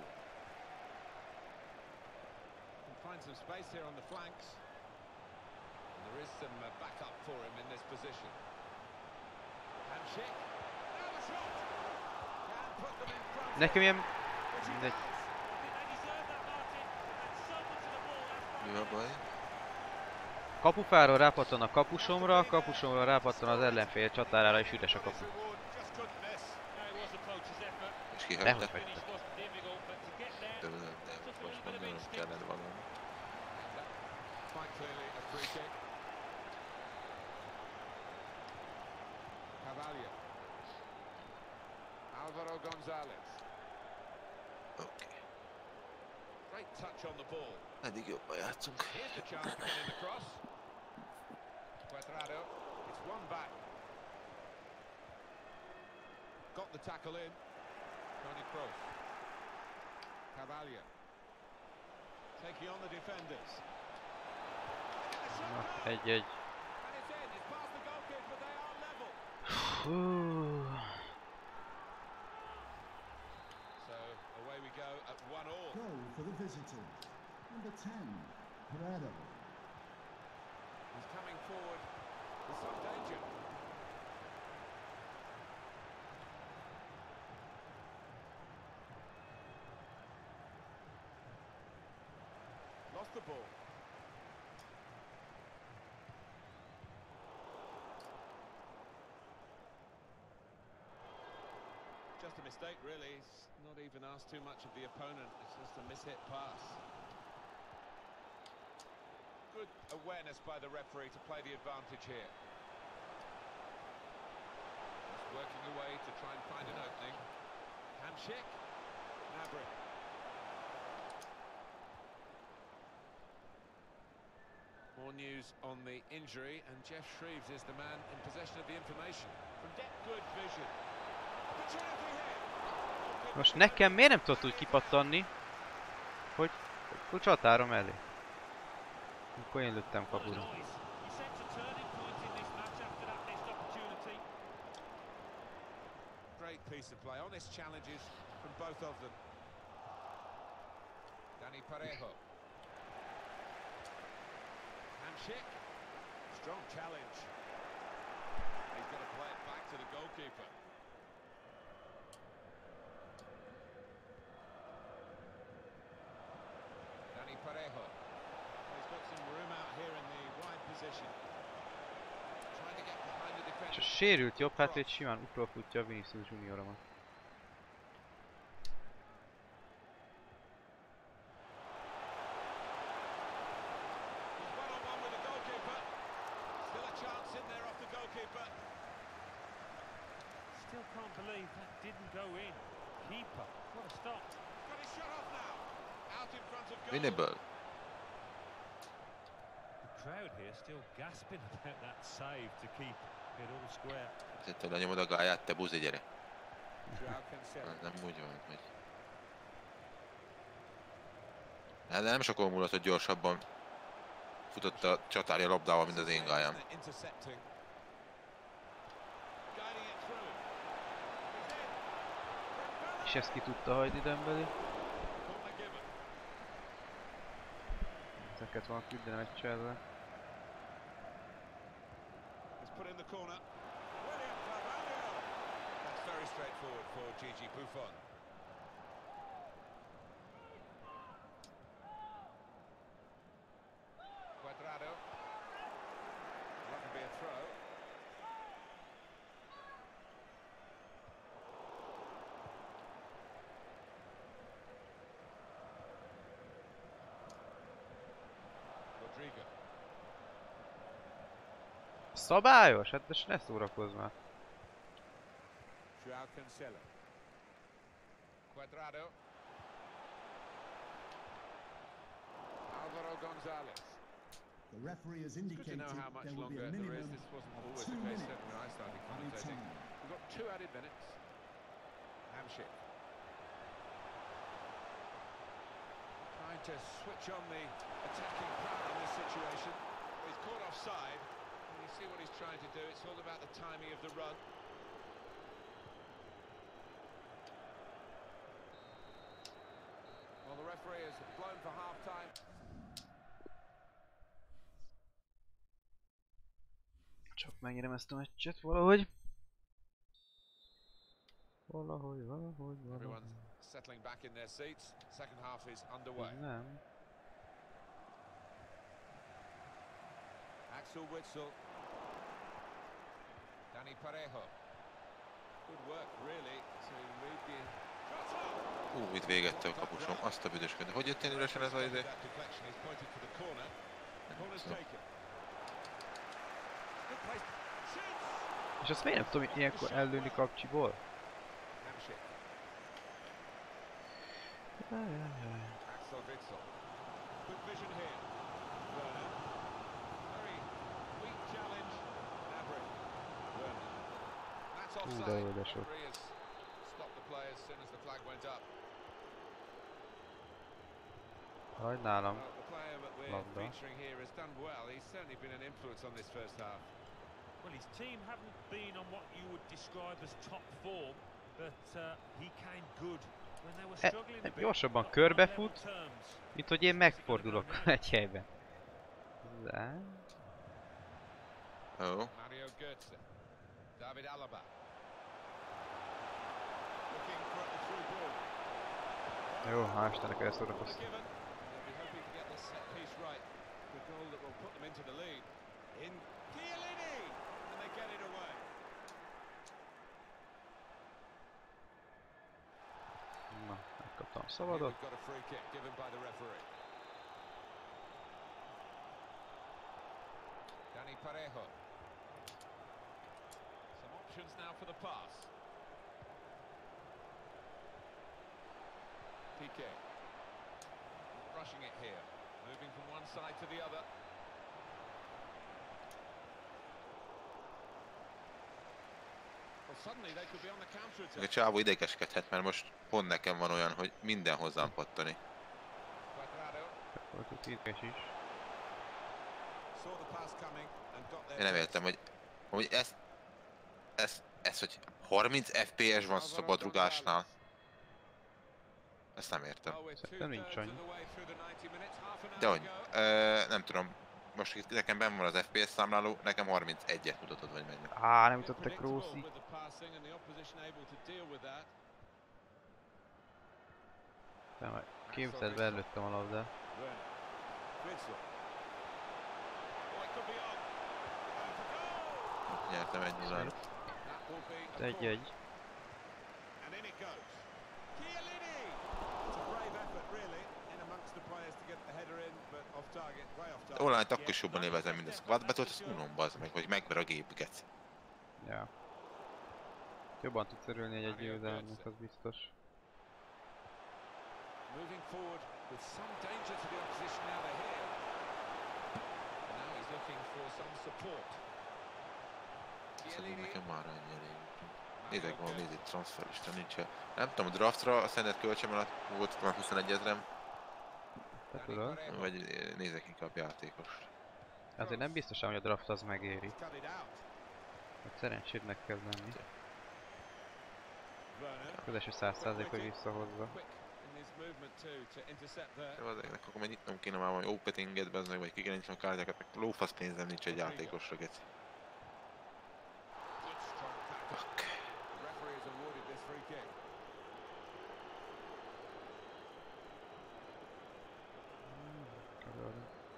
S3: find some space here on the flanks. And there is some backup for him in this position. Handshake. Now the shot. Can put them in front.
S2: Nekem ilyen...
S1: Mi a baj?
S2: Kapufáról rápattan a kapusomra rápattan az ellenfél csatárára és üres a kapu.
S1: És kihagyta?
S2: Dehogy hagyta.
S1: De most mondanom kellene valami.
S3: Carvalho. Álvaro González.
S1: Oké.
S3: Great touch on the ball.
S1: Eddig jobban játszunk.
S3: Here's the chance to get in the cross. Cuadrado. It's one back. Got the tackle in. Toni Kroos. Carvalho. Taking on the defenders.
S2: Na, 1-1.
S3: And it's in. It's past the goalkeeper. They are level. So away we go at 1-1.
S5: Goal for the visitors. Number 10, Prado.
S3: He's coming forward with some danger. Lost the ball. Just a mistake, really. He's not even asked too much of the opponent. It's just a mishit pass. Good awareness by the referee to play the advantage here. He's working away to try and find an opening. Handshake. Gnabry. More news on the injury, and Jeff Shreves is the man in possession of the information. From depth, good vision. Opportunity here.
S2: Most nekem miért nem tudott úgy kipattanni, hogy a csatárom elé? Akkor én lőttem kapura.
S3: Great piece of play. Honest challenges from both of them. Dani Parejo. Handshake. Strong challenge. He's got to play it back to the goalkeeper. Dani Parejo. He's got some room out here in the wide position. Trying to get behind the defender.
S2: És a sérült jobb hátvéd simán utolfutja a Vinicius Junioromat.
S4: Still can't believe that didn't go in. Keeper, what a stop.
S3: Got his shot off now. Out in front of goal.
S1: Winnable.
S4: The crowd here still gasping about that save to keep it all square.
S1: Tehát oda nyomod a gályát, te buzi, gyere.
S3: Joao Cancelo.
S1: Nem úgy van, hogy... De nem sokon múlott, hogy gyorsabban futott a csatári a labdával, mint az én gályám.
S3: Intercepting.
S2: És ezt ki tudta hagyni Dembélé. Ezeket van küldenem egy cserre.
S3: It's put in the corner. William Carvalho. That's very straightforward for Gigi Buffon. Cuadrado. That could be a throw. Rodrigo.
S2: Szabályos? Hát de ne szórakozz már.
S3: Joao Cancelo. Cuadrado. Álvaro González.
S5: The The referee has
S3: It's good to
S5: indicated
S3: know how much
S5: there will be
S3: longer
S5: a
S3: there is.
S5: minimum
S3: This wasn't
S5: of
S3: always
S5: 2
S3: the case,
S5: minutes
S3: certainly when I started
S5: added
S3: commentating.
S5: time.
S3: We've got 2 added minutes. Hamsik. Trying to switch on the attacking power in this situation. He's caught offside. And you see what he's trying to do. It's all about the timing of the run. Well, the referee has blown for half-time.
S2: Csak megnyerem ezt a meccset valahogy. Valahogy.
S3: Everyone's settling back in their seats. Second half is underway.
S2: Nem.
S3: Axel Witsel. Dani Parejo. Good work, really, to read the...
S1: Itt végette a kapusom, azt a büdösköd. Hogy jött én üresen ez a idő? Nem tudom.
S2: És azt miért nem tudom ilyenkor ellőni kapcsiból?
S3: Axel Witsel. Good vision here. Werner. Very weak challenge. Gnabry. Werner. That's offside. Referee has stopped the play as soon as the flag went up.
S2: Sajnálom.
S3: Well, the player that we're
S2: Labda.
S3: featuring here has done well. He's certainly been an influence on this first half.
S4: Well, his team haven't been on what you would describe as top form, but he came good when they were struggling a bit.
S2: Gyorsabban
S4: Not
S2: körbefut,
S4: level terms.
S2: mint hogy én megfordulok egy helyben. De...
S1: Ó.
S3: Mario Götze. David Alaba. Looking for a through ball.
S2: Jó, hál' Istennek elszórakoztam.
S3: They'll be hoping to get this set piece right. The goal that will put them into the lead. In Chiellini! And they get it away.
S2: Na, megkaptam a
S3: Here
S2: szabadot.
S3: we've got a free kick given by the referee. Dani Parejo. Some options now for the pass. Piqué. Not rushing it here. Moving from one side to the other. Well, suddenly they could be on the counter
S1: A
S3: attack.
S1: csávó idegeskedhet, mert most pont nekem van olyan, hogy minden hozzám pattani.
S3: Cuadrado
S2: Volt itt ideges is.
S3: saw the pass coming and got there.
S1: Én nem értem, hogy ez, hogy 30 FPS van szabadrugásnál. Ezt nem értem.
S2: Szerintem nincs annyi.
S1: Dehogy, nem tudom. Most itt nekem benn van az FPS számláló, nekem 31-et mutatod, vagy mennyi.
S2: Á, nem jutottak Rószi. Nem, majd képzeld, előttem a labdát.
S1: Nyertem 1-0-ra.
S2: 1-1.
S3: And in it goes. Chiellini! It's a brave effort, really, in amongst the players to get the header in, but off target, way off target.
S1: Online-t akkor is jobban élvezem, mint a Squad Battle-t, az unom, bazd meg, hogy megver a gépüket.
S2: Ja. Jobban tudsz örülni egy győzelemnek, az biztos.
S3: Moving forward with some danger to the opposition now they're here. And now he's looking for some support.
S1: Szerintem nekem már annyi elég. Nézzek, van nézd itt transferlista, nincs. Nem tudom, a draftra a szendet költsem alatt volt már 21 000-em,
S2: Te tudod?
S1: vagy nézek inkább játékos.
S2: Azért nem biztos, hogy a draft az megéri.
S3: Cut it out.
S2: Hát szerencsédnek kell lenni.
S3: Werner.
S2: Az első 100% hogy visszahozza.
S3: Quick in his movement too to intercept there.
S1: De azért akkor majd nyitnom kéne már valami openinget, bezd meg, vagy kigerincsem a kártyákat, meg lófasz pénzem nincs egy játékosra, geci.
S3: Good strong tackle.
S1: Fuck.
S3: The referee has awarded this free kick.
S2: Tudod.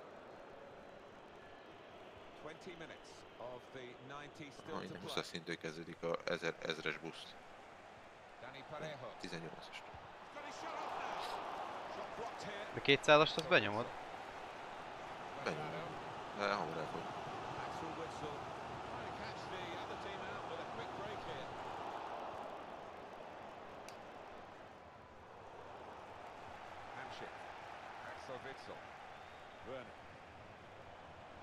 S3: 20 minutes of the 90 still
S1: Ha
S3: to
S1: innen
S3: play.
S1: 20-as szintől kezdődik a 1000-es boost.
S3: Dani Parejo.
S1: 18-as.
S3: Got his shot off now. Shot blocked here.
S2: De 200-ast azt benyomod?
S1: Benyomom. De hamar elfogy.
S3: Axel Witsel trying to catch the other team out with a quick break here. Hamsik. Axel Witsel. Werner.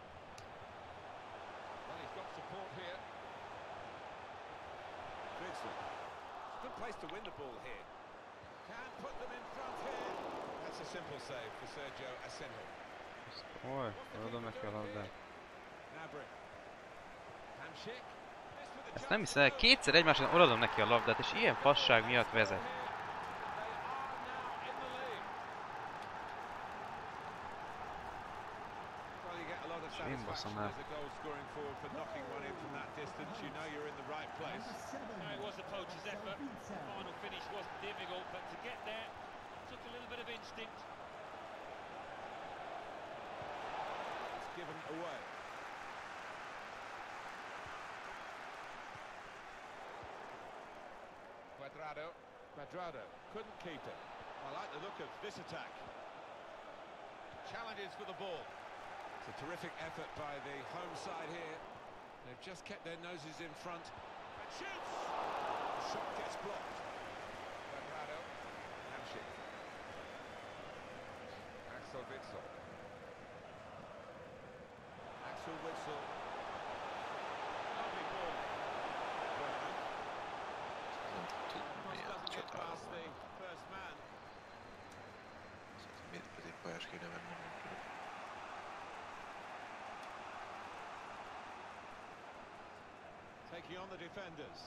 S3: place to win the ball here. Can put them in front here. That's a simple save for Sergio Asenjo.
S2: Oly, oldom neki a labdát.
S3: Gnabry. Hamsik.
S2: Ezt nem hiszem el, kétszer egymásra odaadom neki a labdát, és ilyen fasság miatt vezet. Én baszom el.
S3: Cuadrado couldn't keep it. I like the look of this attack. Challenges for the ball. It's a terrific effort by the home side here. They've just kept their noses in front. And shoots! The shot gets blocked. Cuadrado. Hamsik. Axel Witsel. Axel Witsel. Lovely ball. Get past the first man. Taking on the defenders.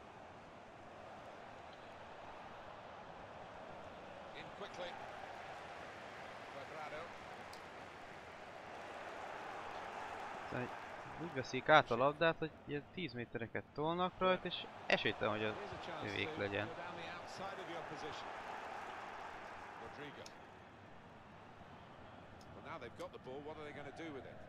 S3: In quickly. Cuadrado.
S2: Úgy veszik át a labdát, hogy ilyen 10 métereket tolnak rajta, és esélytelen, hogy az övék legyen.
S3: Now they've got the ball, what are they going to do with it?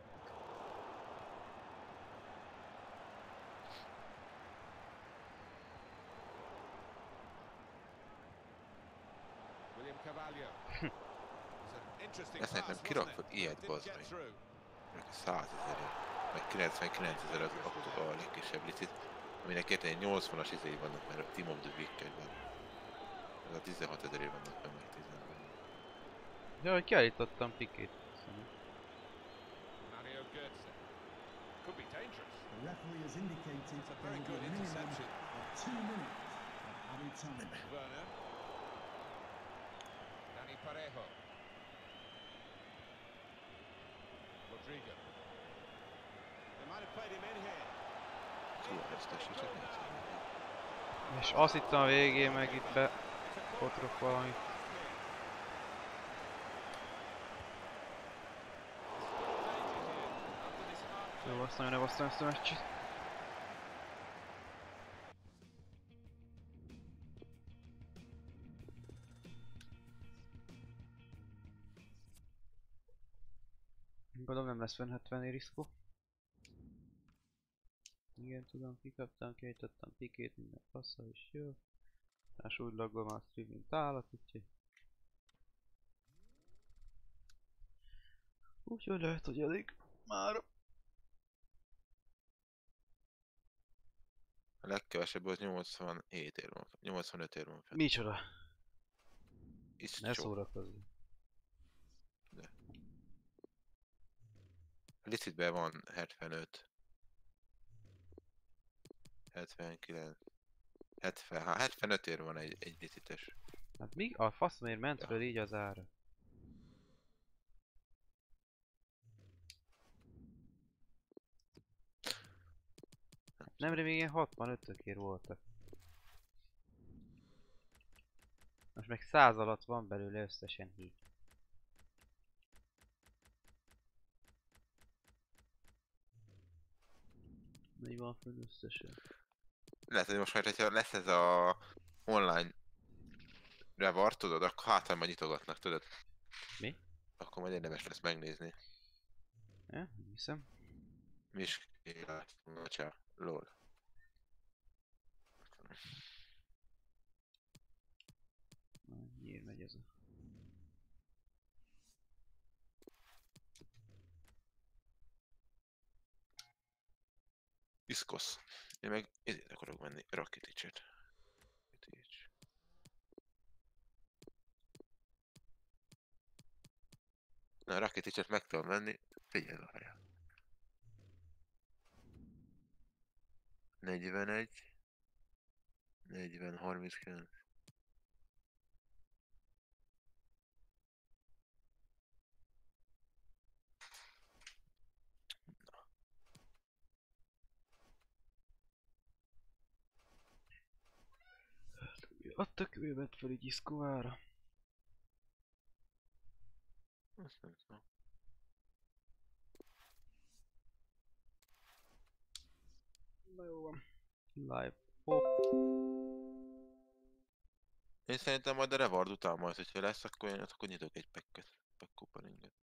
S3: William Carvalho.
S1: Ezt nekem kirakod ilyet, bazd meg. 100 000, vagy 99 000 az a legkisebb licit, aminek érteni 80-as izéi vannak, mert a Team of the Week van. Ez a 16 000 vannak, meg 10 000.
S2: Ja, hogy kiállítottam Pikét.
S3: Mario Götze. Could be dangerous.
S5: The referee has indicated there will be a minimum of 2 minutes of added time.
S3: Werner. Dani Parejo. Rodrigo. They might have played him in here.
S2: És azt hittem a végén meg itt be potrok valamit. Jó, azt nagyon elbasztam ezt a meccset. Gondolom nem lesz fenn 70 riszkó. Igen, tudom, kikaptam, kiejtettem Pikét, minden fassa is jó. És úgy laggol már a stream, mint állat, úgyhogy... Úgyhogy lehet, hogy elég már.
S1: A legkevesebb az 87 ér van, 85 ér van fenn.
S2: Micsoda? Ne
S1: Sok.
S2: szórakozz.
S1: De. A licitben van 75. 79. 75 ér van egy licites.
S2: Hát mi? A faszomért ment föl így az ára. Nemrég még ilyen 65-ökért voltak. Most meg 100 alatt van belőle összesen 7. Mi van fönn összesen?
S1: Lehet, hogy most majd, hogyha lesz ez a online revar, tudod, akkor hátra majd nyitogatnak, tudod?
S2: Mi?
S1: Akkor majd érdemes lesz megnézni.
S2: Ja, hiszem.
S1: Miskélátszom, lol.
S2: Miért megy ez a...
S1: Iszkosz. Én meg ezért akarok menni, Rakiticset. Na, a Rakiticset meg tudom venni, figyelj várjál. 41. 40-39.
S2: Adta követ fel így Iszkovára.
S1: Azt nem tudom.
S2: Na jó van. Live. Hop.
S1: Én szerintem majd a reward után majd, hogyha lesz, akkor nyitok egy pack openinget.